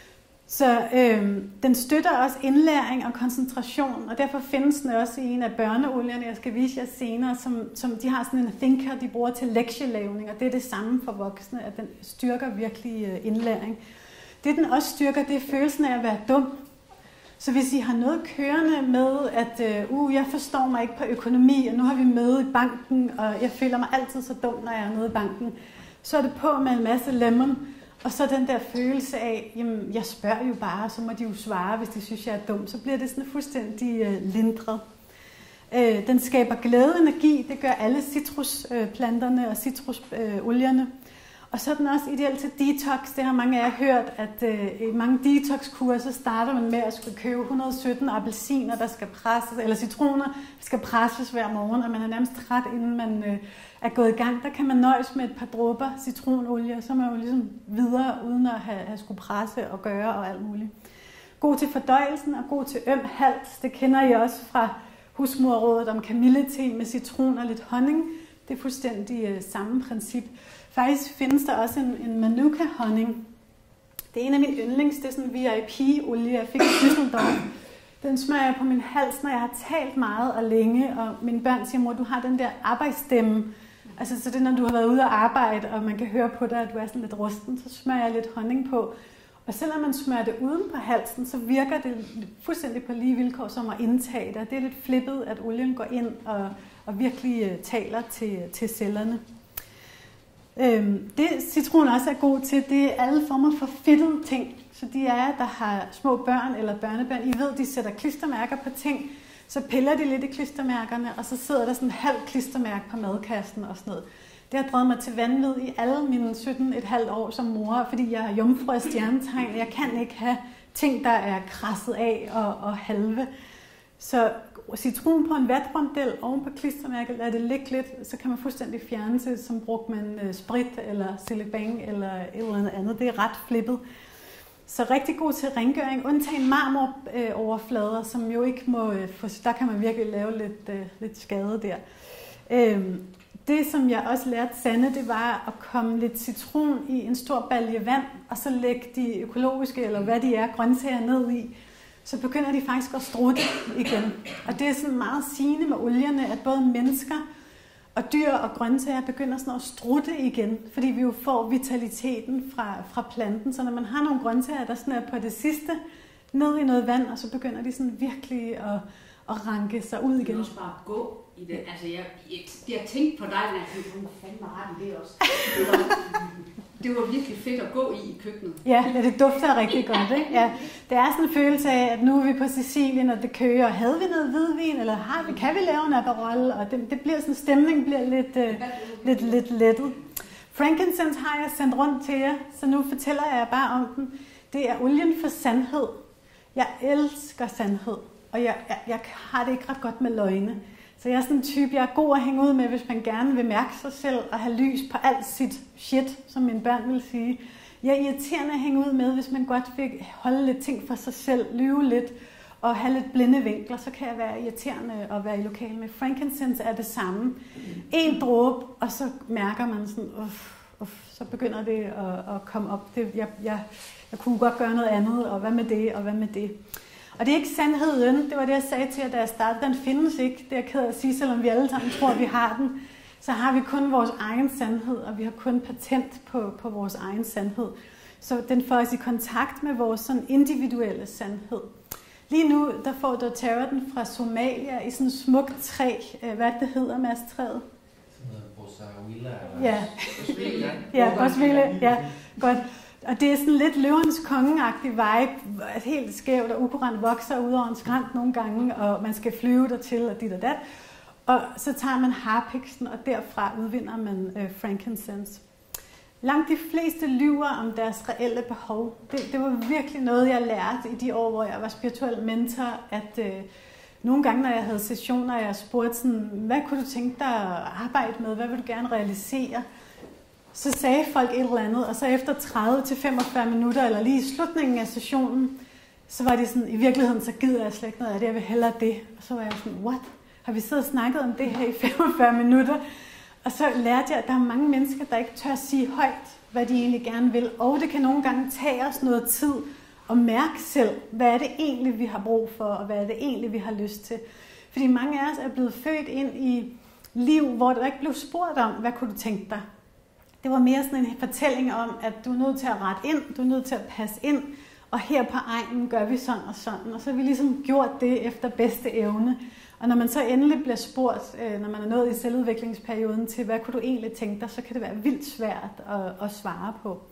Så øhm, den støtter også indlæring og koncentration, og derfor findes den også i en af børneolierne, jeg skal vise jer senere, som, som de har sådan en thinker, de bruger til lektielavning, og det er det samme for voksne, at den styrker virkelig indlæring. Det den også styrker, det er følelsen af at være dum. Så hvis I har noget kørende med, at uh, jeg forstår mig ikke på økonomi, og nu har vi møde i banken, og jeg føler mig altid så dum, når jeg er nede i banken, så er det på med en masse lemon, Og så den der følelse af, jamen jeg spørger jo bare, så må de jo svare, hvis de synes, jeg er dum. Så bliver det sådan fuldstændig øh, lindret. Øh, den skaber glæde energi, det gør alle citrusplanterne og citrusolierne. Og så er den også ideelt til detox. Det har mange af jer hørt, at øh, i mange detox-kurer, så starter man med at skulle købe et hundrede og sytten appelsiner, der skal presses, eller citroner, der skal presses hver morgen, og man er nærmest træt, inden man øh, er gået i gang. Der kan man nøjes med et par dråber citronolie, og så er man jo ligesom videre, uden at have, have skulle presse og gøre og alt muligt. God til fordøjelsen og god til øm hals. Det kender I også fra husmorrådet om kamillete med citron og lidt honning. Det er fuldstændig øh, samme princip. Faktisk findes der også en, en manuka-honning. Det er en af mine yndlings, det er sådan en V I P-olie, jeg fik i Düsseldorf. Den smører jeg på min hals, når jeg har talt meget og længe, og mine børn siger, mor, du har den der arbejdsstemme. Altså, så det er, når du har været ude at arbejde, og man kan høre på dig, at du er sådan lidt rusten, så smører jeg lidt honning på. Og selvom man smører det uden på halsen, så virker det fuldstændig på lige vilkår som at indtage det. Det er lidt flippet, at olien går ind og, og virkelig uh, taler til, til cellerne. Øhm, det citron også er god til, det er alle former for fedtede ting. Så de af jer, der har små børn eller børnebørn, I ved, de sætter klistermærker på ting, så piller de lidt i klistermærkerne, og så sidder der sådan en halv klistermærke på madkassen og sådan noget. Det har drevet mig til vanvid i alle mine sytten komma fem år som mor, fordi jeg er jomfru af stjernetegn. Jeg kan ikke have ting, der er krasset af og, og halve. Så citron på en vatrondel oven på klistermærket, lad det ligge lidt, så kan man fuldstændig fjerne det, som brugt man sprit eller cellophane eller et eller andet. Det er ret flippet. Så rigtig god til rengøring, undtagen marmoroverflader, som jo ikke må, for der kan man virkelig lave lidt, lidt skade der. Det, som jeg også lærte Sanne, det var at komme lidt citron i en stor balje vand, og så lægge de økologiske, eller hvad de er, grøntsager ned i. Så begynder de faktisk at strutte igen. Og det er sådan meget sigende med olierne, at både mennesker og dyr og grøntsager begynder sådan at strutte igen, fordi vi jo får vitaliteten fra, fra planten. Så når man har nogle grøntsager, der sådan er på det sidste, ned i noget vand, og så begynder de sådan virkelig at, at ranke sig ud igen. Det er også bare gå i det. Altså, jeg, jeg, jeg tænkte på dig, men jeg tænkte, fandme ret i det også. Det var, det var virkelig fedt at gå i i køkkenet. Ja, ja, det dufter rigtig godt, ikke? Ja, det er sådan en følelse af, at nu er vi på Sicilien, og det kører. Havde vi noget hvidvin, eller har vi, kan vi lave en Aperol? Og det, det bliver sådan, stemningen bliver lidt, uh, lidt, lidt lettet. Frankincense har jeg sendt rundt til jer, så nu fortæller jeg bare om den. Det er olien for sandhed. Jeg elsker sandhed, og jeg, jeg, jeg har det ikke ret godt med løgne. Så jeg er sådan en type, jeg er god at hænge ud med, hvis man gerne vil mærke sig selv og have lys på alt sit shit, som mine børn vil sige. Jeg er irriterende at hænge ud med, hvis man godt vil holde lidt ting for sig selv, lyve lidt og have lidt blinde vinkler, så kan jeg være irriterende at være i lokal med. Frankincense er det samme. En dråbe, og så mærker man sådan, uff, uff, så begynder det at, at komme op. Det, jeg, jeg, jeg kunne godt gøre noget andet, og hvad med det, og hvad med det. Og det er ikke sandheden, det var det, jeg sagde til jer, da jeg startede. Den findes ikke, det er jeg ked af at sige, selvom vi alle sammen tror, at vi har den. Så har vi kun vores egen sandhed, og vi har kun patent på, på vores egen sandhed. Så den får os i kontakt med vores sådan individuelle sandhed. Lige nu, der får doTERRA den fra Somalia i sådan et smukt træ. Hvad det hedder, Mads, træet? Boswellia. Ja, ja, Boswellia, ja, godt. Og det er sådan lidt løvernes kongeagtig vibe, helt skævt, og ukurant vokser ud over en skrant nogle gange, og man skal flyve dertil og dit og dat. Og så tager man harpiksen, og derfra udvinder man øh, frankincense. Langt de fleste lyver om deres reelle behov. Det, det var virkelig noget, jeg lærte i de år, hvor jeg var spirituel mentor, at øh, nogle gange, når jeg havde sessioner, jeg spurgte sådan, hvad kunne du tænke dig at arbejde med, hvad vil du gerne realisere? Så sagde folk et eller andet, og så efter tredive til femogfyrre minutter, eller lige i slutningen af sessionen, så var de sådan, i virkeligheden, så gider jeg slet ikke noget af det, jeg vil hellere det. Og så var jeg sådan, what? Har vi siddet og snakket om det her i femogfyrre minutter? Og så lærte jeg, at der er mange mennesker, der ikke tør sige højt, hvad de egentlig gerne vil. Og det kan nogle gange tage os noget tid at mærke selv, hvad er det egentlig, vi har brug for, og hvad er det egentlig, vi har lyst til. Fordi mange af os er blevet født ind i liv, hvor der ikke blev spurgt om, hvad kunne du tænke dig? Det var mere sådan en fortælling om, at du er nødt til at rette ind, du er nødt til at passe ind, og her på egnen gør vi sådan og sådan. Og så har vi ligesom gjort det efter bedste evne. Og når man så endelig bliver spurgt, når man er nået i selvudviklingsperioden til, hvad kunne du egentlig tænke dig, så kan det være vildt svært at, at svare på.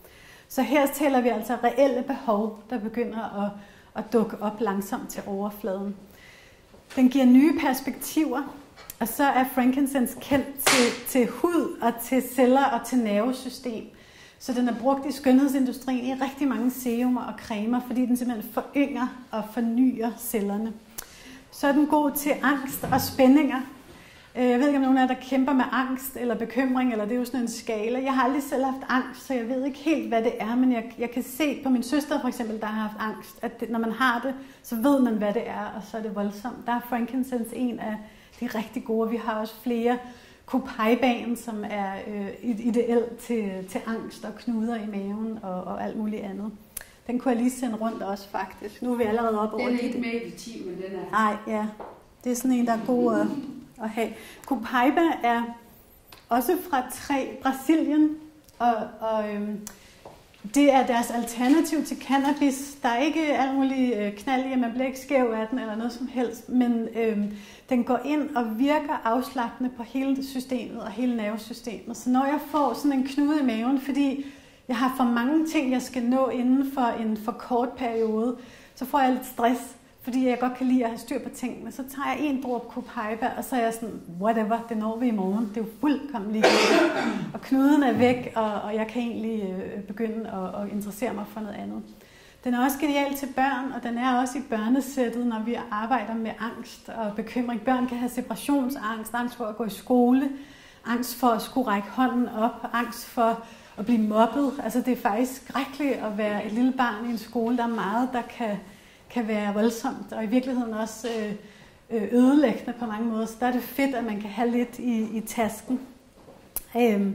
Så her taler vi altså reelle behov, der begynder at, at dukke op langsomt til overfladen. Den giver nye perspektiver, og så er frankincense kendt til, til hud og til celler og til nervesystem. Så den er brugt i skønhedsindustrien i rigtig mange serumer og cremer, fordi den simpelthen forynger og fornyer cellerne. Så er den god til angst og spændinger. Jeg ved ikke, om nogen af jer, der kæmper med angst eller bekymring, eller det er jo sådan en skala. Jeg har aldrig selv haft angst, så jeg ved ikke helt, hvad det er, men jeg, jeg kan se på min søster for eksempel, der har haft angst, at det, når man har det, så ved man, hvad det er, og så er det voldsomt. Der er frankincense en af de rigtig gode. Vi har også flere copaiban, som er øh, ideelt til, til angst og knuder i maven og, og alt muligt andet. Den kunne jeg lige sende rundt også, faktisk. Nu er vi allerede op over den det. Den er ikke med i ti, men den er... Nej, ja. Det er sådan en, der er god at, at have. Copaiba er også fra træ Brasilien, og, og øhm, det er deres alternativ til cannabis. Der er ikke alt muligt knald i, at man bliver ikke skæv af den eller noget som helst, men øhm, den går ind og virker afslappende på hele systemet og hele nervesystemet. Så når jeg får sådan en knude i maven, fordi jeg har for mange ting, jeg skal nå inden for en for kort periode, så får jeg lidt stress, fordi jeg godt kan lide at have styr på tingene. Så tager jeg en drop copaiba, og så er jeg sådan, whatever, det når vi i morgen. Det er jo fuldkommen ligegyldigt. Og knuden er væk, og, og jeg kan egentlig øh, begynde at, at interessere mig for noget andet. Den er også genial til børn, og den er også i børnesættet, når vi arbejder med angst og bekymring. Børn kan have separationsangst, angst for at gå i skole, angst for at skulle række hånden op, angst for at blive mobbet. Altså det er faktisk skrækkeligt at være et lille barn i en skole. Der er meget, der kan, kan være voldsomt, og i virkeligheden også øh, ødelæggende på mange måder. Så der er det fedt, at man kan have lidt i, i tasken. Øhm,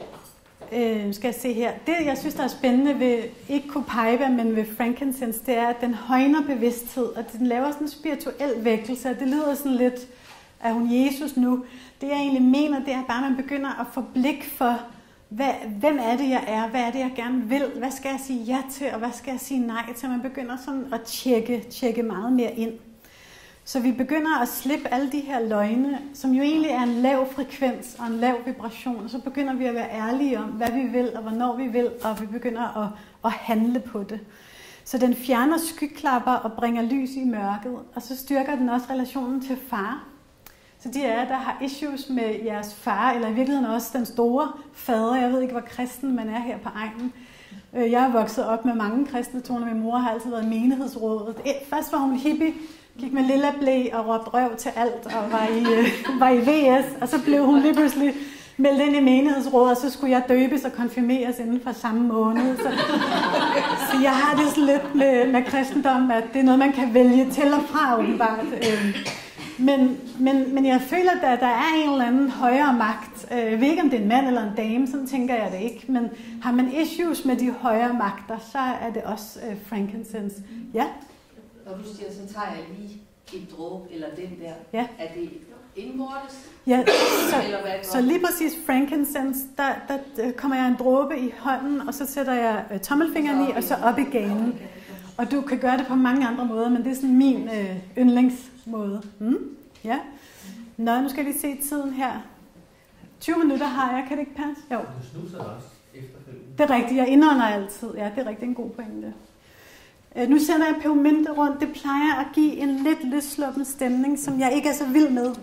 øh, skal jeg se her. Det, jeg synes, der er spændende ved, ikke copaiba, men ved frankincense, det er, at den højner bevidsthed, og den laver sådan en spirituel vækkelse, og det lyder sådan lidt, er hun Jesus nu? Det jeg egentlig mener, det er bare, at man begynder at få blik for, hvad, hvem er det, jeg er? Hvad er det, jeg gerne vil? Hvad skal jeg sige ja til, og hvad skal jeg sige nej til? Man begynder sådan at tjekke, tjekke meget mere ind. Så vi begynder at slippe alle de her løgne, som jo egentlig er en lav frekvens og en lav vibration. Og så begynder vi at være ærlige om, hvad vi vil, og hvornår vi vil, og vi begynder at, at handle på det. Så den fjerner skyklapper og bringer lys i mørket, og så styrker den også relationen til far. Så de af jer, der har issues med jeres far, eller i virkeligheden også den store fader, jeg ved ikke, hvor kristen man er her på egnen. Jeg er vokset op med mange kristne toner. Min mor har altid været i menighedsrådet. Først var hun hippie, gik med lilla blæ og råbte røv til alt, og var i, var i V S, og så blev hun lige pludselig meldt ind i menighedsrådet, og så skulle jeg døbes og konfirmeres inden for samme måned. Så, så jeg har det sådan lidt med, med kristendom, at det er noget, man kan vælge til og fra, åbenbart. Men, men, men jeg føler, at der er en eller anden højere magt. Jeg ved ikke, om det er en mand eller en dame, sådan tænker jeg det ikke. Men har man issues med de højere magter, så er det også uh, frankincense. Ja? Og du siger, så tager jeg lige et dråbe, eller den der. Ja. Er det indvortes? Ja, så, så lige præcis frankincense, der, der kommer jeg en dråbe i hånden, og så sætter jeg uh, tommelfingeren i, og så op i ganen. Og du kan gøre det på mange andre måder, men det er sådan min øh, yndlingsmåde. Mm? Ja. Nå, nu skal jeg lige se tiden her. tyve minutter har jeg, kan det ikke passe? Jo. Du snuser også efterfølgende. Det er rigtigt, jeg indånder altid. Ja, det er rigtig en god pointe. Øh, nu sender jeg pebermynte rundt. Det plejer at give en lidt løssluppen stemning, som jeg ikke er så vild med.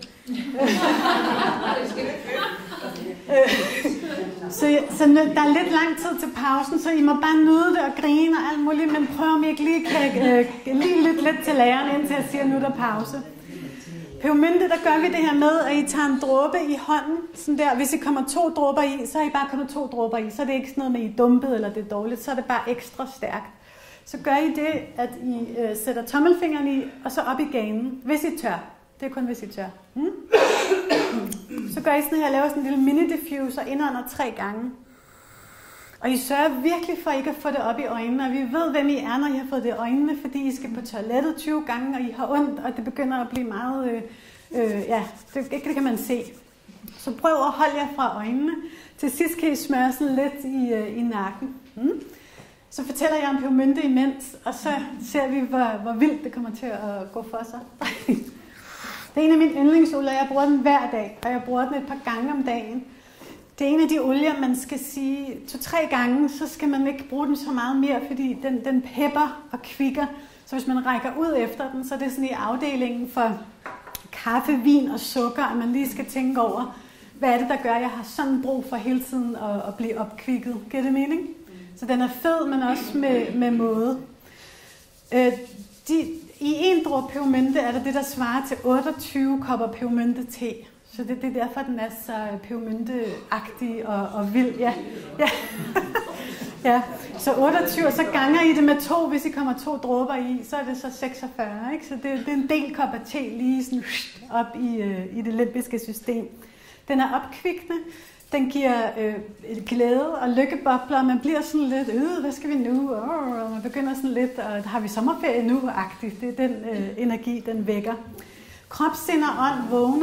Så, så der er lidt lang tid til pausen, så I må bare nyde det og grine og alt muligt, men prøv om I ikke lige kan øh, lige lytte lidt til læreren, indtil jeg siger, nu er der pause. Pebermynte, der gør vi det her med, at I tager en dråbe i hånden, sådan der. Hvis I kommer to dråber i, så er I bare kommet to dråber i, så er det ikke sådan noget med, I er dumpet eller det er dårligt, så er det bare ekstra stærkt. Så gør I det, at I øh, sætter tommelfingeren i, og så op i ganen, hvis I tør. Det er kun, hvis I tør. Hmm? Så gør I sådan her, laver sådan en lille mini-diffuser indånder tre gange. Og I sørger virkelig for ikke at få det op i øjnene, og vi ved, hvem I er, når I har fået det i øjnene, fordi I skal på toilettet tyve gange, og I har ondt, og det begynder at blive meget, øh, øh, ja, det, det kan man se. Så prøv at holde jer fra øjnene. Til sidst kan I smøre sådan lidt i, øh, i nakken. Hmm? Så fortæller jeg om pebermynte imens, og så ser vi, hvor, hvor vildt det kommer til at gå for sig. Det er en af mine yndlingsolie, og jeg bruger den hver dag, og jeg bruger den et par gange om dagen. Det er en af de olier, man skal sige to-tre gange, så skal man ikke bruge den så meget mere, fordi den, den pepper og kvikker. Så hvis man rækker ud efter den, så er det sådan i afdelingen for kaffe, vin og sukker, at man lige skal tænke over, hvad er det, der gør, at jeg har sådan brug for hele tiden at, at blive opkvikket. Giver det mening? Så den er fed, men også med, med måde. Øh, de, I en dråbe pebermynte er der det, der svarer til otteogtyve kopper pebermynte te. Så det, det er derfor, den er så pebermynte-agtig og, og vild. Ja. Ja. Ja. Så otteogtyve, og så ganger I det med to, hvis I kommer to dråber i, så er det så seksogfyrre. Ikke? Så det, det er en del kopper te lige sådan op i, uh, i det limbiske system. Den er opkvikkende. Den giver øh, glæde og lykkebobler, og man bliver sådan lidt, øh, hvad skal vi nu? Oh, og man begynder sådan lidt, og har vi sommerferie nu-agtigt. Det er den øh, energi, den vækker. Krop, sind og ånd vågner.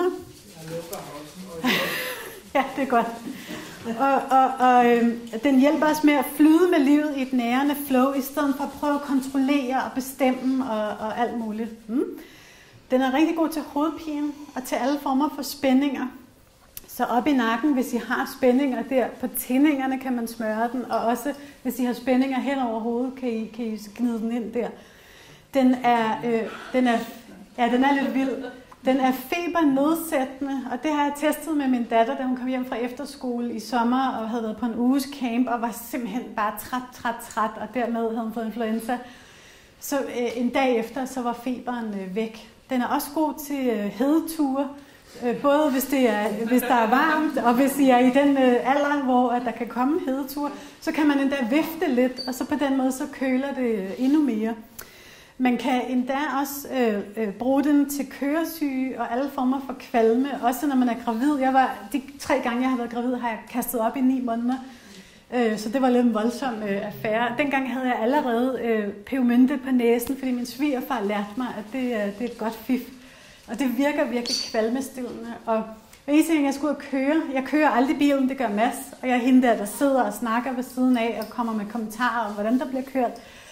Ja, det er godt. Og, og, og øh, den hjælper os med at flyde med livet i et nærende flow, i stedet for at prøve at kontrollere og bestemme og, og alt muligt. Mm. Den er rigtig god til hovedpine og til alle former for spændinger. Så op i nakken, hvis I har spændinger der på tændingerne, kan man smøre den. Og også hvis I har spændinger hen over hovedet, kan I, kan I gnide den ind der. Den er, øh, den er, ja, den er lidt vild. Den er febernedsættende, og det har jeg testet med min datter, da hun kom hjem fra efterskole i sommer og havde været på en uges camp og var simpelthen bare træt, træt, træt, og dermed havde hun fået influenza. Så øh, en dag efter, så var feberen øh, væk. Den er også god til øh, hedeture, øh, både hvis, det er, hvis der er varmt, og hvis I er i den øh, alder, hvor at der kan komme hedeture, så kan man endda vifte lidt, og så på den måde så køler det øh, endnu mere. Man kan endda også øh, øh, bruge den til køresyge og alle former for kvalme, også når man er gravid. Jeg var, de tre gange, jeg har været gravid, har jeg kastet op i ni måneder, øh, så det var lidt en voldsom øh, affære. Dengang havde jeg allerede øh, pebermynte på næsen, fordi min svigerfar lærte mig, at det, øh, det er et godt fif. Og det virker virkelig kvalmestivende. Og hver eneste gang jeg skulle ud og køre, jeg kører aldrig bilen, det gør Mads, og jeg er hende der, der sidder og snakker ved siden af og kommer med kommentarer om, hvordan der bliver kørt.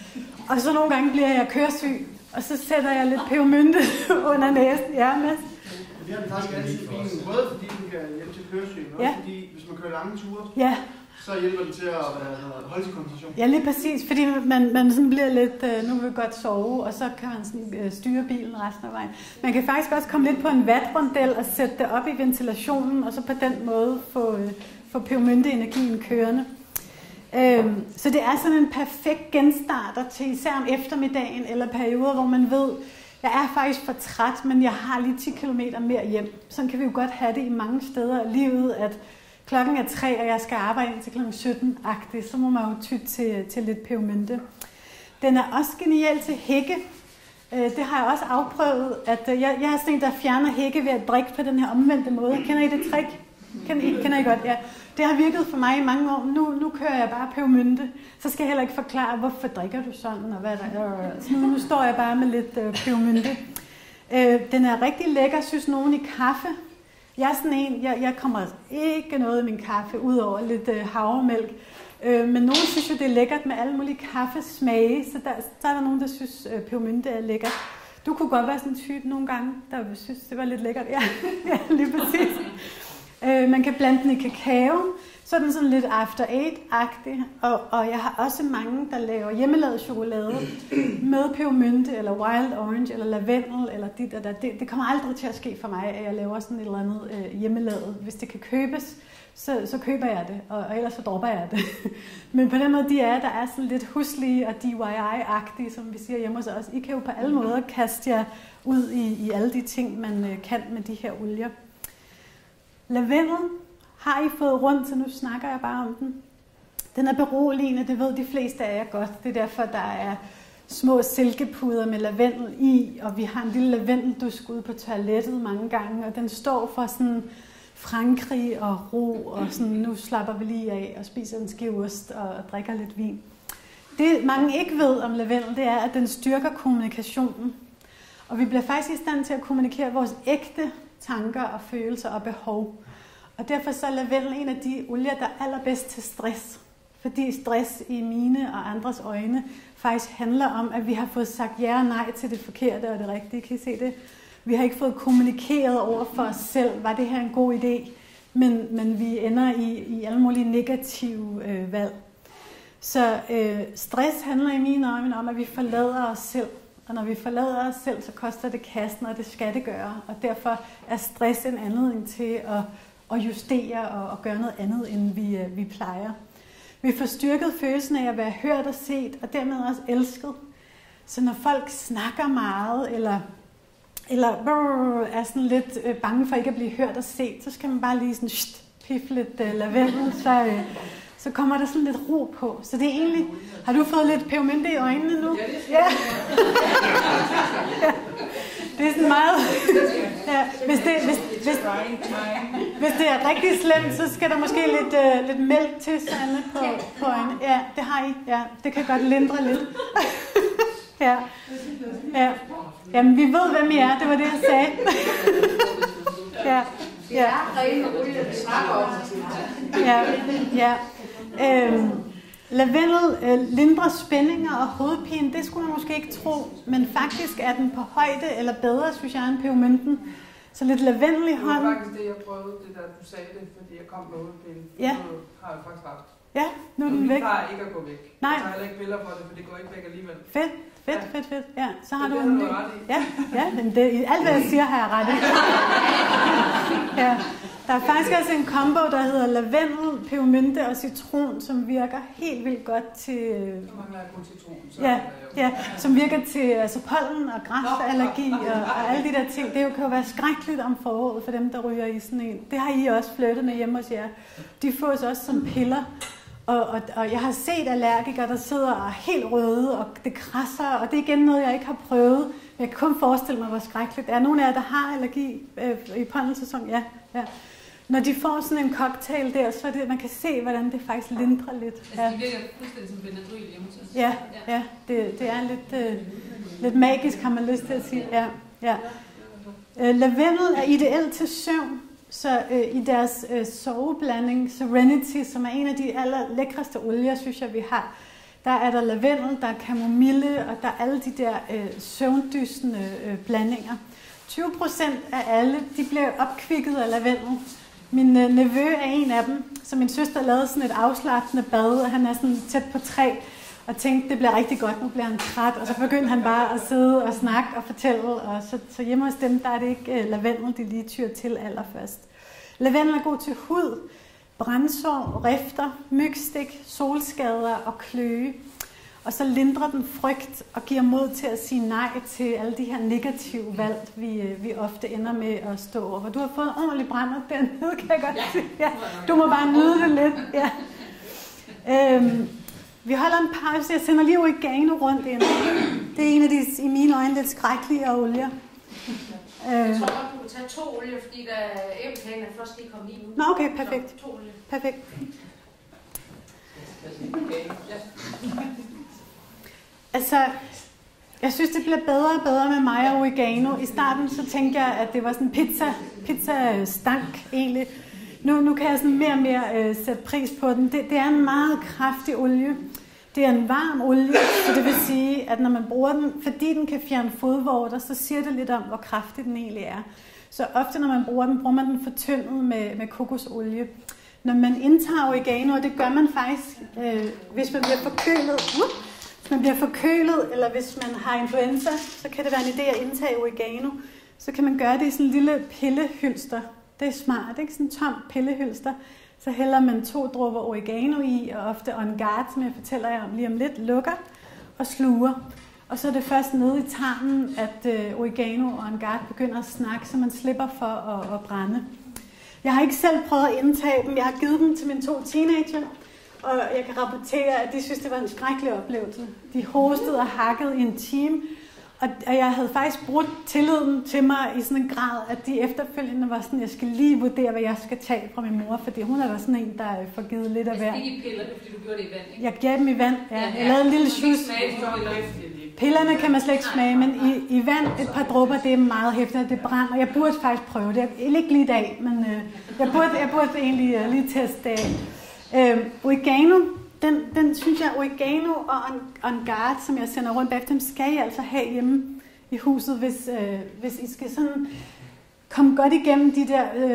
Og så nogle gange bliver jeg køresyg, og så sætter jeg lidt pebermynte under næsen. Ja, Mads? Vi har den faktisk altid i bilen, både fordi den kan hjælpe til køresyg, men også ja. Fordi, hvis man kører lange ture, ja. Så hjælper den til at holde sin koncentration. Ja, lige præcis, fordi man, man sådan bliver lidt, øh, nu vil vi godt sove, og så kan man sådan, øh, styre bilen resten af vejen. Man kan faktisk også komme lidt på en watrondel og sætte det op i ventilationen, og så på den måde få, øh, få pebermynte-energien kørende. Øhm, så det er sådan en perfekt genstarter til især om eftermiddagen eller perioder, hvor man ved, jeg er faktisk for træt, men jeg har lige ti kilometer mere hjem. Sådan kan vi jo godt have det i mange steder af livet, at klokken er tre, og jeg skal arbejde indtil klokken sytten-agtigt, så må man jo tytte til, til lidt pebermynte. Den er også genial til hække. Det har jeg også afprøvet, at jeg, jeg er sådan en, der fjerner hække ved at drikke på den her omvendte måde. Kender I det trick? Kender I, kender I godt? Ja. Det har virket for mig i mange år. Nu, nu kører jeg bare pebermynte. Så skal jeg heller ikke forklare, hvorfor drikker du sådan, og hvad der er. Så nu, nu står jeg bare med lidt øh, pebermynte. Øh, den er rigtig lækker, synes nogen, i kaffe. Jeg er sådan en, jeg, jeg kommer ikke noget i min kaffe, udover lidt øh, havremælk. Øh, men nogen synes jo, det er lækkert med alle mulige kaffesmage, så der, så er der nogen, der synes, øh, pebermynte er lækkert. Du kunne godt være sådan en type nogle gange, der synes, det var lidt lækkert. Ja, ja lige præcis. Øh, man kan blande den i kakao, så er den sådan lidt after eight-agtig, og, og jeg har også mange, der laver hjemmelavet chokolade med pebermynte, eller wild orange, eller lavendel, eller dit og der. Det, det kommer aldrig til at ske for mig, at jeg laver sådan et eller andet øh, hjemmelavet. Hvis det kan købes, så, så køber jeg det, og, og ellers så dropper jeg det. Men på den måde, de er, der er sådan lidt huslige og D I Y-agtige, som vi siger hjemme hos os. I kan jo på alle måder kaste jer ud i, i alle de ting, man øh, kan med de her olier. Lavendel har I fået rundt, så nu snakker jeg bare om den. Den er beroligende, det ved de fleste af jer godt. Det er derfor, der er små silkepuder med lavendel i, og vi har en lille lavendeldusk ude på toilettet mange gange, og den står for sådan Frankrig og ro, og sådan, nu slapper vi lige af og spiser en skive ost og drikker lidt vin. Det mange ikke ved om lavendel, det er, at den styrker kommunikationen. Og vi bliver faktisk i stand til at kommunikere vores ægte tanker og følelser og behov. Og derfor så er lavendel en af de olier, der er allerbedst til stress. Fordi stress i mine og andres øjne faktisk handler om, at vi har fået sagt ja og nej til det forkerte og det rigtige. Kan I se det? Vi har ikke fået kommunikeret over for os selv, var det her en god idé? men, men vi ender i, i alle mulige negative øh, valg. Så øh, stress handler i mine øjne om, at vi forlader os selv. Og når vi forlader os selv, så koster det kassen, og det skal det gøre. Og derfor er stress en anledning til at, at justere og at gøre noget andet, end vi, vi plejer. Vi får styrket følelsen af at være hørt og set, og dermed også elsket. Så når folk snakker meget, eller, eller brrr, er sådan lidt øh, bange for ikke at blive hørt og set, så skal man bare lige sådan, sht, piffe lidt øh, lavendel, så, øh, så kommer der sådan lidt ro på. Så det er egentlig... Har du fået lidt pebermynte i øjnene nu? Ja. Ja. Det er sådan meget... Ja. Hvis, det, hvis, hvis, hvis det er rigtig slemt, så skal der måske lidt, øh, lidt mælk til Sanne på, på øjnene. Ja, det har I. Ja, det kan godt lindre lidt. Ja. Ja. Jamen, vi ved, hvem I er. Det var det, jeg sagde. Ja. Ja. Ja. Ja. Øhm, lavendel øh, lindrer spændinger og hovedpine. Det skulle man måske ikke tro, men faktisk er den på højde eller bedre, synes jeg, end pebermynten. Så lidt lavendel i hånden. Det var faktisk det, jeg prøvede, det der du sagde det, fordi jeg kom med hovedpine. Ja. Nu har jeg faktisk haft. Ja, nu er den væk. Det er ikke at gå væk. Nej. Jeg tager heller ikke billeder for det, for det går ikke væk alligevel. Fedt, fedt, ja. fedt, fedt. Ja, så har det du en ny. Ja, ja, men det, alt hvad jeg siger, har jeg ret i. Ja. Der er faktisk også en kombo, der hedder lavendel, pebermynte og citron, som virker helt vildt godt til... Så mangler jeg kun citron. Så ja, ja, som virker til altså pollen og græsallergi og, og alle de der ting. Det kan jo være skrækkeligt om foråret for dem, der ryger i sådan en. Det har I også flyttet med hjemme hos jer. De fås også som piller. Og, og, og jeg har set allergikere, der sidder og er helt røde, og det krasser, og det er igen noget, jeg ikke har prøvet. Jeg kan kun forestille mig, hvor skrækkeligt. Er nogen af jer, der har allergi øh, i pollensæson? Ja, ja. Når de får sådan en cocktail der, så er det, man kan se, hvordan det faktisk lindrer lidt. Altså, ja. De virker fuldstændig som Benadryl hjemme hos os. Ja, ja, det, det er lidt, øh, lidt magisk, har man lyst til at sige. Ja, ja. Øh, lavendel er ideelt til søvn. Så øh, i deres øh, soveblanding, Serenity, som er en af de aller lækreste olier, synes jeg, vi har, der er der lavendel, der er kamomille, og der er alle de der øh, søvndysende øh, blandinger. tyve procent af alle, de bliver opkvikket af lavendel. Min øh, nevø er en af dem, så min søster lavede sådan et afslappende bad, og han er sådan tæt på tre, og tænkte, det bliver rigtig godt, nu bliver han træt, og så begyndte han bare at sidde og snakke og fortælle, og så, så hjemme hos dem, der er det ikke øh, lavendel, de lige tyr til allerførst. Lavendel er god til hud, brændsår, rifter, mygstik, solskader og kløe. Og så lindrer den frygt og giver mod til at sige nej til alle de her negative valg, vi, vi ofte ender med at stå over. Du har fået en ordentlig brænder dernede, kan jeg godt sige. Ja, du må bare nyde det lidt. Ja. Øhm, vi holder en pause. Jeg sender lige oregano rundt ind. Det er en af de, i mine øjne, lidt skrækkelige olier. Jeg tror godt, du kan tage to olier, fordi der æblekagen er først lige kommet i nu. Nå, okay, perfekt. Så, to olier. Perfekt. Altså, jeg synes, det bliver bedre og bedre med mig og oregano. I starten så tænkte jeg, at det var sådan pizza, pizza stank egentlig. Nu, nu kan jeg sådan mere og mere øh, sætte pris på den. Det, det er en meget kraftig olie. Det er en varm olie, så det vil sige, at når man bruger den, fordi den kan fjerne fodvorter, så siger det lidt om, hvor kraftig den egentlig er. Så ofte, når man bruger den, bruger man den fortyndet med, med kokosolie. Når man indtager oregano, og det gør man faktisk, øh, hvis man bliver forkølet, uh, hvis man bliver forkølet, eller hvis man har influenza, så kan det være en idé at indtage oregano. Så kan man gøre det i sådan en lille pillehylster. Det er smart, ikke? Sådan en tom pillehylster. Så hælder man to dråber oregano i, og ofte on guard, som jeg fortæller jer om lige om lidt, lukker og sluger. Og så er det først nede i tarmen, at øh, oregano og on guard begynder at snakke, så man slipper for at, at brænde. Jeg har ikke selv prøvet at indtage dem. Jeg har givet dem til mine to teenager, og jeg kan rapportere, at de synes, det var en skrækkelig oplevelse. De hostede og hakkede i en time, og jeg havde faktisk brudt tilliden til mig i sådan en grad, at de efterfølgende var sådan, jeg skal lige vurdere, hvad jeg skal tage fra min mor, fordi hun er der sådan en, der får givet lidt af hver. Altså ikke i piller, fordi du gjorde det i vand, ikke? Jeg gav dem i vand, ja. Ja, ja. Jeg lavede en lille sjus. Pillerne kan man slet ikke smage, men i, i vand, et par dråber, det er meget hæftigt, det brænder. Jeg burde faktisk prøve det. Ikke lige i dag, men øh, jeg, burde, jeg burde egentlig øh, lige teste det af. Øh, oregano, den, den synes jeg, oregano og on, on guard, som jeg sender rundt bagefter, dem skal I altså have hjemme i huset, hvis, øh, hvis I skal sådan komme godt igennem de der øh,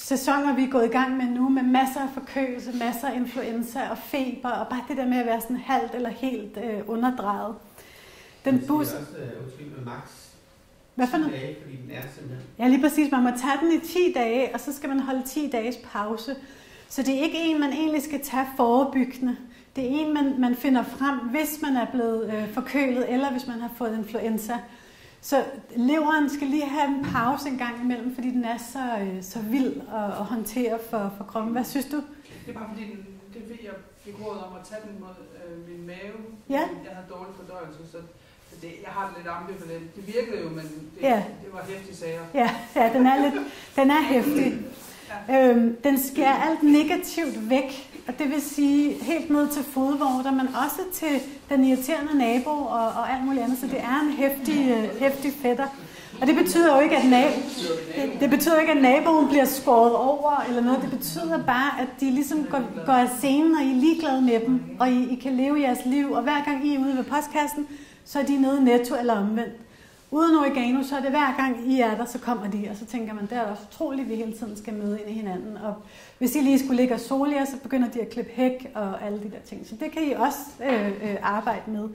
sæsoner, vi er gået i gang med nu, med masser af forkølelse, masser af influenza og feber, og bare det der med at være sådan halvt eller helt øh, underdrejet. Den bus... også uh, undskyld med max Hvad for noget? dage, fordi den er simpelthen... Ja, lige præcis. Man må tage den i ti dage, og så skal man holde ti dages pause. Så det er ikke en, man egentlig skal tage forebyggende. Det er en, man, man finder frem, hvis man er blevet øh, forkølet, eller hvis man har fået influenza. Så leveren skal lige have en pause en gang imellem, fordi den er så, øh, så vild at, at håndtere for, for kroppen. Hvad synes du? Det er bare fordi, den, det er fordi, jeg fik råd om at tage den mod øh, min mave. Ja. Jeg havde dårlig fordøjelse, så det, jeg har det lidt ambivalent. Det virkede jo, men det, ja. det var hæftige sager. Ja, ja den er lidt, den er hæftig. Ja. Øhm, den skærer alt negativt væk. Og det vil sige helt ned til fodvorter, men også til den irriterende nabo og, og alt muligt andet. Så det er en hæftig, uh, hæftig fætter. Og det betyder jo ikke, at nabo, det, det betyder ikke, at naboen bliver skåret over eller noget. Det betyder bare, at de ligesom går, går af scenen, og I er ligeglade med dem. Og I, I kan leve jeres liv. Og hver gang I er ude ved postkassen, så er de nede i Netto eller omvendt. Uden oregano, så er det hver gang I er der, så kommer de, og så tænker man, det er også utroligt, at vi hele tiden skal møde ind i hinanden. Og hvis de lige skulle ligge og sole jer, så begynder de at klippe hæk og alle de der ting. Så det kan I også øh, øh, arbejde med.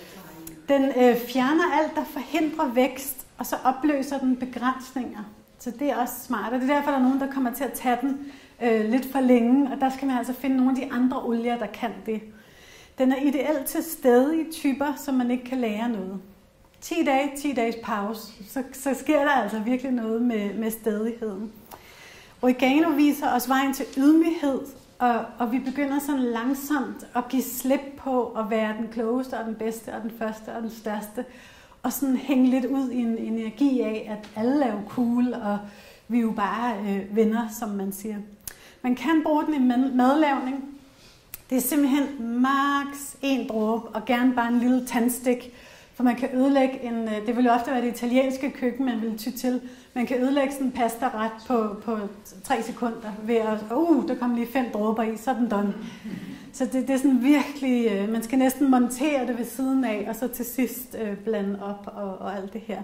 Den øh, fjerner alt, der forhindrer vækst, og så opløser den begrænsninger. Så det er også smart, og det er derfor, der er nogen, der kommer til at tage den øh, lidt for længe, og der skal man altså finde nogle af de andre olier, der kan det. Den er ideelt til stedige typer, så man ikke kan lære noget. ti dage, ti dages pause, så, så sker der altså virkelig noget med, med stædigheden. Oregano viser os vejen til ydmyghed, og, og vi begynder sådan langsomt at give slip på at være den klogeste og den bedste og den første og den største, og sådan hænge lidt ud i en, en energi af, at alle er jo cool, og vi er jo bare øh, venner, som man siger. Man kan bruge den i madlavning. Det er simpelthen maks en dråbe, og gerne bare en lille tandstik. For man kan ødelægge en, det vil jo ofte være det italienske køkken, man vil ty til. Man kan ødelægge sådan en pastaret på, på tre sekunder ved at, uh, der kom lige fem dråber i, så er den done. Så det, det er sådan virkelig, man skal næsten montere det ved siden af, og så til sidst øh, blande op og, og alt det her.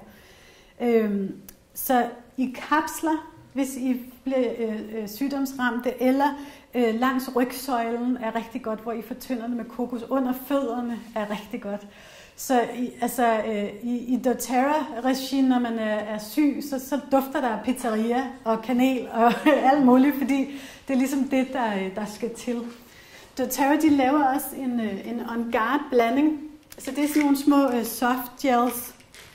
Øhm, så i kapsler, hvis I bliver øh, sygdomsramte, eller øh, langs rygsøjlen er rigtig godt, hvor I fortynder det med kokos. Under fødderne er rigtig godt. Så i, altså, øh, i, i doTERRA-regi, når man er, er syg, så, så dufter der pizzeria og kanel og alt muligt, fordi det er ligesom det, der, der skal til. doTERRA, de laver også en, en on guard blanding, så det er sådan nogle små uh, soft gels,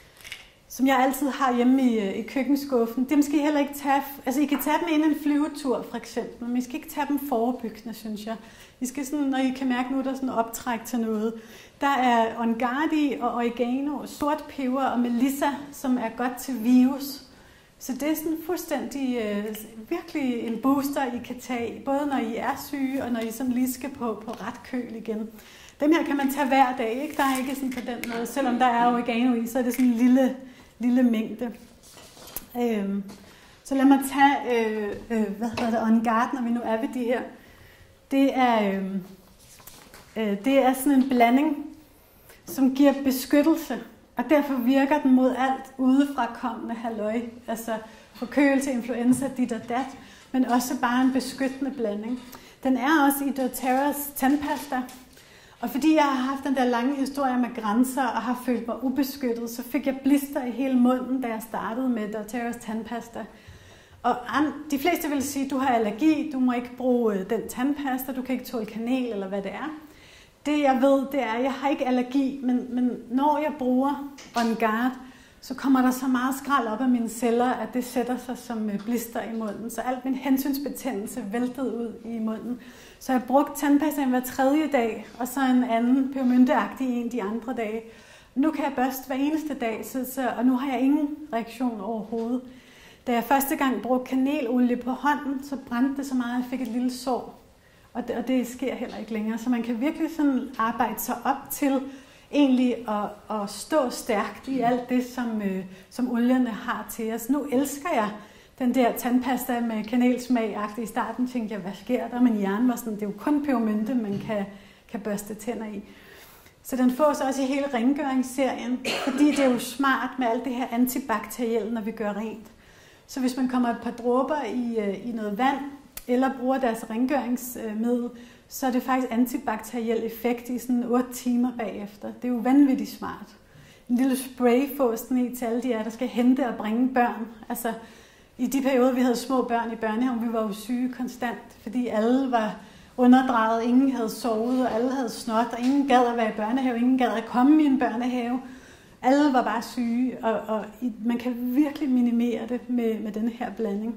som jeg altid har hjemme i, i køkkenskuffen. Dem skal I heller ikke tage, altså I kan tage dem inden en flyvetur for eksempel, men I skal ikke tage dem forebyggende, synes jeg. I skal sådan, når I kan mærke nu, der er sådan optræk til noget. Der er On Guard i, og oregano, sort peber og melissa, som er godt til virus. Så det er sådan fuldstændig, øh, virkelig en booster, I kan tage, både når I er syge, og når I sådan lige skal på, på ret køl igen. Dem her kan man tage hver dag, ikke? Der er ikke sådan på den måde, selvom der er oregano i, så er det sådan en lille, lille mængde. Øhm, så lad mig tage, øh, øh, hvad hedder det, On Guard, når vi nu er ved de her. Det er, øh, øh, det er sådan en blanding, som giver beskyttelse, og derfor virker den mod alt udefrakommende halløj, altså forkølelse, influenza, dit og dat, men også bare en beskyttende blanding. Den er også i doTERRAs tandpasta, og fordi jeg har haft den der lange historie med grænser og har følt mig ubeskyttet, så fik jeg blister i hele munden, da jeg startede med doTERRAs tandpasta. Og de fleste vil sige, at du har allergi, du må ikke bruge den tandpasta, du kan ikke tåle kanel eller hvad det er. Det jeg ved, det er, at jeg har ikke allergi, men, men når jeg bruger On Guard, så kommer der så meget skrald op af mine celler, at det sætter sig som blister i munden. Så alt min hensynsbetændelse væltede ud i munden. Så jeg har brugt tandpasta hver tredje dag, og så en anden pebermynteagtig en de andre dage. Nu kan jeg børste hver eneste dag, så, så, og nu har jeg ingen reaktion overhovedet. Da jeg første gang brugte kanelolie på hånden, så brændte det så meget, at jeg fik et lille sår. Og det, og det sker heller ikke længere. Så man kan virkelig sådan arbejde sig op til egentlig at, at stå stærkt i alt det, som, øh, som olierne har til os. Nu elsker jeg den der tandpasta med kanelsmag-agtig. I starten tænkte jeg, hvad sker der? Men hjernen var sådan, det er jo kun pebermynte, man kan, kan børste tænder i. Så den fås også i hele rengøringsserien, fordi det er jo smart med alt det her antibakterielle, når vi gør rent. Så hvis man kommer et par dråber i, i noget vand, eller bruger deres rengøringsmiddel, så er det faktisk antibakteriel effekt i sådan otte timer bagefter. Det er jo vanvittigt smart. En lille spray fås den i til alle de jer, der skal hente og bringe børn. Altså, i de perioder, vi havde små børn i børnehaven, vi var jo syge konstant, fordi alle var underdrejet, ingen havde sovet, og alle havde snot, og ingen gad at være i børnehave, ingen gad at komme i en børnehave. Alle var bare syge, og, og man kan virkelig minimere det med, med denne her blanding.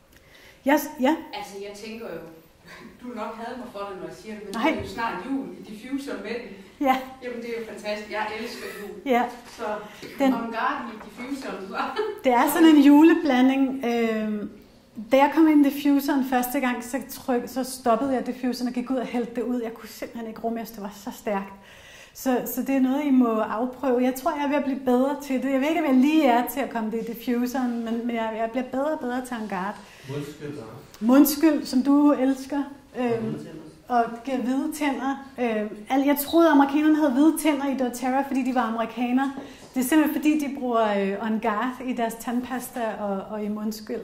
Yes, ja? Altså, jeg tænker jo, du nok havde mig for det, når jeg siger det, men Nej. det er jo snart jul i diffuser med den. Ja. Jamen, det er jo fantastisk. Jeg elsker jul. Ja. Så Den, on guard i diffuseren, så. Det er sådan en juleblanding. Øh, da jeg kom ind i diffuseren første gang, så, tryk, så stoppede jeg diffuseren og gik ud og hældte det ud. Jeg kunne simpelthen ikke rumme, det var så stærkt. Så, så det er noget, I må afprøve. Jeg tror, jeg er ved at blive bedre til det. Jeg ved ikke, om jeg lige er til at komme det i diffuseren, men, men jeg, jeg bliver bedre og bedre til en guard. Mundskyld. Mundskyld, som du elsker. Øh, og giver hvide tænder. Øh, jeg troede, at amerikanerne havde hvide tænder i doTERRA, fordi de var amerikanere. Det er simpelthen fordi, de bruger øh, On Guard i deres tandpasta og, og i mundskyld.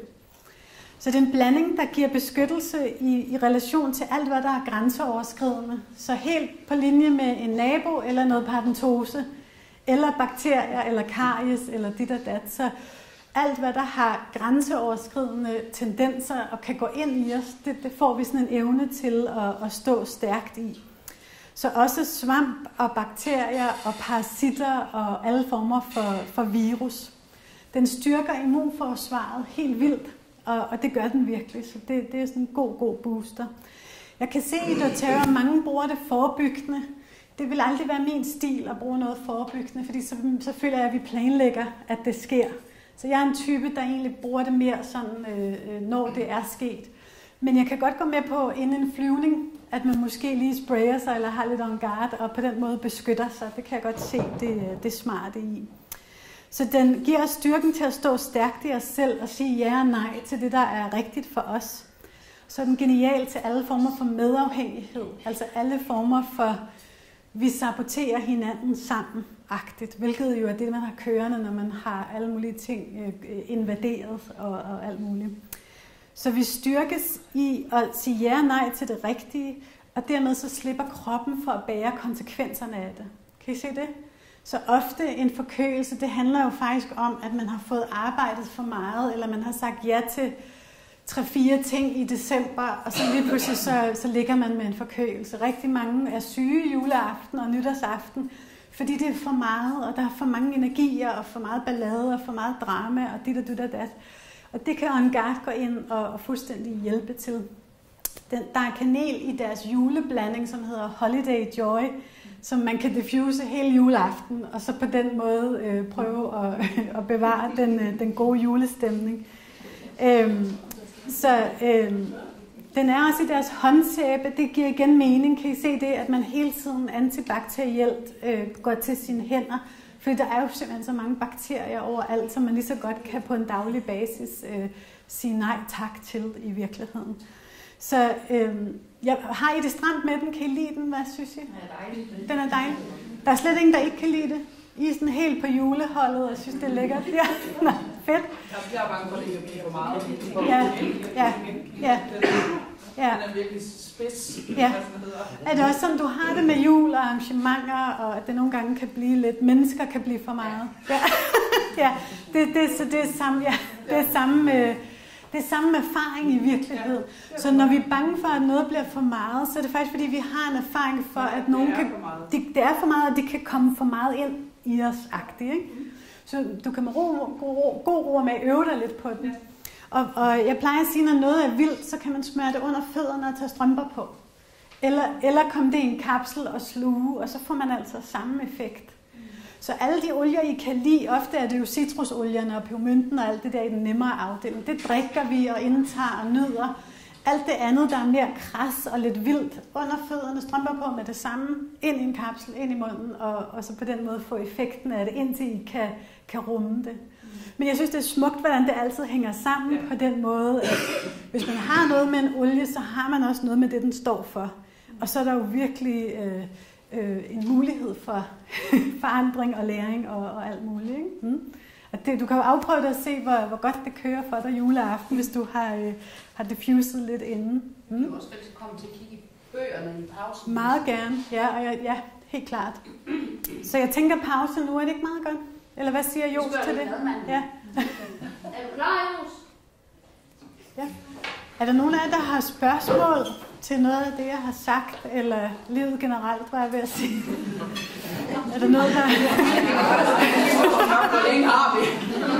Så det er en blanding, der giver beskyttelse i, i relation til alt, hvad der er grænseoverskridende. Så helt på linje med en nabo, eller noget paradentose, eller bakterier, eller karies, eller dit og dat. Så alt, hvad der har grænseoverskridende tendenser og kan gå ind i os, det, det får vi sådan en evne til at, at stå stærkt i. Så også svamp og bakterier og parasitter og alle former for, for virus. Den styrker immunforsvaret helt vildt, og, og det gør den virkelig, så det, det er sådan en god, god booster. Jeg kan se i doTERRA, at mange bruger det forebyggende. Det vil aldrig være min stil at bruge noget forebyggende, fordi så, så føler jeg, at vi planlægger, at det sker. Så jeg er en type, der egentlig bruger det mere sådan, øh, når det er sket. Men jeg kan godt gå med på inden en flyvning, at man måske lige sprayer sig eller har lidt on guard, og på den måde beskytter sig. Det kan jeg godt se, det, det smarte i. Så den giver os styrken til at stå stærkt i os selv og sige ja og nej til det, der er rigtigt for os. Så er den genial til alle former for medafhængighed. Altså alle former for, vi saboterer hinanden sammen-agtigt. Hvilket jo er det, man har kørende, når man har alle mulige ting invaderet og, og alt muligt. Så vi styrkes i at sige ja og nej til det rigtige, og dermed så slipper kroppen for at bære konsekvenserne af det. Kan I se det? Så ofte en forkølelse, det handler jo faktisk om, at man har fået arbejdet for meget, eller man har sagt ja til tre-fire ting i december, og så lige pludselig så, så ligger man med en forkølelse. Rigtig mange er syge juleaften og nytårsaften, fordi det er for meget, og der er for mange energier, og for meget ballade, og for meget drama, og dit og dit og dat. Og det kan On Guard gå ind og, og fuldstændig hjælpe til. Den, der er kanel i deres juleblanding, som hedder Holiday Joy, som man kan diffuse hele juleaften, og så på den måde øh, prøve at, at bevare den, den gode julestemning. Øhm, så øhm, den er også i deres håndsæbe. Det giver igen mening. Kan I se det, at man hele tiden antibakterielt øh, går til sine hænder? Fordi der er jo simpelthen så mange bakterier overalt, som man lige så godt kan på en daglig basis øh, sige nej tak til i virkeligheden. Så øh, jeg har I det stramt med den? Kan I lide den? Hvad synes I? Den er dejlig. Den er dejlig. Der er slet ingen, der ikke kan lide det. I er sådan helt på juleholdet og synes, det er lækkert. Ja, nå, fedt. Jeg er bange for, at det ikke bliver for meget. Ja, ja, ja. Ja. Den er virkelig spids. Ja. Er det også sådan, du har det med jul og arrangementer, og at det nogle gange kan blive lidt, mennesker kan blive for meget? Ja, ja. Det, det, så det er samme, ja. Det er samme, det er samme erfaring i virkelighed. Så når vi er bange for, at noget bliver for meget, så er det faktisk, fordi vi har en erfaring for, at nogen kan, det, det er for meget, og det kan komme for meget ind i os-agtigt, ikke? Så du kan med ro, ro, god ro med at øve dig lidt på det. Og, og jeg plejer at sige, når noget er vildt, så kan man smøre det under fødderne og tage strømper på. Eller, eller komme det i en kapsel og sluge, og så får man altså samme effekt. Så alle de olier, I kan lide, ofte er det jo citrusolierne og pebermynten og alt det der i den nemmere afdeling. Det drikker vi og indtager og nyder. Alt det andet, der er mere kras og lidt vildt, under fødderne, strømper på med det samme, ind i en kapsel, ind i munden, og, og så på den måde få effekten af det, indtil I kan, kan rumme det. Men jeg synes, det er smukt, hvordan det altid hænger sammen på den måde, at hvis man har noget med en olie, så har man også noget med det, den står for. Og så er der jo virkelig øh, øh, en mulighed for forandring og læring og, og alt muligt. Ikke? Mm. At det, du kan jo afprøve det at se, hvor, hvor godt det kører for dig juleaften, hvis du har, øh, har diffuset lidt inden. Mm. Du kan også faktisk komme til at kigge i bøgerne i pausen. Meget gerne, ja, og jeg, ja, helt klart. Så jeg tænker pause nu, er det ikke meget godt? Eller hvad siger Jos til det? Ja. Er du klar, Jos? Ja. Er der nogen af jer, der har spørgsmål til noget af det, jeg har sagt, eller livet generelt, var jeg ved at sige? Er der noget, der... Hvor længe har vi?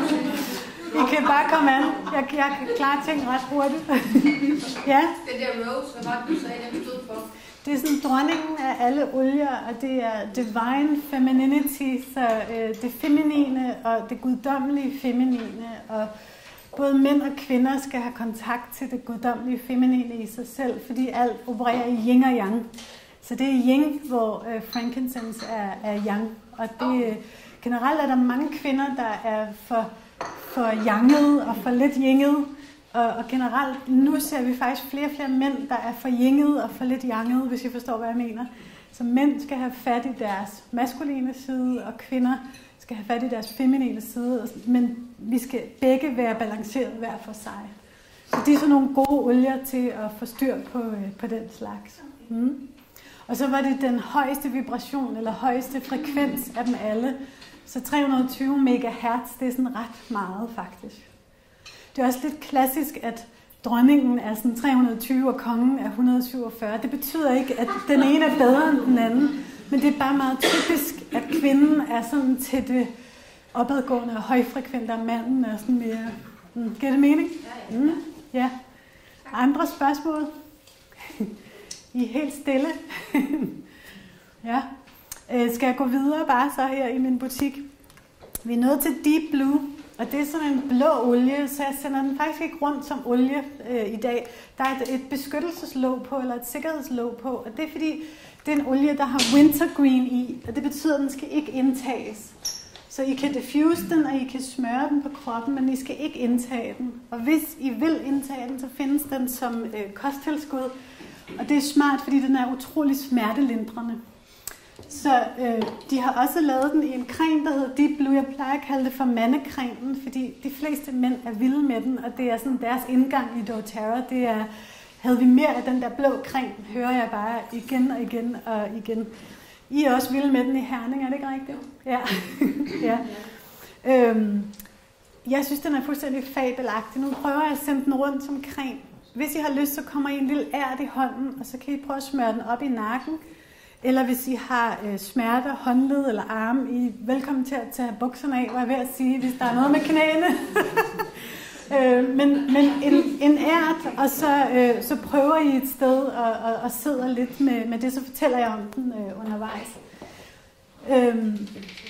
I kan bare komme an. Jeg, jeg kan klare ting ret hurtigt. Ja? Det der rose, hvad var det, du sagde, den stod for? Det er sådan dronningen af alle olier, og det er divine femininity, så øh, det feminine og det guddommelige feminine, og både mænd og kvinder skal have kontakt til det guddommelige feminine i sig selv, fordi alt opererer i yin og yang. Så det er yin, hvor øh, frankincense er, er yang. Og det, øh, generelt er der mange kvinder, der er for, for yanget og for lidt yinget. Og, og generelt, nu ser vi faktisk flere og flere mænd, der er for yinget og for lidt yanget, hvis I forstår, hvad jeg mener. Så mænd skal have fat i deres maskuline side, og kvinder skal have fat i deres feminine side, men vi skal begge være balanceret hver for sig. Så det er sådan nogle gode olier til at få styr på, på den slags. Mm. Og så var det den højeste vibration, eller højeste frekvens af dem alle. Så tre hundrede og tyve megahertz, det er sådan ret meget faktisk. Det er også lidt klassisk, at dronningen er sådan tre hundrede og tyve, og kongen er et hundrede og syvogfyrre. Det betyder ikke, at den ene er bedre end den anden. Men det er bare meget typisk, at kvinden er sådan til det opadgående og højfrekvente, og manden er sådan mere... Mm, giver det mening? Mm, ja. Andre spørgsmål? I er helt stille. Ja. Skal jeg gå videre bare så her i min butik? Vi er nået til Deep Blue, og det er sådan en blå olie, så jeg sender den faktisk ikke rundt som olie øh, i dag. Der er et, et beskyttelseslåg på, eller et sikkerhedslåg på, og det er fordi, det er en olie, der har wintergreen i, og det betyder, at den skal ikke indtages. Så I kan diffuse den, og I kan smøre den på kroppen, men I skal ikke indtage den. Og hvis I vil indtage den, så findes den som øh, kosttilskud, og det er smart, fordi den er utrolig smertelindrende. Så øh, de har også lavet den i en creme, der hedder Deep Blue. Jeg plejer at kalde det for mandecremen, fordi de fleste mænd er vilde med den, og det er sådan deres indgang i doTERRA. Det er, havde vi mere af den der blå creme, hører jeg bare igen og igen og igen. I er også vilde med den i Herning, er det ikke rigtigt? Ja. Ja. Øhm, jeg synes, den er fuldstændig fabelagtig. Nu prøver jeg at sende den rundt som creme. Hvis I har lyst, så kommer I en lille ært i hånden, og så kan I prøve at smøre den op i nakken. Eller hvis I har øh, smerter, håndled eller arme, I er velkommen til at tage bukserne af, var jeg ved at sige, hvis der er noget med knæene. øh, men men en, en ært, og så, øh, så prøver I et sted og, og, og sidder lidt med, med det, så fortæller jeg om den øh, undervejs. Øhm.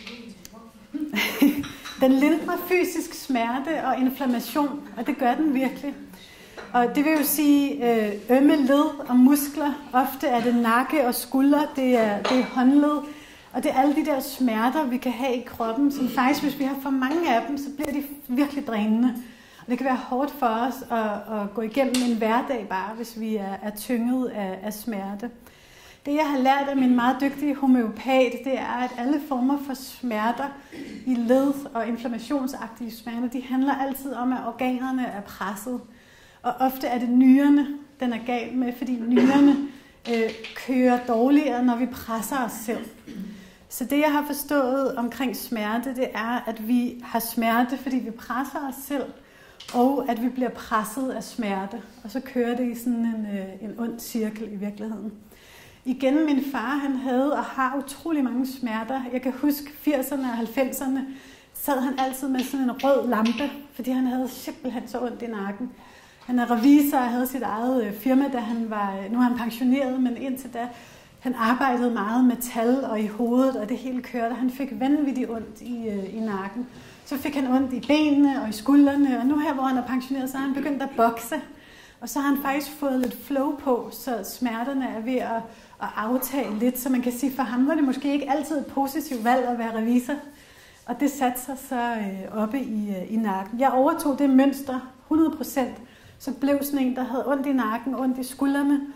Den lindrer fysisk smerte og inflammation, og det gør den virkelig. Og det vil jo sige øh, ømme led og muskler. Ofte er det nakke og skuldre, det er, det er håndled. Og det er alle de der smerter, vi kan have i kroppen, som faktisk, hvis vi har for mange af dem, så bliver de virkelig drænende. Og det kan være hårdt for os at, at gå igennem en hverdag bare, hvis vi er, er tynget af, af smerte. Det jeg har lært af min meget dygtige homeopat, det er, at alle former for smerter i led og inflammationsagtige smerter, de handler altid om, at organerne er presset. Og ofte er det nyrerne, den er gal med, fordi nyrerne øh, kører dårligere, når vi presser os selv. Så det, jeg har forstået omkring smerte, det er, at vi har smerte, fordi vi presser os selv, og at vi bliver presset af smerte. Og så kører det i sådan en, øh, en ond cirkel i virkeligheden. Igen, min far, han havde og har utrolig mange smerter. Jeg kan huske firserne og halvfemserne, sad han altid med sådan en rød lampe, fordi han havde simpelthen så ondt i nakken. Han er revisor og havde sit eget firma, da han var, nu er han pensioneret, men indtil da, han arbejdede meget med tal og i hovedet, og det hele kørte. Han fik vanvittigt ondt i, i nakken. Så fik han ondt i benene og i skuldrene, og nu her, hvor han er pensioneret, så har han begyndt at bokse. Og så har han faktisk fået lidt flow på, så smerterne er ved at, at aftage lidt. Så man kan sige, for ham var det måske ikke altid et positivt valg at være revisor. Og det satte sig så øh, oppe i, øh, i nakken. Jeg overtog det mønster hundrede procent. Så blev sådan en, der havde ondt i nakken, ondt i skuldrene,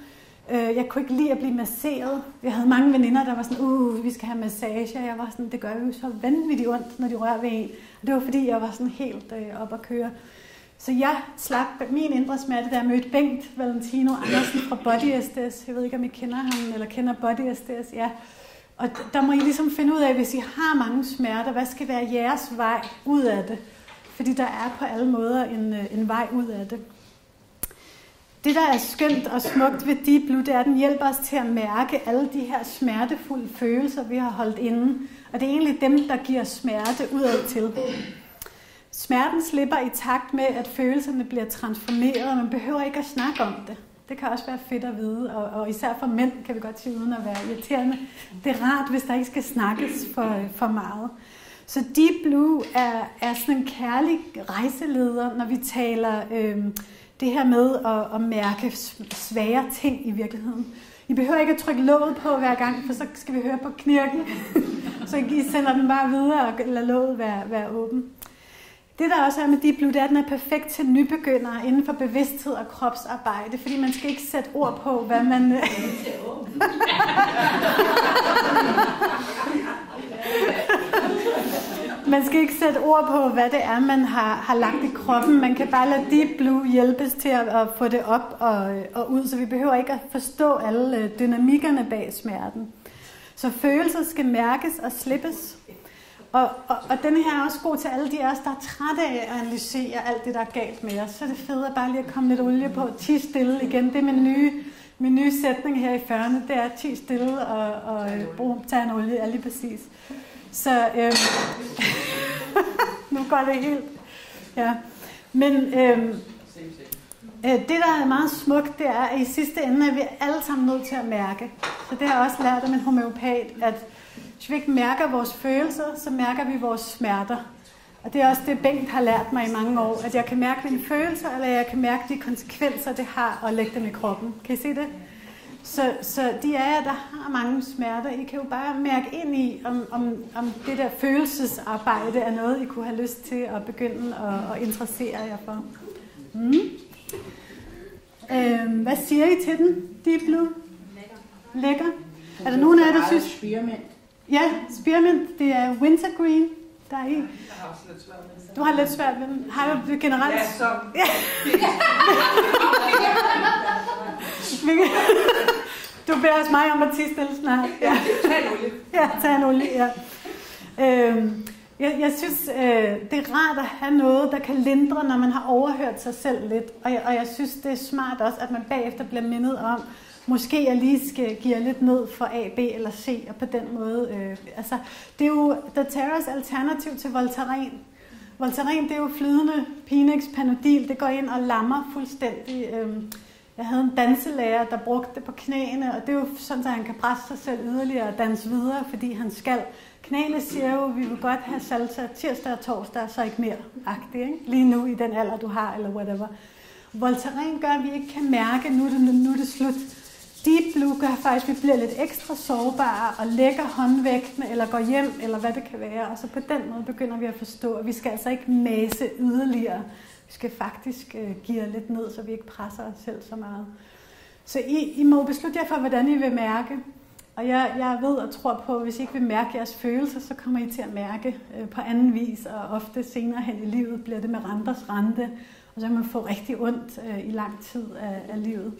Øh, jeg kunne ikke lide at blive masseret. Jeg havde mange veninder, der var sådan, uh, vi skal have massage. Jeg var sådan, det gør jo så vanvittigt ondt, når de rører ved en. Og det var fordi, jeg var sådan helt øh, op at køre. Så jeg slap min indre smerte, da jeg mødte Bengt Valentino Andersen fra Body S D S. Jeg ved ikke, om I kender ham, eller kender Body S D S. Ja. Og der må I ligesom finde ud af, hvis I har mange smerter, hvad skal være jeres vej ud af det? Fordi der er på alle måder en, en vej ud af det. Det, der er skønt og smukt ved Deep Blue, det er, at den hjælper os til at mærke alle de her smertefulde følelser, vi har holdt inde. Og det er egentlig dem, der giver smerte udad til. Smerten slipper i takt med, at følelserne bliver transformeret, og man behøver ikke at snakke om det. Det kan også være fedt at vide, og, og især for mænd kan vi godt sige, uden at være irriterende. Det er rart, hvis der ikke skal snakkes for, for meget. Så Deep Blue er, er sådan en kærlig rejseleder, når vi taler øh, det her med at, at mærke svære ting i virkeligheden. I behøver ikke at trykke låget på hver gang, for så skal vi høre på knirken. Så I sender den bare videre og lader låget være, være åben. Det der også er med Deep Blue, det er, at den er perfekt til nybegyndere inden for bevidsthed og kropsarbejde, fordi man skal ikke sætte ord på, hvad man... Man skal ikke sætte ord på, hvad det er, man har, har lagt i kroppen. Man kan bare lade Deep Blue hjælpes til at, at få det op og, og ud, så vi behøver ikke at forstå alle dynamikkerne bag smerten. Så følelser skal mærkes og slippes. Og, og, og den her er også god til alle de af os, der er trætte af at analysere alt det, der er galt med os. Så er det fedt bare lige at komme lidt olie på. Ti stille igen. Det er min nye, min nye sætning her i fyrrerne. Det er ti stille og, og brug, tage en olie. Ja, lige præcis. Så øhm, nu går det helt. Ja. Men øhm, øh, det, der er meget smukt, det er, at i sidste ende er vi alle sammen nødt til at mærke. Så det har jeg også lært af min homeopat, at hvis vi ikke mærker vores følelser, så mærker vi vores smerter. Og det er også det, Bengt har lært mig i mange år, at jeg kan mærke mine følelser, eller jeg kan mærke de konsekvenser, det har at lægge dem i kroppen. Kan I se det? Så, så de af jer, der har mange smerter, I kan jo bare mærke ind i, om, om, om det der følelsesarbejde er noget, I kunne have lyst til at begynde at, at interessere jer for. Mm. Øhm, hvad siger I til den, Deep Blue? Lækker. Lækker. Er der nogen af jer, der synes... Spearmint. Ja, spearmint, det er wintergreen, der er i. Jeg har også lidt svært med det. Du har lidt svært ved den. Har du det generelt? Ja, så... Ja. Du beder os mig om at tie stille snart. Ja, tag en olie. Ja, tag en olie, ja. Øhm, jeg, jeg synes, øh, det er rart at have noget, der kan lindre, når man har overhørt sig selv lidt. Og jeg, og jeg synes, det er smart også, at man bagefter bliver mindet om, måske jeg lige skal give lidt ned for A, B eller C, og på den måde. Øh, altså, det er jo doTERRAs alternativ til Voltaren. Voltaren, det er jo flydende Pinex Panodil. Det går ind og lammer fuldstændig. Øh, jeg havde en danselærer, der brugte det på knæene, og det er jo sådan, at han kan presse sig selv yderligere og danse videre, fordi han skal. Knæene siger jo, at vi vil godt have salsa tirsdag og torsdag, så ikke mere agtigt, ikke? Lige nu i den alder, du har, eller whatever. Voltaren gør, at vi ikke kan mærke, nu er det, nu er det slut. Deep Blue gør faktisk, at vi bliver lidt ekstra sårbare og lægger håndvægtene, eller går hjem, eller hvad det kan være. Og så på den måde begynder vi at forstå, at vi skal altså ikke mase yderligere. Vi skal faktisk øh, give lidt ned, så vi ikke presser os selv så meget. Så I, I må beslutte jer for, hvordan I vil mærke. Og jeg, jeg ved og tror på, at hvis I ikke vil mærke jeres følelser, så kommer I til at mærke øh, på anden vis. Og ofte senere hen i livet bliver det med renters rente. Og så kan man få rigtig ondt øh, i lang tid af, af livet.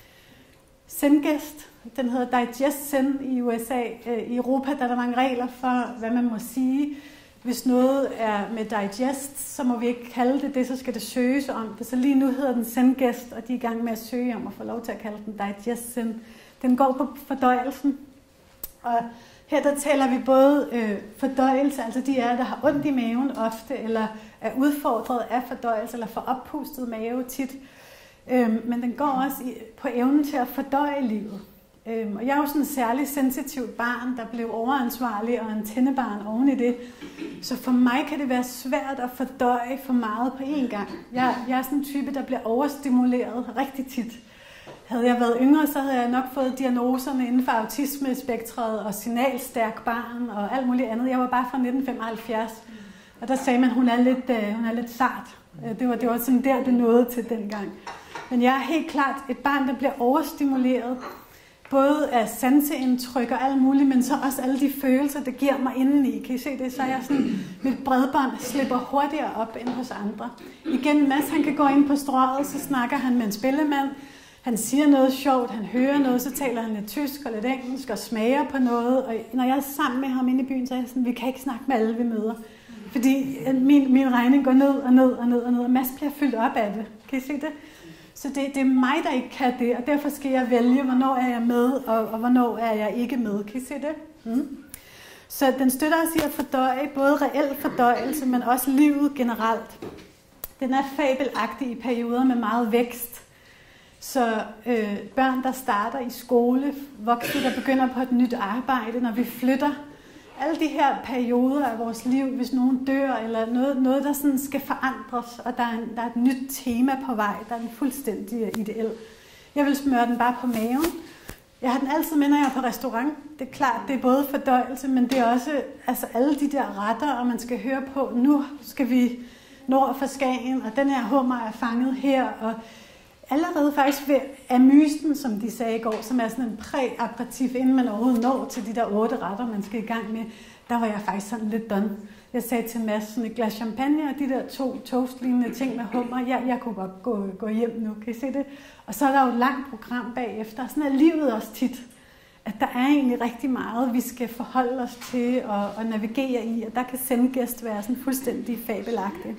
Zengest, den hedder Digest Zen i U S A. I Europa der er der mange regler for, hvad man må sige. Hvis noget er med digest, så må vi ikke kalde det det, så skal det søges om det. Så lige nu hedder den Zengest, og de er i gang med at søge om at få lov til at kalde den Digest Zen. Den går på fordøjelsen. Og her der taler vi både øh, fordøjelse, altså de er, der har ondt i maven ofte, eller er udfordret af fordøjelse, eller får oppustet mave tit. Øhm, men den går også i, på evnen til at fordøje livet. Øhm, og jeg er jo sådan en særlig sensitivt barn, der blev overansvarlig og antennebarn oven i det. Så for mig kan det være svært at fordøje for meget på én gang. Jeg, jeg er sådan en type, der bliver overstimuleret rigtig tit. Havde jeg været yngre, så havde jeg nok fået diagnoserne inden for autismespektret og signalstærk barn og alt muligt andet. Jeg var bare fra nitten femoghalvfjerds, og der sagde man, hun er lidt, øh, hun er lidt sart. Det var, det var sådan der, det nåede til dengang. Men jeg er helt klart et barn, der bliver overstimuleret, både af sanseindtryk og alt muligt, men så også alle de følelser, det giver mig indeni. Kan I se det? Så er jeg sådan, mit bredbånd slipper hurtigere op end hos andre. Igen, Mads, han kan gå ind på strøget, så snakker han med en spillemand. Han siger noget sjovt, han hører noget, så taler han lidt tysk og lidt engelsk og smager på noget. Og når jeg er sammen med ham inde i byen, så er jeg sådan, vi kan ikke snakke med alle, vi møder. Fordi min, min regning går ned og ned og ned og ned, og Mads bliver fyldt op af det. Kan I se det? Så det, det er mig, der ikke kan det, og derfor skal jeg vælge, hvornår er jeg med, og, og hvornår er jeg ikke med. Kan I se det? Mm. Så den støtter os i at fordøje, både reel fordøjelse, men også livet generelt. Den er fabelagtig i perioder med meget vækst. Så øh, børn, der starter i skole, voksne, der begynder på et nyt arbejde, når vi flytter, alle de her perioder af vores liv, hvis nogen dør, eller noget, noget der sådan skal forandres, og der er, en, der er et nyt tema på vej, der er en fuldstændig ideel. Jeg vil smøre den bare på maven. Jeg har den altid med, når jeg er på restaurant. Det er klart, det er både fordøjelse, men det er også altså alle de der retter, og man skal høre på, nu skal vi nord for Skagen, og den her hummer er fanget her, og allerede faktisk ved amysten, som de sagde i går, som er sådan en præ-aperitif, inden man overhovedet når til de der otte retter, man skal i gang med, der var jeg faktisk sådan lidt done. Jeg sagde til Mads, sådan et glas champagne og de der to toastlignende ting med hummer, jeg, jeg kunne godt gå, gå hjem nu, kan I se det? Og så er der jo et langt program bagefter, sådan er livet også tit, at der er egentlig rigtig meget, vi skal forholde os til og, og navigere i, og der kan sendegæst være sådan fuldstændig fabelagtig.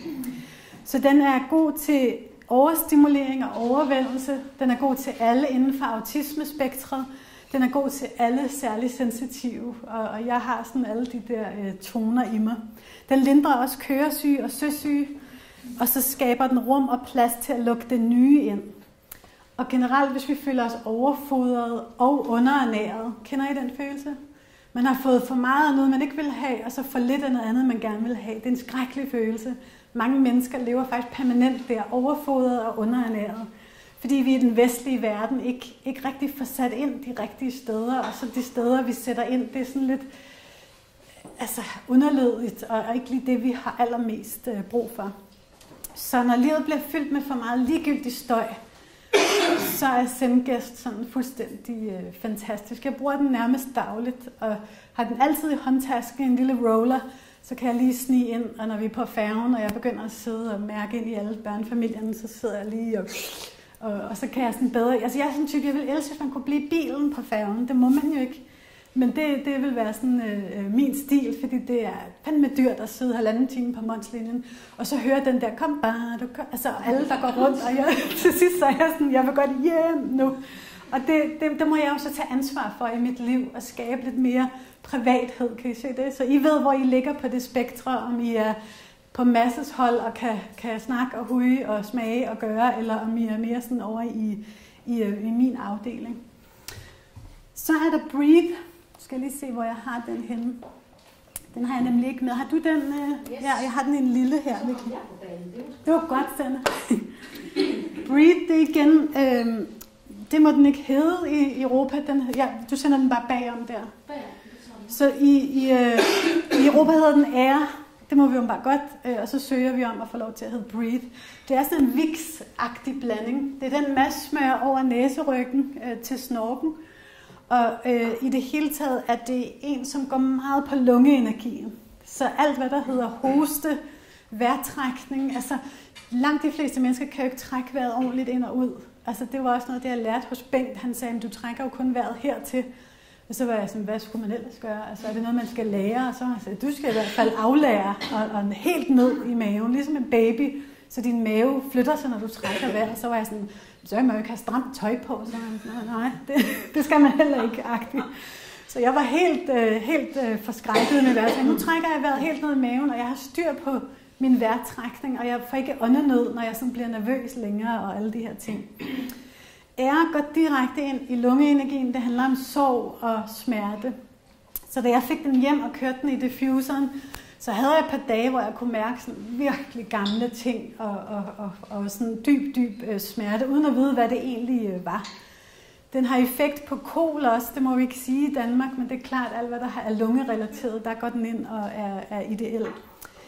Så den er god til overstimulering og overvældelse. Den er god til alle inden for autismespektret. Den er god til alle særligt sensitive, og, og jeg har sådan alle de der øh, toner i mig. Den lindrer også køresyge og søsyge, og så skaber den rum og plads til at lukke det nye ind. Og generelt, hvis vi føler os overfodret og underernæret, kender I den følelse? Man har fået for meget af noget, man ikke vil have, og så for lidt af noget andet, man gerne vil have. Det er en skrækkelig følelse. Mange mennesker lever faktisk permanent der, overfodret og underernæret. Fordi vi i den vestlige verden ikke, ikke rigtig får sat ind de rigtige steder, og så de steder, vi sætter ind, det er sådan lidt altså, underlødigt, og ikke lige det, vi har allermest øh, brug for. Så når livet bliver fyldt med for meget ligegyldig støj, så er sendegæst sådan fuldstændig øh, fantastisk. Jeg bruger den nærmest dagligt, og har den altid i håndtasken, en lille roller, så kan jeg lige snige ind, og når vi er på færgen, og jeg begynder at sidde og mærke ind i alle børnefamilierne, så sidder jeg lige og... Og, og så kan jeg sådan bedre... Altså jeg er sådan en type, jeg vil elske, hvis man kunne blive bilen på færgen. Det må man jo ikke. Men det, det vil være sådan øh, min stil, fordi det er fandme dyrt at sidde halvanden time på Månslinjen, og så høre den der, kom bare, du kom. Altså alle, der går rundt, og jeg, til sidst så er jeg sådan, jeg vil godt hjem nu. Og det, det, det må jeg også tage ansvar for i mit liv, at skabe lidt mere privathed, kan I se det? Så I ved, hvor I ligger på det spektre, om I er på masses hold og kan, kan snakke og huge og smage og gøre, eller om I er mere sådan over i, i, i min afdeling. Så er der Breathe. Skal jeg lige se, hvor jeg har den henne. Den har jeg nemlig ikke med. Har du den? Uh... Yes. Ja, jeg har den i en lille her. Det var godt, Sanne. Breathe, det er igen... Øh, det må den ikke hedde i Europa. Den, ja, du sender den bare bagom der. Så i, i, øh, i Europa hedder den Air. Det må vi jo bare godt, øh, og så søger vi om at få lov til at hedde Breathe. Det er sådan en Vicks-agtig blanding. Det er den masse smør over næseryggen øh, til snorken. Og øh, i det hele taget er det en, som går meget på lungeenergien. Så alt, hvad der hedder hoste, vejrtrækning, altså langt de fleste mennesker kan jo ikke trække vejret ordentligt ind og ud. Altså det var også noget, det jeg lærte hos Bengt. Han sagde, du trækker jo kun vejret hertil. Og så var jeg sådan, hvad skulle man ellers gøre? Altså er det noget, man skal lære? Og så har jeg sagt, du skal i hvert fald aflære og, og helt ned i maven, ligesom en baby. Så din mave flytter sig, når du trækker vejret. Så var jeg sådan, så jeg må jo ikke have stramt tøj på. Så jeg, nej, nej det, det skal man heller ikke agtigt. Så jeg var helt, øh, helt øh, forskrækket med vejret. Nu trækker jeg vejret helt ned i maven, og jeg har styr på min vejrtrækning, og jeg får ikke åndenød, når jeg sådan bliver nervøs længere og alle de her ting. Air går direkte ind i lungeenergien. Det handler om sorg og smerte. Så da jeg fik den hjem og kørte den i diffuseren, så havde jeg et par dage, hvor jeg kunne mærke sådan virkelig gamle ting og, og, og, og sådan dyb, dyb øh, smerte, uden at vide, hvad det egentlig øh, var. Den har effekt på kol også, det må vi ikke sige i Danmark, men det er klart, at alt hvad der er lungerelateret, der går den ind og er, er ideel.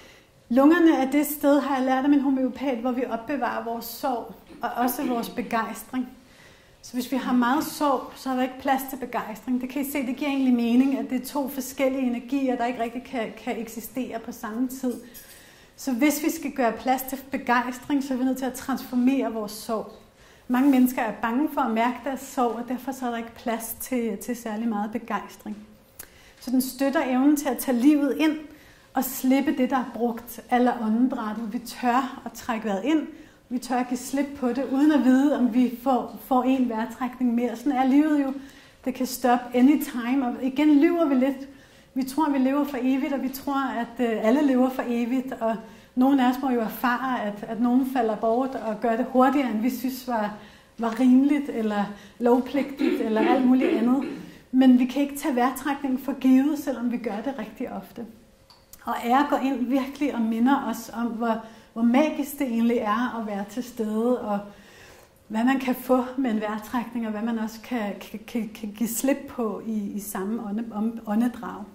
Lungerne er det sted, har jeg lært af min homøopat, hvor vi opbevarer vores sorg og også vores begejstring. Så hvis vi har meget sorg, så er der ikke plads til begejstring. Det kan I se, det giver egentlig mening, at det er to forskellige energier, der ikke rigtig kan, kan eksistere på samme tid. Så hvis vi skal gøre plads til begejstring, så er vi nødt til at transformere vores sorg. Mange mennesker er bange for at mærke deres sorg, og derfor så er der ikke plads til, til særlig meget begejstring. Så den støtter evnen til at tage livet ind og slippe det, der er brugt, eller åndedrættet. Vi tør at trække vejret ind, vi tør at give slip på det, uden at vide, om vi får, får en vejrtrækning mere. Sådan er livet jo. Det kan stoppe anytime, og igen lyver vi lidt. Vi tror, vi lever for evigt, og vi tror, at alle lever for evigt, og nogle af os må jo erfare, at, at nogen falder bort og gør det hurtigere, end vi synes var, var rimeligt, eller lovpligtigt, eller alt muligt andet. Men vi kan ikke tage vejrtrækningen for givet, selvom vi gør det rigtig ofte. Og ære går ind virkelig og minder os om, hvor, hvor magisk det egentlig er at være til stede, og hvad man kan få med en vejrtrækning, og hvad man også kan, kan, kan, kan give slip på i, i samme ånde, åndedrag.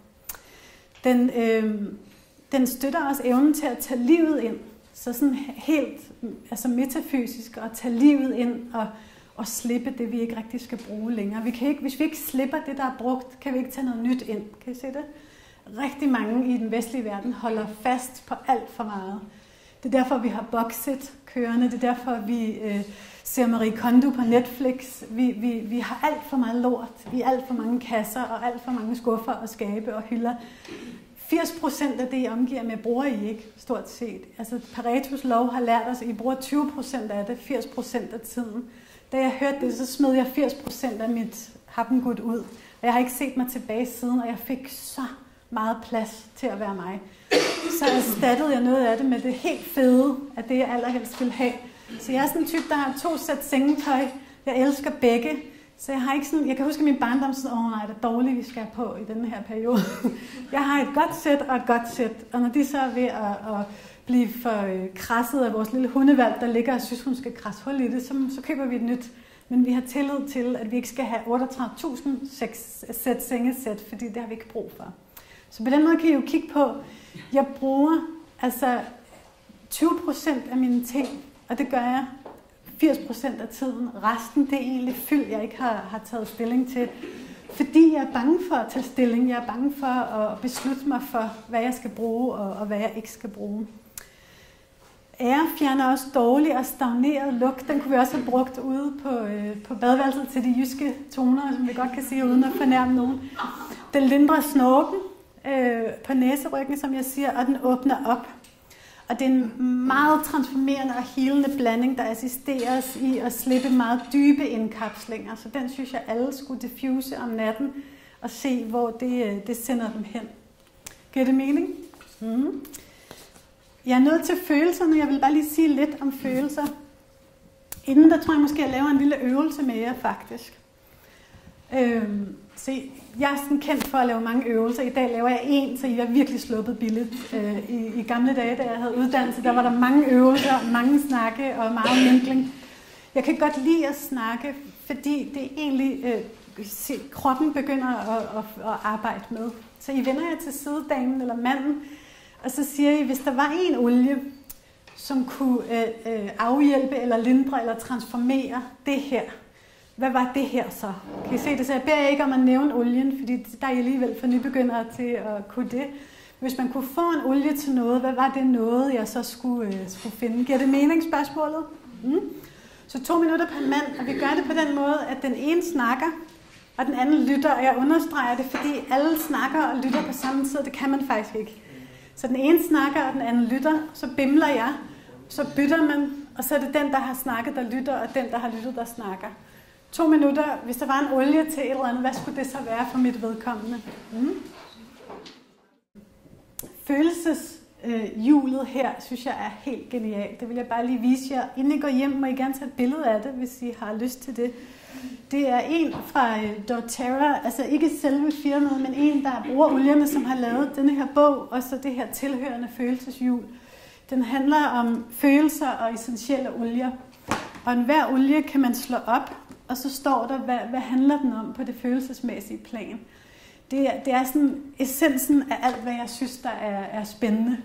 Den, øh, den støtter også evnen til at tage livet ind, så sådan helt altså metafysisk, at tage livet ind og, og slippe det, vi ikke rigtig skal bruge længere. Vi kan ikke, hvis vi ikke slipper det, der er brugt, kan vi ikke tage noget nyt ind. Kan I se det? Rigtig mange i den vestlige verden holder fast på alt for meget. Det er derfor, vi har Boxit kørende. Det er derfor, vi øh, ser Marie Kondo på Netflix. Vi, vi, vi har alt for meget lort i alt for mange kasser og alt for mange skuffer og skabe og hylder. firs procent af det, I omgiver med, bruger I ikke, stort set. Altså, Paretos lov har lært os, at I bruger tyve procent af det, firs procent af tiden. Da jeg hørte det, så smed jeg firs procent af mit happengud ud. Og jeg har ikke set mig tilbage siden, og jeg fik så meget plads til at være mig. Så erstattede jeg noget af det med det helt fede, af det jeg allerhelst vil have. Så jeg er sådan en type, der har to sæt sengetøj. Jeg elsker begge. Så jeg har ikke sådan, jeg kan huske min barndom, så åh nej, det er dårligt, vi skal på i denne her periode. Jeg har et godt sæt og et godt sæt, og når de så er ved at, at blive for krasset af vores lille hundevalg, der ligger og synes, hun skal krasse hul i det, så, så køber vi et nyt. Men vi har tillid til, at vi ikke skal have otteogtredive tusind sæt sengesæt, fordi det har vi ikke brug for. Så på den måde kan I jo kigge på, jeg bruger altså tyve procent af mine ting, og det gør jeg firs procent af tiden. Resten, det er egentlig fyld, jeg ikke har, har taget stilling til. Fordi jeg er bange for at tage stilling. Jeg er bange for at beslutte mig for, hvad jeg skal bruge, og, og hvad jeg ikke skal bruge. Ære fjerner også dårlig og stagneret lugt. Den kunne vi også have brugt ude på, øh, på badeværelset til de jyske toner, som vi godt kan sige, uden at fornærme nogen. Den lindrer snorken øh, på næseryggen, som jeg siger, og den åbner op. Og det er en meget transformerende og healende blanding, der assisterer os i at slippe meget dybe indkapslinger. Så den synes jeg, alle skulle diffuse om natten og se, hvor det, det sender dem hen. Giver det mening? Mm. Jeg er nået til følelserne. Jeg vil bare lige sige lidt om følelser. Inden der tror jeg måske, at jeg laver en lille øvelse med jer faktisk. Øhm, se, jeg er sådan kendt for at lave mange øvelser. I dag laver jeg en, så I har virkelig sluppet billigt. Øh, i, I gamle dage, da jeg havde uddannelse, der var der mange øvelser, mange snakke og meget vinkling. Jeg kan godt lide at snakke, fordi det egentlig øh, se, kroppen begynder at, at, at arbejde med. Så I vender jer til sidedamen eller manden, og så siger I, hvis der var en olie, som kunne øh, øh, afhjælpe eller lindre eller transformere det her, hvad var det her så? Kan I se det? Så jeg beder jer ikke om at nævne olien, fordi der er I alligevel for nybegyndere til at kunne det. Hvis man kunne få en olie til noget, hvad var det noget, jeg så skulle, øh, skulle finde? Giver det mening, spørgsmålet? Mm. Så to minutter per mand, og vi gør det på den måde, at den ene snakker, og den anden lytter, og jeg understreger det, fordi alle snakker og lytter på samme tid, det kan man faktisk ikke. Så den ene snakker, og den anden lytter, så bimler jeg, så bytter man, og så er det den, der har snakket, der lytter, og den, der har lyttet, der snakker. To minutter, hvis der var en olie til et eller andet, hvad skulle det så være for mit vedkommende? Mm. Følelseshjulet øh, her, synes jeg er helt genialt. Det vil jeg bare lige vise jer. Inden I går hjem, må I gerne tage et billede af det, hvis I har lyst til det. Det er en fra øh, doTERRA, altså ikke selve firmaet, men en, der bruger olierne, som har lavet denne her bog, og så det her tilhørende følelseshjul. Den handler om følelser og essentielle olier. Og enhver olie kan man slå op, og så står der, hvad, hvad handler den om på det følelsesmæssige plan. Det er, det er sådan essensen af alt, hvad jeg synes, der er, er spændende.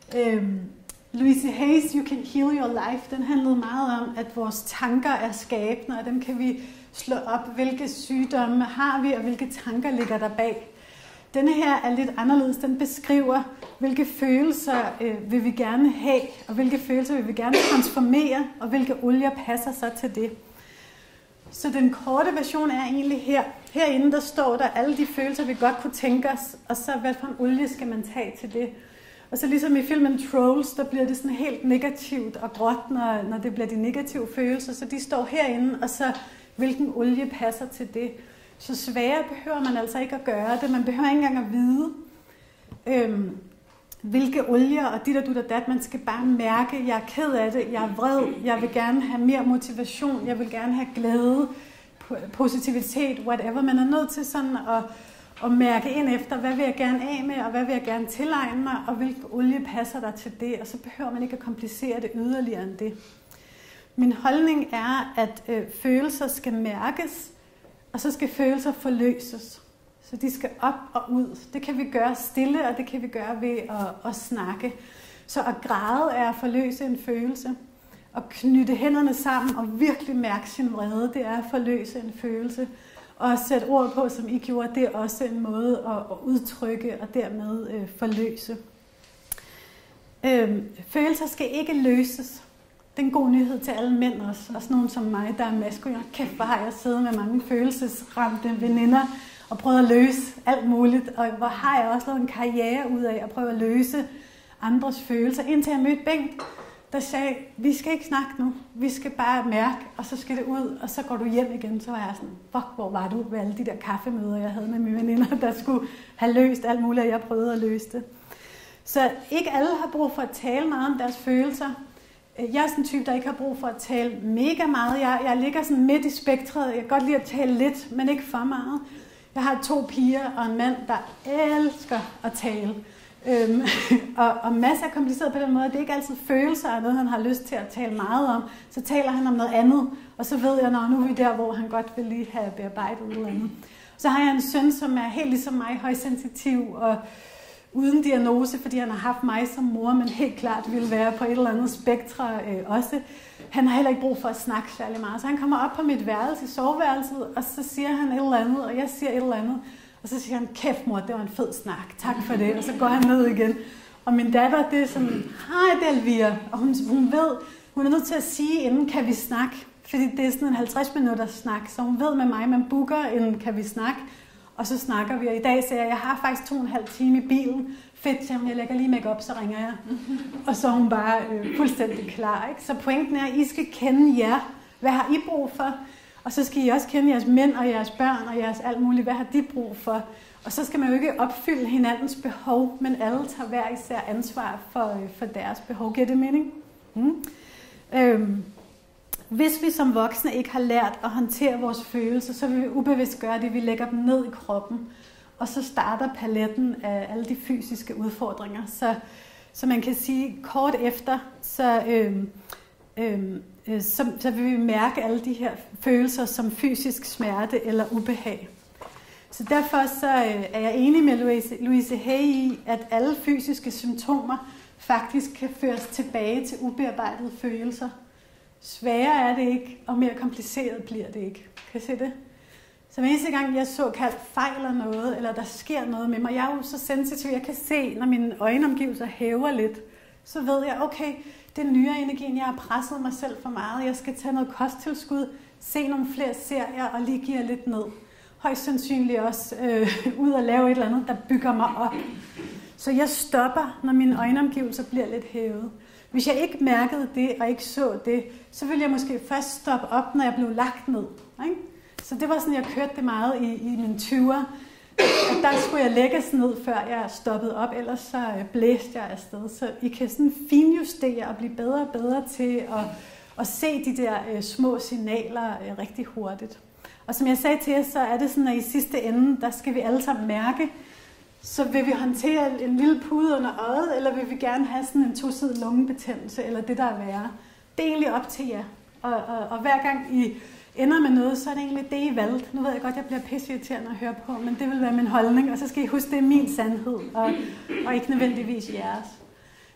Øhm, Louise Hay's You Can Heal Your Life, den handlede meget om, at vores tanker er skabende, og dem kan vi slå op, hvilke sygdomme har vi, og hvilke tanker ligger der bag. Denne her er lidt anderledes. Den beskriver, hvilke følelser øh, vil vi gerne have, og hvilke følelser vil vi gerne transformere, og hvilke olier passer så til det. Så den korte version er egentlig her. Herinde der står der alle de følelser, vi godt kunne tænke os, og så hvad for en olie skal man tage til det. Og så ligesom i filmen Trolls, der bliver det sådan helt negativt og gråt, når, når det bliver de negative følelser. Så de står herinde, og så hvilken olie passer til det. Så sværere behøver man altså ikke at gøre det. Man behøver ikke engang at vide, øhm, hvilke olier og dit og dut og dat. Man skal bare mærke, at jeg er ked af det, jeg er vred, jeg vil gerne have mere motivation, jeg vil gerne have glæde, positivitet, whatever. Man er nødt til sådan at, at mærke ind efter, hvad vil jeg gerne af med, og hvad vil jeg gerne tilegne mig, og hvilken olie passer der til det. Og så behøver man ikke at komplicere det yderligere end det. Min holdning er, at øh, følelser skal mærkes, og så skal følelser forløses. Så de skal op og ud. Det kan vi gøre stille, og det kan vi gøre ved at, at snakke. Så at græde er at forløse en følelse. At knytte hænderne sammen og virkelig mærke sin vrede, det er at forløse en følelse. Og at sætte ord på, som I gjorde, det er også en måde at, at udtrykke og dermed øh, forløse. Øh, følelser skal ikke løses. Det er en god nyhed til alle mænd også. Også nogen som mig, der er maskulin. Kæft, hvor har jeg siddet med mange følelsesramte veninder og prøvet at løse alt muligt. Og hvor har jeg også lavet en karriere ud af at prøve at løse andres følelser. Indtil jeg mødte Bengt, der sagde, vi skal ikke snakke nu. Vi skal bare mærke, og så skal det ud, og så går du hjem igen. Så var jeg sådan, fuck, hvor var du ved alle de der kaffemøder, jeg havde med mine veninder, der skulle have løst alt muligt, og jeg prøvede at løse det. Så ikke alle har brug for at tale meget om deres følelser. Jeg er sådan en type, der ikke har brug for at tale mega meget. Jeg, jeg ligger sådan midt i spektret. Jeg kan godt lide at tale lidt, men ikke for meget. Jeg har to piger og en mand, der elsker at tale. Øhm, og, og masser af kompliceret på den måde. Det er ikke altid følelser af noget, han har lyst til at tale meget om. Så taler han om noget andet, og så ved jeg, når nu er vi der, hvor han godt vil lige have bearbejdet noget andet. Så har jeg en søn, som er helt ligesom mig, højsensitiv og uden diagnose, fordi han har haft mig som mor, men helt klart ville være på et eller andet spektre øh, også. Han har heller ikke brug for at snakke særlig meget. Så han kommer op på mit værelse, soveværelset, og så siger han et eller andet, og jeg siger et eller andet. Og så siger han, kæft mor, det var en fed snak, tak for det. Og så går han ned igen. Og min datter, det er sådan, hej det er Elvira. Og hun, hun ved, hun er nødt til at sige, inden kan vi snakke. Fordi det er sådan en halvtreds minutters snak. Så hun ved med mig, man booker, inden kan vi snakke. Og så snakker vi, og i dag siger jeg, jeg har faktisk to og en halv time i bilen. Fedt, jamen, jeg lægger lige make op, så ringer jeg. Og så er hun bare øh, fuldstændig klar. Ikke? Så pointen er, at I skal kende jer. Hvad har I brug for? Og så skal I også kende jeres mænd og jeres børn og jeres alt muligt. Hvad har de brug for? Og så skal man jo ikke opfylde hinandens behov, men alle tager hver især ansvar for, øh, for deres behov. Giver det mening? Mm. Øhm. Hvis vi som voksne ikke har lært at håndtere vores følelser, så vil vi ubevidst gøre det, vi lægger dem ned i kroppen. Og så starter paletten af alle de fysiske udfordringer. Så, så man kan sige, kort efter, så, øhm, øhm, så, så vil vi mærke alle de her følelser som fysisk smerte eller ubehag. Så derfor så, øh, er jeg enig med Louise, Louise Hay i, at alle fysiske symptomer faktisk kan føres tilbage til ubearbejdede følelser. Sværere er det ikke, og mere kompliceret bliver det ikke. Kan I se det? Så hver eneste gang, jeg såkaldt fejler noget, eller der sker noget med mig, jeg er jo så sensitiv, jeg kan se, når mine øjenomgivelser hæver lidt, så ved jeg, okay, det er nyere energien, jeg har presset mig selv for meget, jeg skal tage noget kosttilskud, se nogle flere serier, og lige give lidt ned. Højst sandsynligt også øh, ud og lave et eller andet, der bygger mig op. Så jeg stopper, når mine øjenomgivelser bliver lidt hævet. Hvis jeg ikke mærkede det, og ikke så det, så ville jeg måske først stoppe op, når jeg blev lagt ned. Ikke? Så det var sådan, jeg kørte det meget i, i mine tyvere. Og der skulle jeg lægges ned, før jeg stoppede op, ellers så blæste jeg afsted. Så I kan sådan finjustere og blive bedre og bedre til at, at se de der uh, små signaler uh, rigtig hurtigt. Og som jeg sagde til jer, så er det sådan, at i sidste ende, der skal vi alle sammen mærke, så vil vi håndtere en lille pude under øjet, eller vil vi gerne have sådan en tosidig lungebetændelse, eller det der er værre. Det er egentlig op til jer. Og, og, og hver gang I ender med noget, så er det egentlig det, I valgte. Nu ved jeg godt, jeg bliver pisseirriterende at høre på, men det vil være min holdning, og så skal I huske, det er min sandhed, og, og ikke nødvendigvis jeres.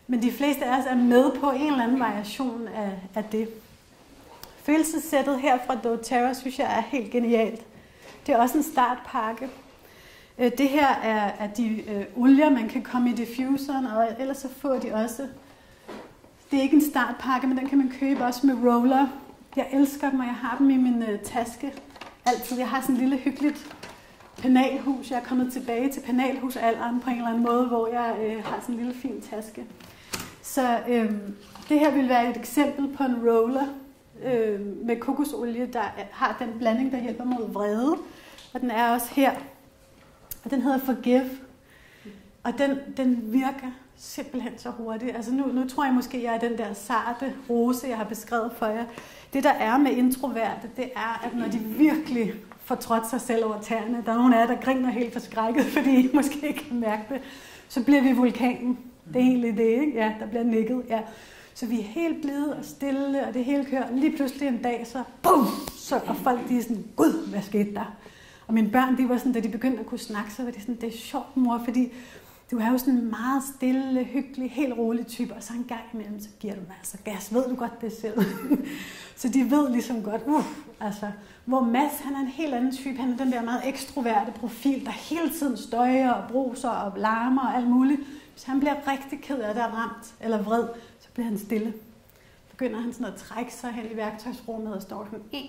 Men de fleste af os er med på en eller anden variation af, af det. Følelsessættet her fra doTERRA synes jeg er helt genialt. Det er også en startpakke. Det her er, er de øh, olier, man kan komme i diffuseren, og ellers så får de også. Det er ikke en startpakke, men den kan man købe også med roller. Jeg elsker dem, og jeg har dem i min øh, taske altid. Jeg har sådan en lille hyggeligt penalhus. Jeg er kommet tilbage til penalhusalderen på en eller anden måde, hvor jeg øh, har sådan en lille fin taske. Så øh, det her vil være et eksempel på en roller øh, med kokosolie, der har den blanding, der hjælper mod vrede. Og den er også her. Og den hedder Forgive. Og den, den virker simpelthen så hurtigt. Altså nu, nu tror jeg måske, jeg er den der sarte rose, jeg har beskrevet for jer. Det, der er med introverte, det er, at når de virkelig får trådt sig selv over tæerne, der er nogle af jer, der griner helt forskrækket, fordi I måske ikke kan mærke det, så bliver vi vulkanen. Det er egentlig det, ikke? Ja, der bliver nikket. Ja. Så vi er helt blide og stille, og det hele kører. Lige pludselig en dag, så bum! Så, og folk de er sådan, gud, hvad skete der? Og mine børn, de var sådan, da de begyndte at kunne snakke, så var det sådan, det er sjovt, mor, fordi du er jo sådan en meget stille, hyggelig, helt rolig type, og så en gang imellem, så giver du mig altså gas. Ved du godt det selv? Så de ved ligesom godt, uh, altså, hvor Mads, han er en helt anden type. Han er den der meget ekstroverte profil, der hele tiden støjer og bruser og larmer og alt muligt. Hvis han bliver rigtig ked af det, ramt eller vred, så bliver han stille. Begynder han sådan at trække sig hen i værktøjsrummet og står sådan,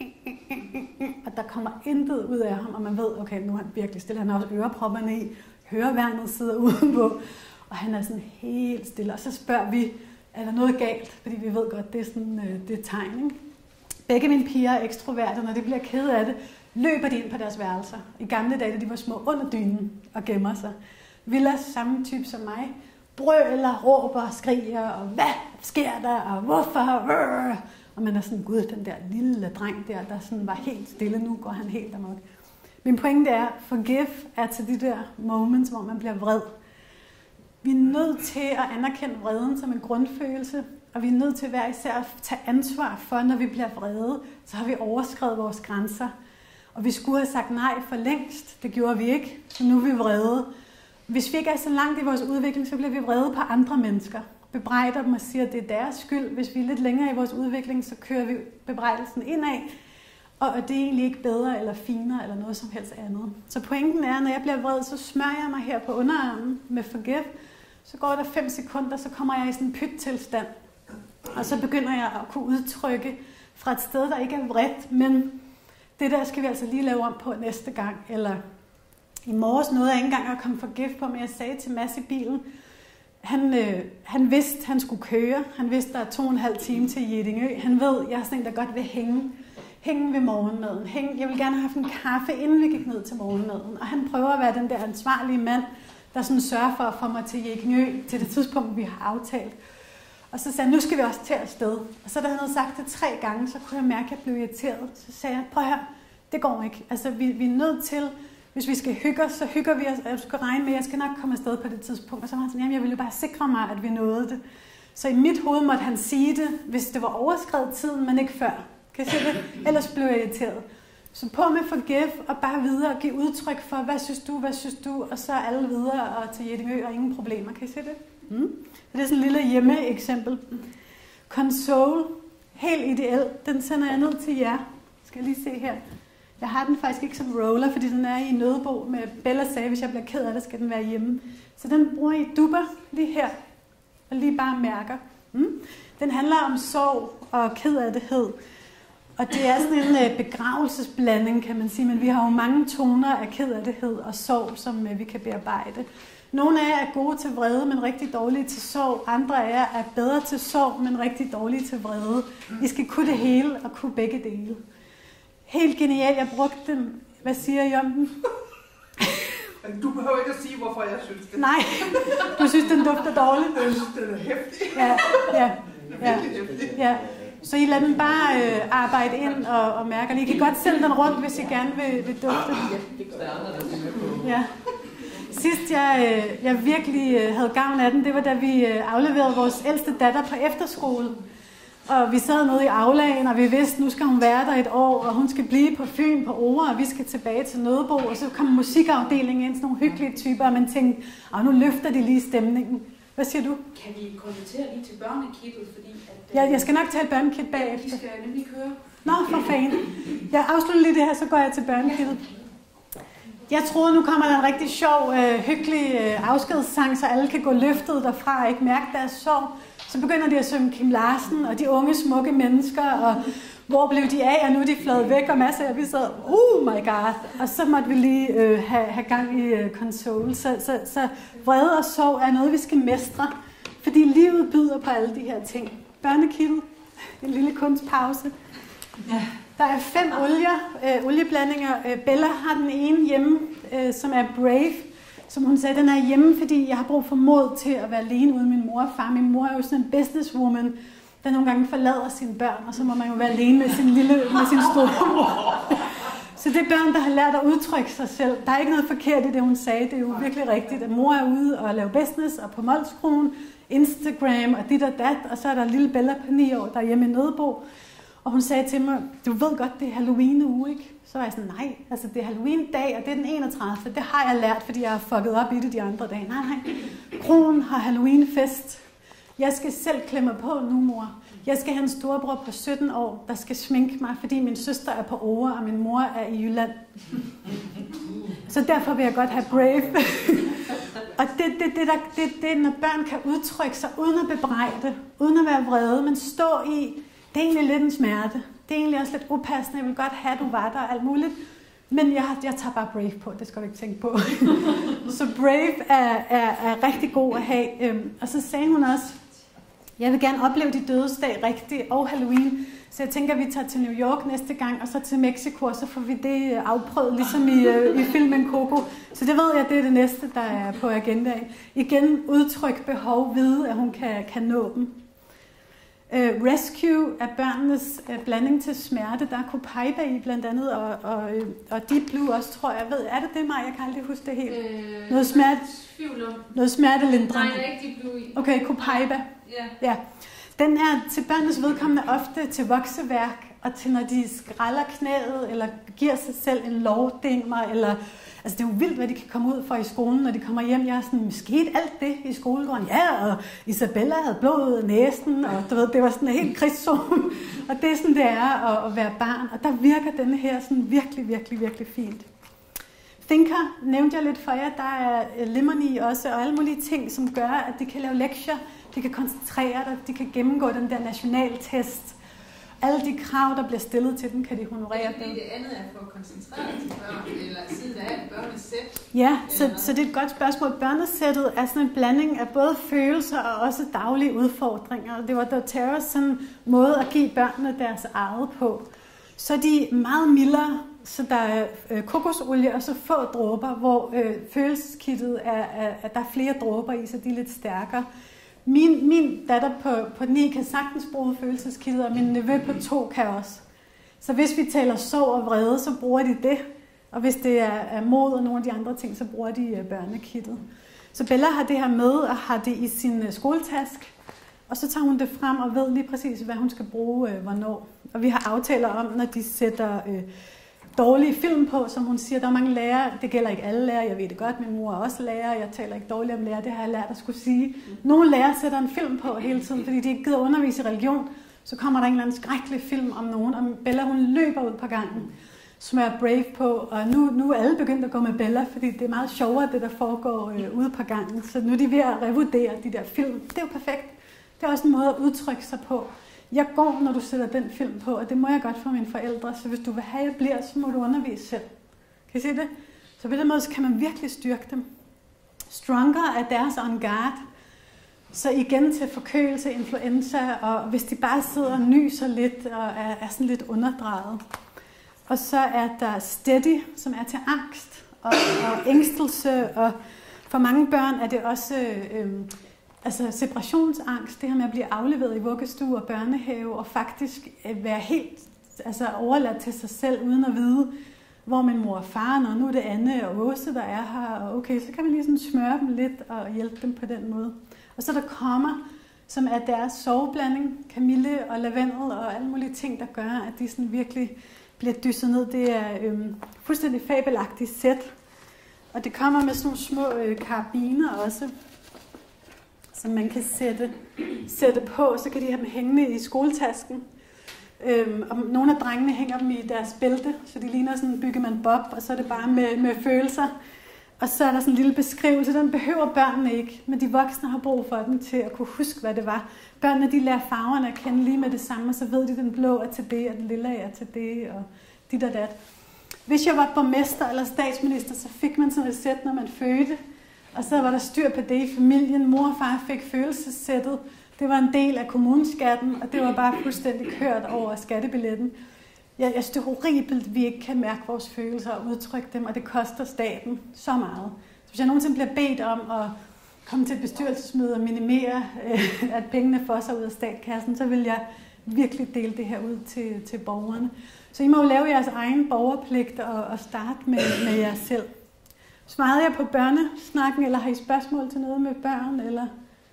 og der kommer intet ud af ham, og man ved, okay, nu er han virkelig stille. Han har også ørepropperne i, høreværnet sidder udenpå, og han er sådan helt stille. Og så spørger vi, er der noget galt? Fordi vi ved godt, det er sådan det er tegn, ikke? Begge mine piger er ekstroverte, når de bliver ked af det, løber de ind på deres værelser. I gamle dage, da de var små, under dynen og gemmer sig. Villa, samme type som mig, brøler, råber, skriger, og hvad sker der, og hvorfor? Og man er sådan, gud, den der lille dreng der, der sådan var helt stille, nu går han helt amok. Min pointe er, forgive er til de der moments, hvor man bliver vred. Vi er nødt til at anerkende vreden som en grundfølelse, og vi er nødt til hver især at tage ansvar for, når vi bliver vrede, så har vi overskredet vores grænser. Og vi skulle have sagt nej for længst, det gjorde vi ikke, så nu er vi vrede. Hvis vi ikke er så langt i vores udvikling, så bliver vi vrede på andre mennesker. Bebrejder dem og siger, at det er deres skyld. Hvis vi er lidt længere i vores udvikling, så kører vi bebrejdelsen indad. Og det er egentlig ikke bedre eller finere eller noget som helst andet. Så pointen er, at når jeg bliver vred, så smører jeg mig her på underarmen med Forgive. Så går der fem sekunder, så kommer jeg i sådan en pyt-tilstand. Og så begynder jeg at kunne udtrykke fra et sted, der ikke er vredt, men det der skal vi altså lige lave om på næste gang. Eller i morges nåede jeg ikke engang at komme Forgive på, men jeg sagde til Mads i bilen, han, øh, han vidste, han skulle køre. Han vidste, der er to og en halv time til Jedingø. Han ved, jeg er sådan en, der godt vil hænge. Hænge ved morgenmaden. Hænge. Jeg vil gerne have haft en kaffe, inden vi gik ned til morgenmaden. Og han prøver at være den der ansvarlige mand, der sådan sørger for at få mig til Jedingø til det tidspunkt, vi har aftalt. Og så sagde han, nu skal vi også til afsted. Og så da han havde sagt det tre gange, så kunne jeg mærke, at jeg blev irriteret. Så sagde jeg, prøv her, det går ikke. Altså, vi, vi er nødt til, hvis vi skal hygge os, så hygger vi os. Jeg skal regne med, at jeg skal nok komme afsted på det tidspunkt. Og så var han sådan, jamen jeg ville bare sikre mig, at vi nåede det. Så i mit hoved måtte han sige det, hvis det var overskredet tiden, men ikke før. Kan I se det? Ellers blev jeg irriteret. Så på med Forgive og bare videre og give udtryk for, hvad synes du, hvad synes du, og så alle videre og til Jedingø og ingen problemer. Kan I se det? Mm. Det er sådan en lille hjemme-eksempel. Console, helt ideel, den sender jeg ned til jer. Skal jeg lige se her. Jeg har den faktisk ikke som roller, fordi den er i nødbo med Bella sagde, hvis jeg bliver ked af det, skal den være hjemme. Så den bruger I dupper lige her, og lige bare mærker. Mm. Den handler om sorg og kedattighed. Og det er sådan en begravelsesblanding, kan man sige, men vi har jo mange toner af kedattighed og sorg, som vi kan bearbejde. Nogle af jer er gode til vrede, men rigtig dårlige til sorg. Andre af jer er bedre til sorg, men rigtig dårlige til vrede. I skal kunne det hele og kunne begge dele. Helt genialt, jeg brugte den. Hvad siger I om den? Du behøver ikke at sige, hvorfor jeg synes det. Nej, du synes, den dufter dårligt. Jeg synes, den er hæftig. Ja, ja, ja, ja. Så I lader den bare øh, arbejde ind og, og mærke. I kan godt sælge den rundt, hvis I gerne vil, vil dufte den. Ja. Sidst jeg, øh, jeg virkelig øh, havde gavn af den, det var da vi øh, afleverede vores ældste datter på efterskole. Og vi sad nede i aulaen, og vi vidste, nu skal hun være der et år, og hun skal blive på Fyn på Ore, og vi skal tilbage til Nødebo. Og så kom musikafdelingen ind, sådan nogle hyggelige typer, og man tænkte, nu løfter de lige stemningen. Hvad siger du? Kan vi konvertere lige til børnekittet, fordi at... Ja, jeg skal nok tale børnekit bagefter. Vi skal nemlig køre. Nå, for fanden. Jeg afslutter lige det her, så går jeg til børnekittet. Jeg troede, nu kommer der en rigtig sjov, øh, hyggelig øh, afskedssang, så alle kan gå løftet derfra og ikke mærke deres sorg. Så begynder de at synge Kim Larsen og de unge, smukke mennesker, og hvor blev de af, og nu er de fløjet væk, og masser af vi sad, oh my god. Og så måtte vi lige øh, have, have gang i øh, console. Så, så, så vrede og sorg er noget, vi skal mestre, fordi livet byder på alle de her ting. Børnekittet, en lille kunstpause. Ja. Der er fem olier, øh, olieblandinger. Øh, Bella har den ene hjemme, øh, som er Brave. Som hun sagde, den er hjemme, fordi jeg har brug for mod til at være alene uden min mor og far. Min mor er jo sådan en businesswoman, der nogle gange forlader sine børn, og så må man jo være alene med sin lille, med sin store mor. Så det er børn, der har lært at udtrykke sig selv. Der er ikke noget forkert i det, hun sagde. Det er jo virkelig rigtigt, at mor er ude og lave business, og på Molskruen, Instagram og dit og dat, og så er der lille Bella på ni år, der er hjemme i Nødebo. Og hun sagde til mig, du ved godt, det er Halloween-uge, ikke? Så var jeg sådan, nej, altså det er Halloween-dag, og det er den enogtredivte Det har jeg lært, fordi jeg har fucket op i det de andre dage. Nej, nej, Kronen har Halloween-fest. Jeg skal selv klemme mig på nu, mor. Jeg skal have en storebror på sytten år, der skal sminke mig, fordi min søster er på Åre, og min mor er i Jylland. Så derfor vil jeg godt have Brave. Og det, det, det, der, det, det, når børn kan udtrykke sig uden at bebrejde, uden at være vrede, men stå i, det er egentlig lidt en smerte. Det er egentlig også lidt upassende. Jeg vil godt have, at du var der og alt muligt. Men jeg, jeg tager bare Brave på. Det skal du ikke tænke på. Så Brave er, er, er rigtig god at have. Og så sagde hun også, jeg vil gerne opleve de dødes dag rigtigt og Halloween. Så jeg tænker, at vi tager til New York næste gang, og så til Mexico, og så får vi det afprøvet, ligesom i, i filmen Coco. Så det ved jeg, det er det næste, der er på agendaen. Igen udtryk, behov, vide, at hun kan, kan nå dem. Uh, Rescue er børnenes uh, blanding til smerte. Der er Copaiba i blandt andet, og, og, og Deep Blue også, tror jeg. Ved, er det det, Maja? Jeg kan aldrig huske det helt. Øh, noget, smerte, noget smertelindrende. Nej, der er ikke Deep Blue i. Okay, Copaiba. Ja. Ja. Den er til børnenes vedkommende ofte til vokseværk, og til når de skralder knæet, eller giver sig selv en lovdæmmer, eller... Altså det er jo vildt, hvad de kan komme ud for i skolen, når de kommer hjem. Jeg er sådan, skete alt det i skolegården? Ja, og Isabella havde blod ud af næsen, og du ved, det var sådan en helt krigszone. Og det er sådan, det er at, at være barn. Og der virker denne her sådan virkelig, virkelig, virkelig fint. Thinker nævnte jeg lidt for jer. Der er Lemony også, og alle mulige ting, som gør, at de kan lave lektier. De kan koncentrere sig, de kan gennemgå den der nationaltest. Alle de krav, der bliver stillet til dem, kan de honorere. Det, det andet er for at koncentrere sig til børn, eller siden der er et børnesæt? Ja, så, så det er et godt spørgsmål. Børnesættet er sådan en blanding af både følelser og også daglige udfordringer. Det var doTERRA's sådan måde at give børnene deres eget på. Så de er meget mildere, så der er øh, kokosolie og så få dråber, hvor øh, følelseskittet er, er, at der er flere dråber i, så de er lidt stærkere. Min, min datter på, på ni kan sagtens bruge følelseskittet, og min nevø på to kan også. Så hvis vi taler sorg og vrede, så bruger de det. Og hvis det er, er mod og nogle af de andre ting, så bruger de uh, børnekittet. Så Bella har det her med og har det i sin uh, skoletask. Og så tager hun det frem og ved lige præcis, hvad hun skal bruge uh, hvornår. Og vi har aftaler om, når de sætter uh, dårlige film på, som hun siger. Der er mange lærere, det gælder ikke alle lærere, jeg ved det godt, min mor er også lærer, jeg taler ikke dårligt om lærere, det har jeg lært at skulle sige. Nogle lærere sætter en film på hele tiden, fordi de ikke gider undervise i religion, så kommer der en eller anden skrækkelig film om nogen, og Bella hun løber ud på gangen, smører Brave på, og nu, nu er alle begyndt at gå med Bella, fordi det er meget sjovere, det der foregår øh, ude på gangen, så nu er de ved at revurdere de der film. Det er jo perfekt. Det er også en måde at udtrykke sig på. Jeg går, når du sætter den film på, og det må jeg godt for mine forældre, så hvis du vil have, at jeg bliver, så må du undervise selv. Kan I se det? Så på den måde så kan man virkelig styrke dem. Stronger er deres on guard. Så igen til forkølelse, influenza, og hvis de bare sidder og nyser lidt og er, er sådan lidt underdrejet. Og så er der steady, som er til angst og, og ængstelse, og for mange børn er det også... Øh, Altså separationsangst, det her med at blive afleveret i vuggestue og børnehave, og faktisk være helt altså, overladt til sig selv, uden at vide, hvor min mor og far, og nu er det Anne og Åse, der er her, og okay, så kan man lige sådan smøre dem lidt og hjælpe dem på den måde. Og så der kommer, som er deres soveblanding, kamille og lavendel og alle mulige ting, der gør, at de sådan virkelig bliver dysset ned. Det er øhm, fuldstændig fabelagtigt sæt, og det kommer med sådan nogle små øh, karabiner også. som man kan sætte, sætte på. Så kan de have dem hængende i skoletasken. Øhm, og nogle af drengene hænger dem i deres bælte, så de ligner sådan en byggemand Bob, og så er det bare med, med følelser. Og så er der sådan en lille beskrivelse, den behøver børnene ikke, men de voksne har brug for dem til at kunne huske, hvad det var. Børnene, de lærer farverne at kende lige med det samme, og så ved de, at den blå er til det, og den lille er til det, og dit og dat. Hvis jeg var borgmester eller statsminister, så fik man sådan et sæt, når man fødte, og så var der styr på det i familien. Mor og far fik følelsessættet. Det var en del af kommuneskatten, og det var bare fuldstændig kørt over skattebilletten. Jeg, jeg synes, det er horribelt, at vi ikke kan mærke vores følelser og udtrykke dem, og det koster staten så meget. Så hvis jeg nogensinde bliver bedt om at komme til et bestyrelsesmøde og minimere, øh, at pengene får sig ud af statskassen, så vil jeg virkelig dele det her ud til, til borgerne. Så I må jo lave jeres egen borgerpligt og, og starte med, med jer selv. Svarede jeg på børnesnakken, eller har I spørgsmål til noget med børn? Eller?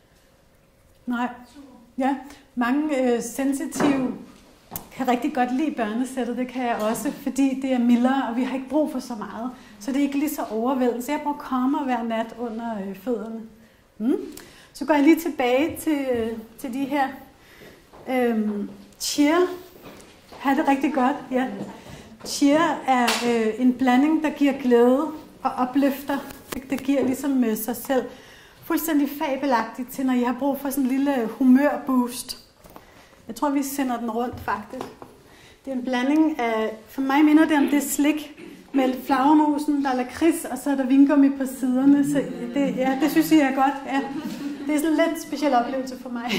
Nej. Ja, mange øh, sensitive kan rigtig godt lide børnesættet, det kan jeg også, fordi det er mildere, og vi har ikke brug for så meget. Så det er ikke lige så overvældende. Så jeg bruger kommer hver nat under øh, fødderne. Mm. Så går jeg lige tilbage til, øh, til de her øhm, cheer. Ha' det rigtig godt. Ja. Cheer er øh, en blanding, der giver glæde og opløfter. Det giver ligesom øh, sig selv fuldstændig fabelagtigt til, når I har brug for sådan en lille humørboost. Jeg tror, vi sender den rundt, faktisk. Det er en blanding af, for mig minder det om det slik med flagermusen, der er lakrids, og så er der vingummi på siderne. Så det, ja, det synes jeg er godt. Ja. Det er sådan en lidt speciel oplevelse for mig.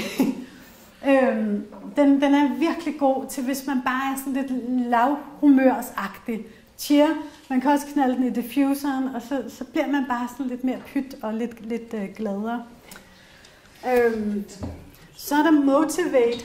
øhm, den, den er virkelig god til, hvis man bare er sådan lidt lavhumørsagtig. Cheer. Man kan også knalde den i diffuseren, og så, så bliver man bare sådan lidt mere pyt og lidt, lidt øh, gladere. Øhm, så er der motivate.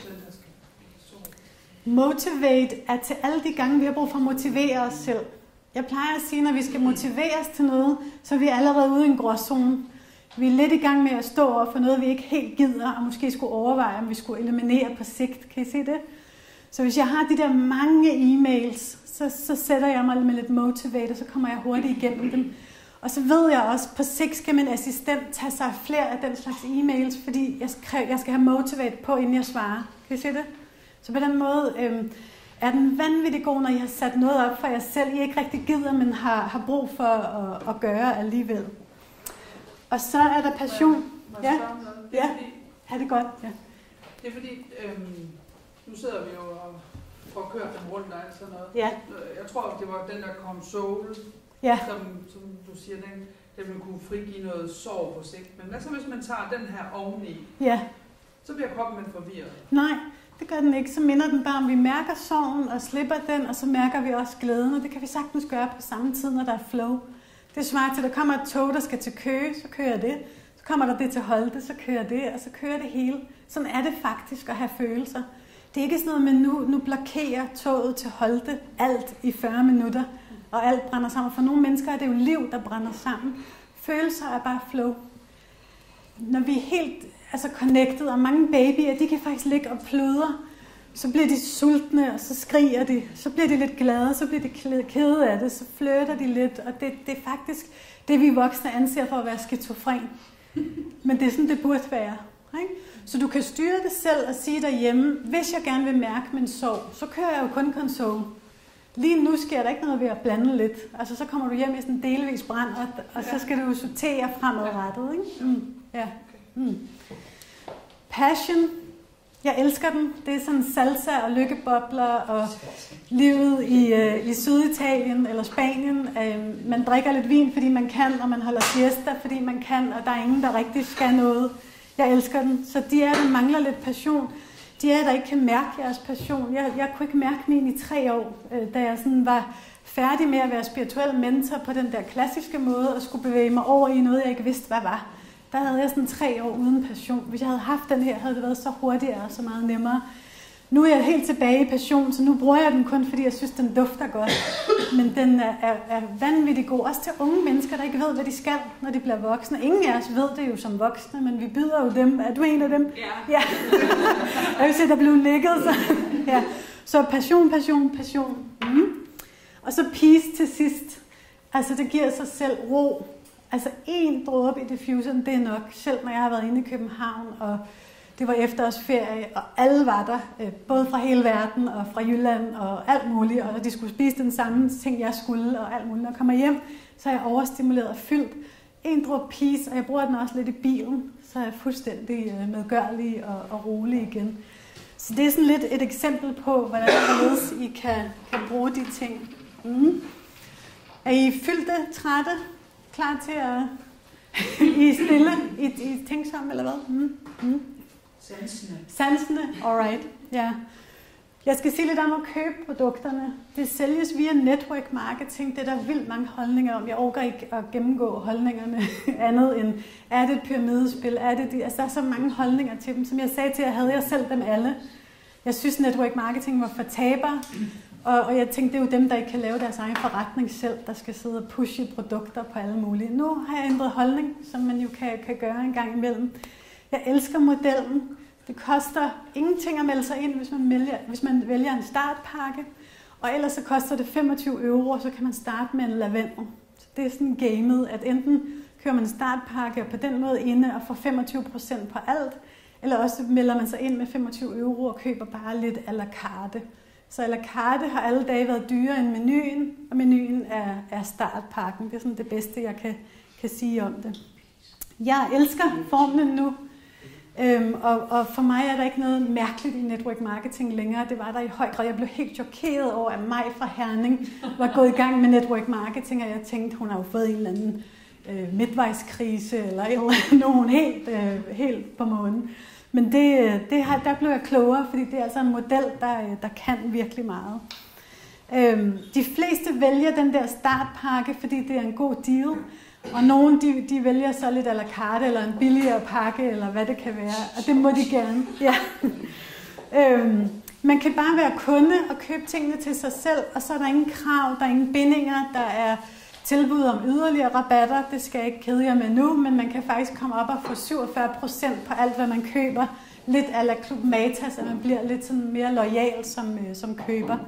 Motivate er til alle de gange, vi har brug for at motivere os selv. Jeg plejer at sige, når vi skal motiveres til noget, så er vi allerede ude i en gråzone. Vi er lidt i gang med at stå over for noget, vi ikke helt gider, og måske skulle overveje, om vi skulle eliminere på sigt. Kan I se det? Så hvis jeg har de der mange e-mails, så, så sætter jeg mig med lidt motivate, og så kommer jeg hurtigt igennem dem. Og så ved jeg også, at på sigt skal min assistent tage sig flere af den slags e-mails, fordi jeg skal, jeg skal have motivate på, inden jeg svarer. Kan I se det? Så på den måde øh, er den vanvittigt god, når I har sat noget op for jer selv, I ikke rigtig gider, men har, har brug for at, at gøre alligevel. Og så er der passion. Ja, ja. Ha' det godt. Ja. Det er fordi, øhm, nu sidder vi jo og får kørt den rundt og alt sådan noget. Ja. Jeg tror, det var den, der kom soul, ja. som, som du siger, den, den vil kunne frigive noget sorg på sigt. Men hvad så, hvis man tager den her oveni? Ja. Så bliver kroppen forvirret. Nej. Det gør den ikke. Så minder den bare om, vi mærker sorgen og slipper den, og så mærker vi også glæden, og det kan vi sagtens gøre på samme tid, når der er flow. Det svarer til, at der kommer et tog, der skal til Køge, så kører det. Så kommer der det til Holte, så kører det, og så kører det hele. Sådan er det faktisk at have følelser. Det er ikke sådan noget med, nu, nu blokerer toget til Holte alt i fyrre minutter, og alt brænder sammen. For nogle mennesker er det jo liv, der brænder sammen. Følelser er bare flow. Når vi er helt altså connected, og mange babyer, de kan faktisk ligge og pløder, så bliver de sultne, og så skriger de, så bliver de lidt glade, så bliver de kede af det, så flirter de lidt, og det, det er faktisk det, vi voksne anser for at være skizofren. Men det er sådan, det burde være. Ikke? Så du kan styre det selv og sige derhjemme, hvis jeg gerne vil mærke min sorg, så kører jeg jo kun console. Lige nu sker der ikke noget ved at blande lidt. Altså så kommer du hjem i sådan en delvis brand, og, og så skal du sortere fremadrettet. Ikke? Mm. Ja. Mm. Passion. Jeg elsker den. Det er sådan salsa og lykkebobler og livet i, øh, i Syditalien eller Spanien. Øh, man drikker lidt vin, fordi man kan, og man holder siesta, fordi man kan, og der er ingen, der rigtig skal noget. Jeg elsker den. Så de er, der mangler lidt passion. De er, der ikke kan mærke jeres passion. Jeg, jeg kunne ikke mærke min i tre år, øh, da jeg sådan var færdig med at være spirituel mentor på den der klassiske måde, og skulle bevæge mig over i noget, jeg ikke vidste, hvad var. Der havde jeg sådan tre år uden passion. Hvis jeg havde haft den her, havde det været så hurtigere og så meget nemmere. Nu er jeg helt tilbage i passion, så nu bruger jeg den kun, fordi jeg synes, den dufter godt. Men den er, er, er vanvittig god. Også til unge mennesker, der ikke ved, hvad de skal, når de bliver voksne. Ingen af os ved det jo som voksne, men vi byder jo dem. Er du en af dem? Ja. Ja. Jeg vil se, der blev nikket. Så, ja. Så passion, passion, passion. Mm. Og så peace til sidst. Altså, det giver sig selv ro. Altså en dråbe i diffuseren, det er nok, selv når jeg har været inde i København, og det var efterårsferie, og alle var der, både fra hele verden og fra Jylland og alt muligt, og de skulle spise den samme ting, jeg skulle, og alt muligt. Når jeg kommer hjem, så er jeg overstimuleret og fyldt. En dråbe peace, og jeg bruger den også lidt i bilen, så er jeg fuldstændig medgørlig og, og rolig igen. Så det er sådan lidt et eksempel på, hvordan I kan, kan bruge de ting. Mm. Er I fyldte, trætte, klar til at... I er stille, I, I tænksomme, eller hvad? Mm. Mm. Sansende. Sansende, alright. Ja. Jeg skal sige lidt om at købe produkterne. Det sælges via network marketing. Det er der vildt mange holdninger om. Jeg orker ikke at gennemgå holdningerne andet end, er det et pyramidespil? Er det de? Altså, der er så mange holdninger til dem. Som jeg sagde til jer, havde jeg selv dem alle. Jeg synes, network marketing var for tabere. Og, og jeg tænkte, det er jo dem, der ikke kan lave deres egen forretning selv, der skal sidde og pushe produkter på alle mulige. Nu har jeg ændret holdning, som man jo kan, kan gøre en gang imellem. Jeg elsker modellen. Det koster ingenting at melde sig ind, hvis man vælger, hvis man vælger en startpakke. Og ellers så koster det femogtyve euro, og så kan man starte med en lavendel. Så det er sådan gamet, at enten kører man en startpakke og på den måde inde og får femogtyve procent på alt, eller også melder man sig ind med femogtyve euro og køber bare lidt à la carte. Så à la carte har alle dage været dyrere end menuen, og menuen er, er startpakken. Det er sådan det bedste, jeg kan, kan sige om det. Jeg elsker formlen nu. Øhm, og, og for mig er der ikke noget mærkeligt i network marketing længere. Det var der i høj grad. Jeg blev helt chokeret over, at Maj fra Herning var gået i gang med network marketing, og jeg tænkte, hun har jo fået en eller anden øh, midtvejskrise, eller, eller nogen helt, øh, helt på månen. Men det, det har, der blev jeg klogere, fordi det er altså en model, der, der kan virkelig meget. Øhm, de fleste vælger den der startpakke, fordi det er en god deal. Og nogle de, de vælger så lidt à la carte, eller en billigere pakke, eller hvad det kan være. Og det må de gerne. Ja. øhm, man kan bare være kunde og købe tingene til sig selv, og så er der ingen krav, der er ingen bindinger, der er tilbud om yderligere rabatter. Det skal jeg ikke kede jer med nu, men man kan faktisk komme op og få syvogfyrre procent på alt, hvad man køber. Lidt à la Club Mata, så man bliver lidt sådan mere loyal som, øh, som køber.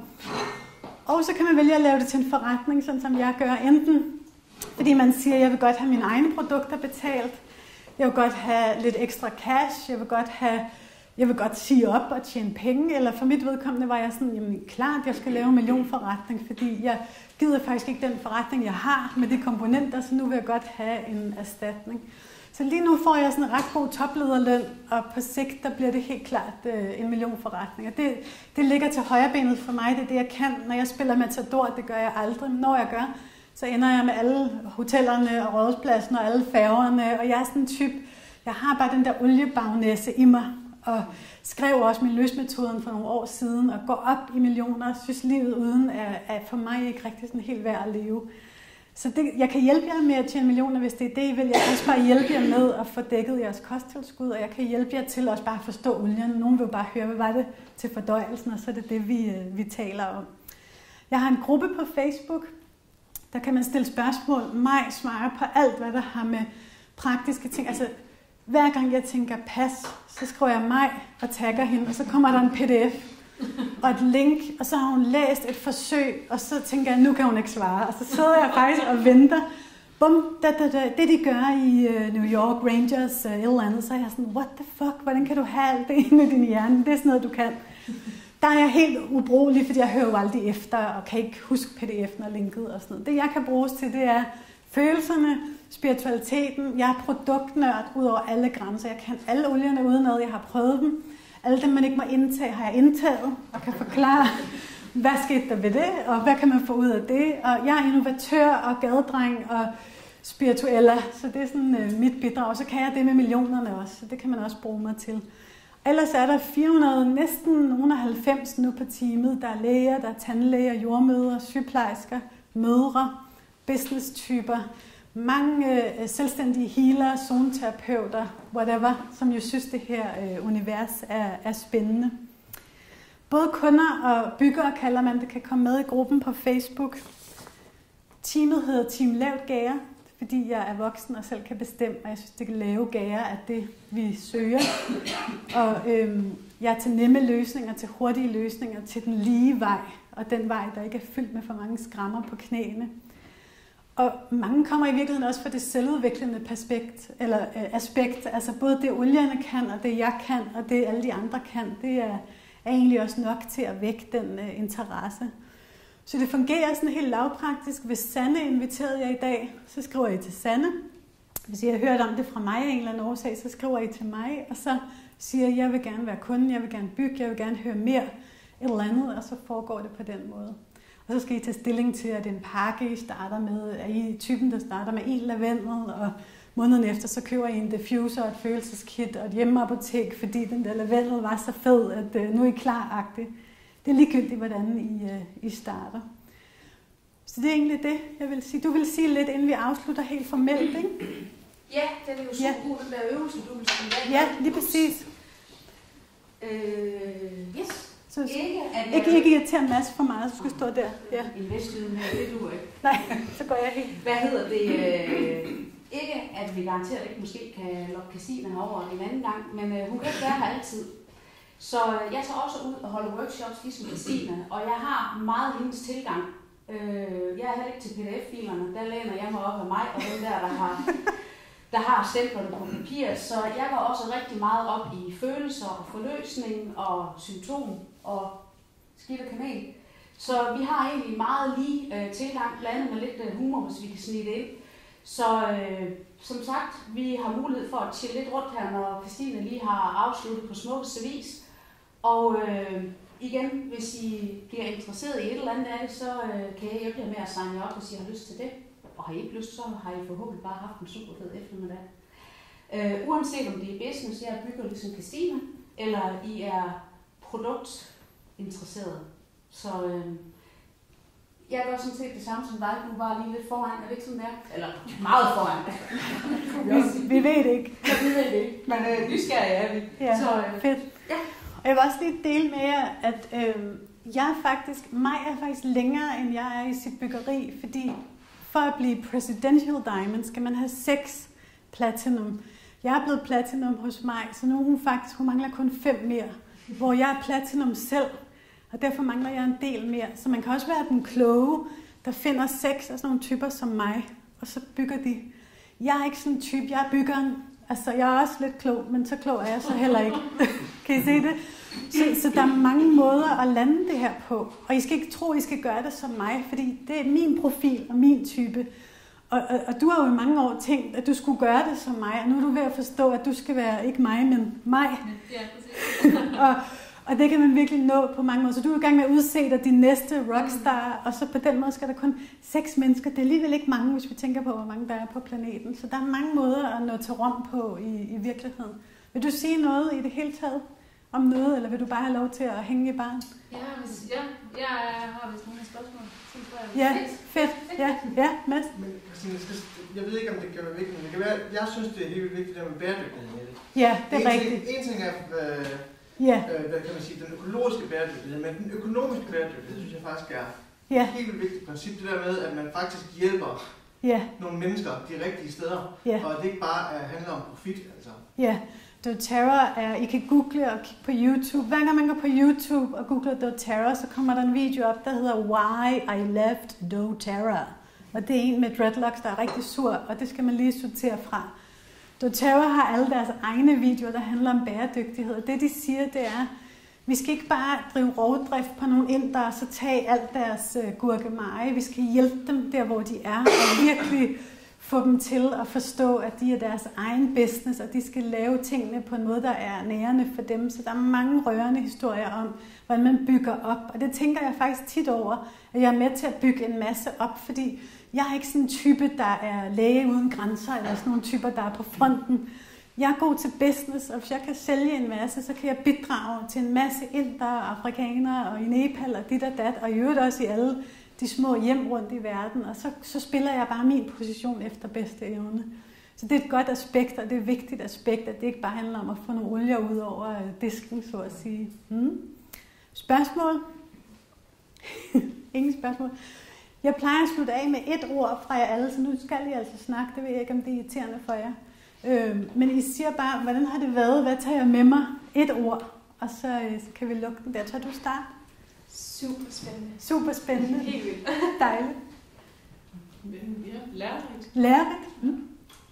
Og så kan man vælge at lave det til en forretning, sådan som jeg gør. Enten fordi man siger, at jeg vil godt have mine egne produkter betalt. Jeg vil godt have lidt ekstra cash. Jeg vil godt have, jeg vil godt sige op og tjene penge. Eller for mit vedkommende var jeg sådan, jamen klart, jeg skal lave en millionforretning, fordi jeg gider faktisk ikke den forretning, jeg har med de komponenter, så nu vil jeg godt have en erstatning. Så lige nu får jeg sådan en ret god toplederløn, og på sigt, der bliver det helt klart øh, en millionforretning. Og det, det ligger til højrebenet for mig, det er det, jeg kan. Når jeg spiller Matador, det gør jeg aldrig, men når jeg gør, så ender jeg med alle hotellerne og rådspladsen og alle færgerne, og jeg er sådan en type, jeg har bare den der oliebagnæse i mig, og skrev også min løsmetoden for nogle år siden, og går op i millioner, og synes livet uden er, er for mig ikke rigtig sådan helt værd at leve. Så det, jeg kan hjælpe jer med at tjene millioner, hvis det er det, I vil. Jeg kan også bare hjælpe jer med at få dækket jeres kosttilskud, og jeg kan hjælpe jer til også bare at forstå olien. Nogen vil bare høre, hvad var det til fordøjelsen, og så er det det, vi, vi taler om. Jeg har en gruppe på Facebook. Der kan man stille spørgsmål. Mig svarer på alt, hvad der har med praktiske ting. Altså, hver gang jeg tænker pas, så skriver jeg mig og tagger hende, og så kommer der en pdf og et link, og så har hun læst et forsøg, og så tænker jeg, nu kan hun ikke svare. Og så sidder jeg faktisk og venter. Bum, da, da, da. Det de gør i uh, New York Rangers, uh, et eller andet, så er jeg sådan, what the fuck, hvordan kan du have alt det inde i din hjerne? Det er sådan noget, du kan. Der er jeg helt ubrugelig, fordi jeg hører jo aldrig efter, og kan ikke huske pdf'en og linket og sådan noget. Det jeg kan bruges til, det er følelserne, spiritualiteten. Jeg er produktnørd ud over alle grænser. Jeg kan alle olierne udenad, jeg har prøvet dem. Alle dem, man ikke må indtage, har jeg indtaget, og kan forklare, hvad skete der ved det, og hvad kan man få ud af det. Og jeg er innovatør og gadedreng og spiritueller, så det er sådan uh, mit bidrag. Så kan jeg det med millionerne også, så det kan man også bruge mig til. Ellers er der fire hundrede, næsten nogle halvfems nu på teamet. Der er læger, der er tandlæger, jordmødre, sygeplejersker, mødre, business-typer, mange øh, selvstændige healere, zoneterapeuter, whatever, som jo synes, det her øh, univers er, er spændende. Både kunder og byggere, kalder man det, kan komme med i gruppen på Facebook. Teamet hedder Team Lavt Gære, fordi jeg er voksen og selv kan bestemme, og jeg synes, det kan lave gære af det, vi søger. Og øhm, jeg er til nemme løsninger, til hurtige løsninger, til den lige vej, og den vej, der ikke er fyldt med for mange skrammer på knæene. og mange kommer i virkeligheden også fra det selvudviklende aspekt, eller øh, aspekt, altså både det olierne kan, og det jeg kan, og det alle de andre kan, det er, er egentlig også nok til at vække den øh, interesse. Så det fungerer sådan helt lavpraktisk. Hvis Sanne inviterede jer i dag, så skriver I til Sanne. Hvis I har hørt om det fra mig af en eller anden årsag, så skriver I til mig, og så siger I, jeg vil gerne være kunde, jeg vil gerne bygge, jeg vil gerne høre mere, et eller andet, og så foregår det på den måde. Og så skal I tage stilling til, at en pakke, I starter med, er I typen, der starter med en lavendel, og måneden efter, så køber I en diffuser, et følelseskit og et hjemmeapotek, fordi den der lavendel var så fed, at uh, nu er I klar-agtigt. Det er ligegyldigt, hvordan I, uh, I starter. Så det er egentlig det, jeg vil sige. Du vil sige lidt, inden vi afslutter helt formelt, ikke? Ja, det er jo super god, den der øvelse, du vil sige. Ja, lige præcis. Øh, yes. Så ikke, at ikke, ikke irritere en masse for meget, så du skal stå der. Ja. En vestlyden her, det du ikke. Nej, så går jeg helt. Hvad hedder det? Øh, ikke, at vi garanteret ikke måske kan lokke Christine herover en anden gang, men øh, hun kan ikke være her altid. Så jeg tager også ud og holder workshops ligesom Christine, og jeg har meget hendes tilgang. Øh, jeg er heller ikke til P D F-filerne, der læner jeg mig op af mig, og den der, der har, der har stemplerne på papir. Så jeg går også rigtig meget op i følelser og forløsning og symptom og skidt og kanel. Så vi har egentlig meget lige øh, tilgang, blandet med lidt øh, humor, hvis vi kan snige det ind. Så øh, som sagt, vi har mulighed for at chille lidt rundt her, når Christine lige har afsluttet på smukkeste vis. Og øh, igen, hvis I bliver interesseret i et eller andet af det, så øh, kan jeg hjælpe jer med at signe jer op, hvis I har lyst til det. Og har I ikke lyst, så har I forhåbentlig bare haft en super fed eftermiddag. Øh, uanset om det er business, jeg bygger ligesom Christine, eller I er produktinteresseret. Så øh, jeg gør sådan set det samme som dig. Du var lige lidt foran, er det ikke sådan der? Eller meget foran. vi, vi ved det ikke. Ja, vi ved det ikke. Men øh, nysgerrige er vi. Ja, så, øh, fedt. Ja. Og jeg vil også lige dele med jer, at øh, jeg er faktisk, mig er faktisk længere, end jeg er i sit byggeri, fordi for at blive Presidential Diamond, skal man have seks platinum. Jeg er blevet platinum hos mig, så nu hun faktisk, hun mangler kun fem mere, hvor jeg er platinum selv, og derfor mangler jeg en del mere. Så man kan også være den kloge, der finder seks af sådan nogle typer som mig, og så bygger de. Jeg er ikke sådan en type, jeg er byggeren. Altså, jeg er også lidt klog, men så klog er jeg så heller ikke. Kan I se det? Så, så der er mange måder at lande det her på. Og I skal ikke tro, I skal gøre det som mig, fordi det er min profil og min type. Og, og, og du har jo i mange år tænkt, at du skulle gøre det som mig, og nu er du ved at forstå, at du skal være ikke mig, men mig. Ja, præcis. og, og det kan man virkelig nå på mange måder. Så du er i gang med at udse dig din næste rockstar, og så på den måde skal der kun seks mennesker. Det er alligevel ikke mange, hvis vi tænker på, hvor mange der er på planeten. Så der er mange måder at nå til Rom på i, i virkeligheden. Vil du sige noget i det hele taget om noget, eller vil du bare have lov til at hænge i barn? Ja, hvis, ja, jeg har vist nogle spørgsmål. Ja, fedt. Ja, ja, Mads. Men jeg ved ikke, om det kan være vigtigt, men det kan være, jeg synes, det er helt vigtigt, det med bæredygtighed med det. Ja, det er en rigtigt. Ting, en ting er, øh, ja. øh, hvad kan man sige, den økologiske bæredygtighed, men den økonomiske bæredygtighed, synes jeg faktisk er ja. et helt vigtigt princip. Det der med, at man faktisk hjælper ja. nogle mennesker de rigtige steder, ja. og at det ikke bare er, handler om profit. Altså. Ja, doTERRA er, I kan google og kigge på YouTube. Hver gang man går på YouTube og googler doTERRA, så kommer der en video op, der hedder Why I Left doTERRA. Og det er en med dreadlocks, der er rigtig sur, og det skal man lige sortere fra. doTERRA har alle deres egne videoer, der handler om bæredygtighed. Og det de siger, det er, vi skal ikke bare drive rovdrift på nogle indere og så tage alt deres uh, gurkemeje. Vi skal hjælpe dem der, hvor de er, og virkelig få dem til at forstå, at de er deres egen business, og de skal lave tingene på en måde, der er nærende for dem. Så der er mange rørende historier om, hvordan man bygger op. Og det tænker jeg faktisk tit over, at jeg er med til at bygge en masse op, fordi jeg er ikke sådan en type, der er læge uden grænser, eller sådan nogle typer, der er på fronten. Jeg er god til business, og hvis jeg kan sælge en masse, så kan jeg bidrage til en masse indere, afrikanere og i Nepal og dit og dat, og i øvrigt også i alle de små hjem rundt i verden, og så, så spiller jeg bare min position efter bedste evne. Så det er et godt aspekt, og det er et vigtigt aspekt, at det ikke bare handler om at få nogle olier ud over disken, så at sige. Hmm. Spørgsmål? Ingen spørgsmål. Jeg plejer at slutte af med et ord fra jer alle, så nu skal I altså snakke. Det ved jeg ikke, om det er irriterende for jer. Øh, men I siger bare, hvordan har det været? Hvad tager jeg med mig? Et ord, og så, så kan vi lukke den der. Tør du starte? Super spændende. Super spændende. Helt vildt. Dejligt. Ja, lærerigt. Lærerigt. Mm.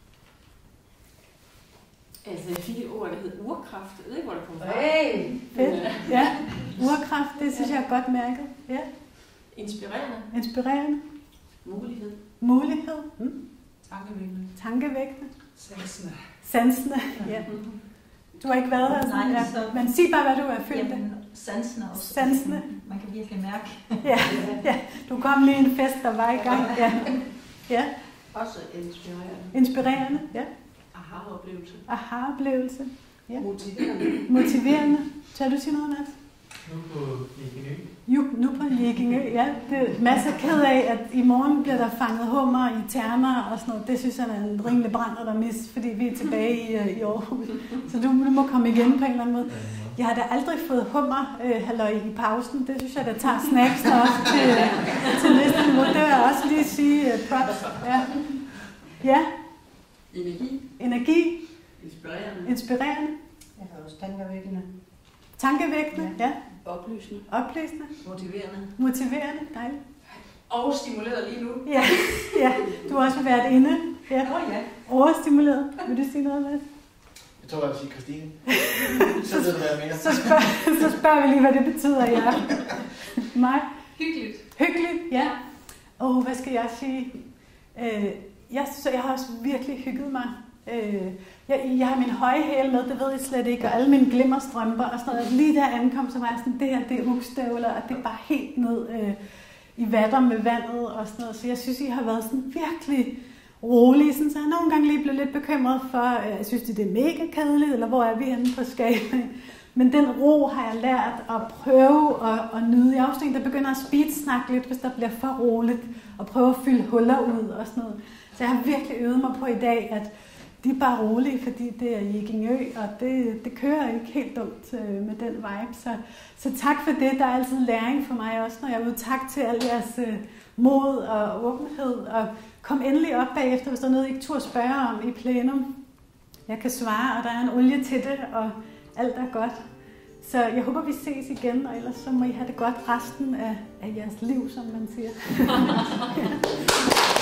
Altså, jeg fik et ord, der hed urkraft. Jeg ved ikke, hvor det kommer fra. Hey, fedt. Ja, urkraft, det synes jeg er godt mærket. Ja. Inspirerende. Inspirerende. Mulighed. Mulighed. Mm. Tankevækkende. Tankevækkende. Sansende. Sansende, ja. Du har ikke været her sådan, Nej, ja. så... Men sig bare, hvad du er fyldt af. Sansende også. Sansende. Man kan virkelig mærke. Ja, ja. Du kom lige en fest, der var i gang. Ja. Ja. Også inspirerende. Inspirerende, ja. Aha-oplevelse. Aha-oplevelse. Ja. Motiverende. Motiverende. Tør du sige noget, Mads? Nu på Jækingø. Jo, nu på Jækingø, ja. Det, Mads er ked af, at i morgen bliver der fanget hummer i terner og sådan noget. Det synes han er en rimelig brænder, der mis, fordi vi er tilbage i, i Aarhus. Så du, du må komme igen på en eller anden måde. Jeg har da aldrig fået hummer øh, halløj i pausen. Det synes jeg, der tager snacks også til, til næste niveau. Det vil jeg også lige sige uh, props. Ja. Ja. Energi. Energi. Inspirerende. Inspirerende. Jeg har også tankevækkende. Tankevækkende, ja. Oplysende. Oplysende. Motiverende. Motiverende, dejligt. Og stimuleret lige nu. Ja, ja. Du har også været inde. Ja. Åh ja. Overstimuleret. Vil du sige noget, Mads? Jeg tror, jeg vil sige Christine. Så ved du, hvad jeg mener. Så spørger, så spørger vi lige, hvad det betyder, ja. Mig? Hyggeligt. Hyggeligt, ja. Og oh, hvad skal jeg sige? Øh, jeg, så jeg har også virkelig hygget mig. Øh, jeg, jeg har min høje hæle med, det ved jeg slet ikke, og alle mine glimmerstrømper og sådan noget. Lige da jeg ankom, så var jeg sådan, det her, det er ugstøvler, og det er bare helt ned øh, i vatter med vandet og sådan noget. Så jeg synes, I har været sådan virkelig rolige, sådan, så jeg nogle gange lige blev lidt bekymret for, øh, jeg synes, det er mega kedeligt, eller hvor er vi henne på skalaen. Men den ro har jeg lært at prøve at, at nyde. Jeg er også en, der begynder at speedsnakke lidt, hvis der bliver for roligt, og prøve at fylde huller ud og sådan noget. Så jeg har virkelig øvet mig på i dag, at de er bare rolige, fordi det er Jækingø, og det, det kører ikke helt dumt øh, med den vibe. Så, så tak for det. Der er altid læring for mig også, når jeg er ude. Tak til al jeres øh, mod og åbenhed. Og kom endelig op bagefter, hvis der er noget, I ikke turde spørge om i plenum. Jeg kan svare, og der er en olie til det, og alt er godt. Så jeg håber, vi ses igen, og ellers så må I have det godt resten af, af jeres liv, som man siger.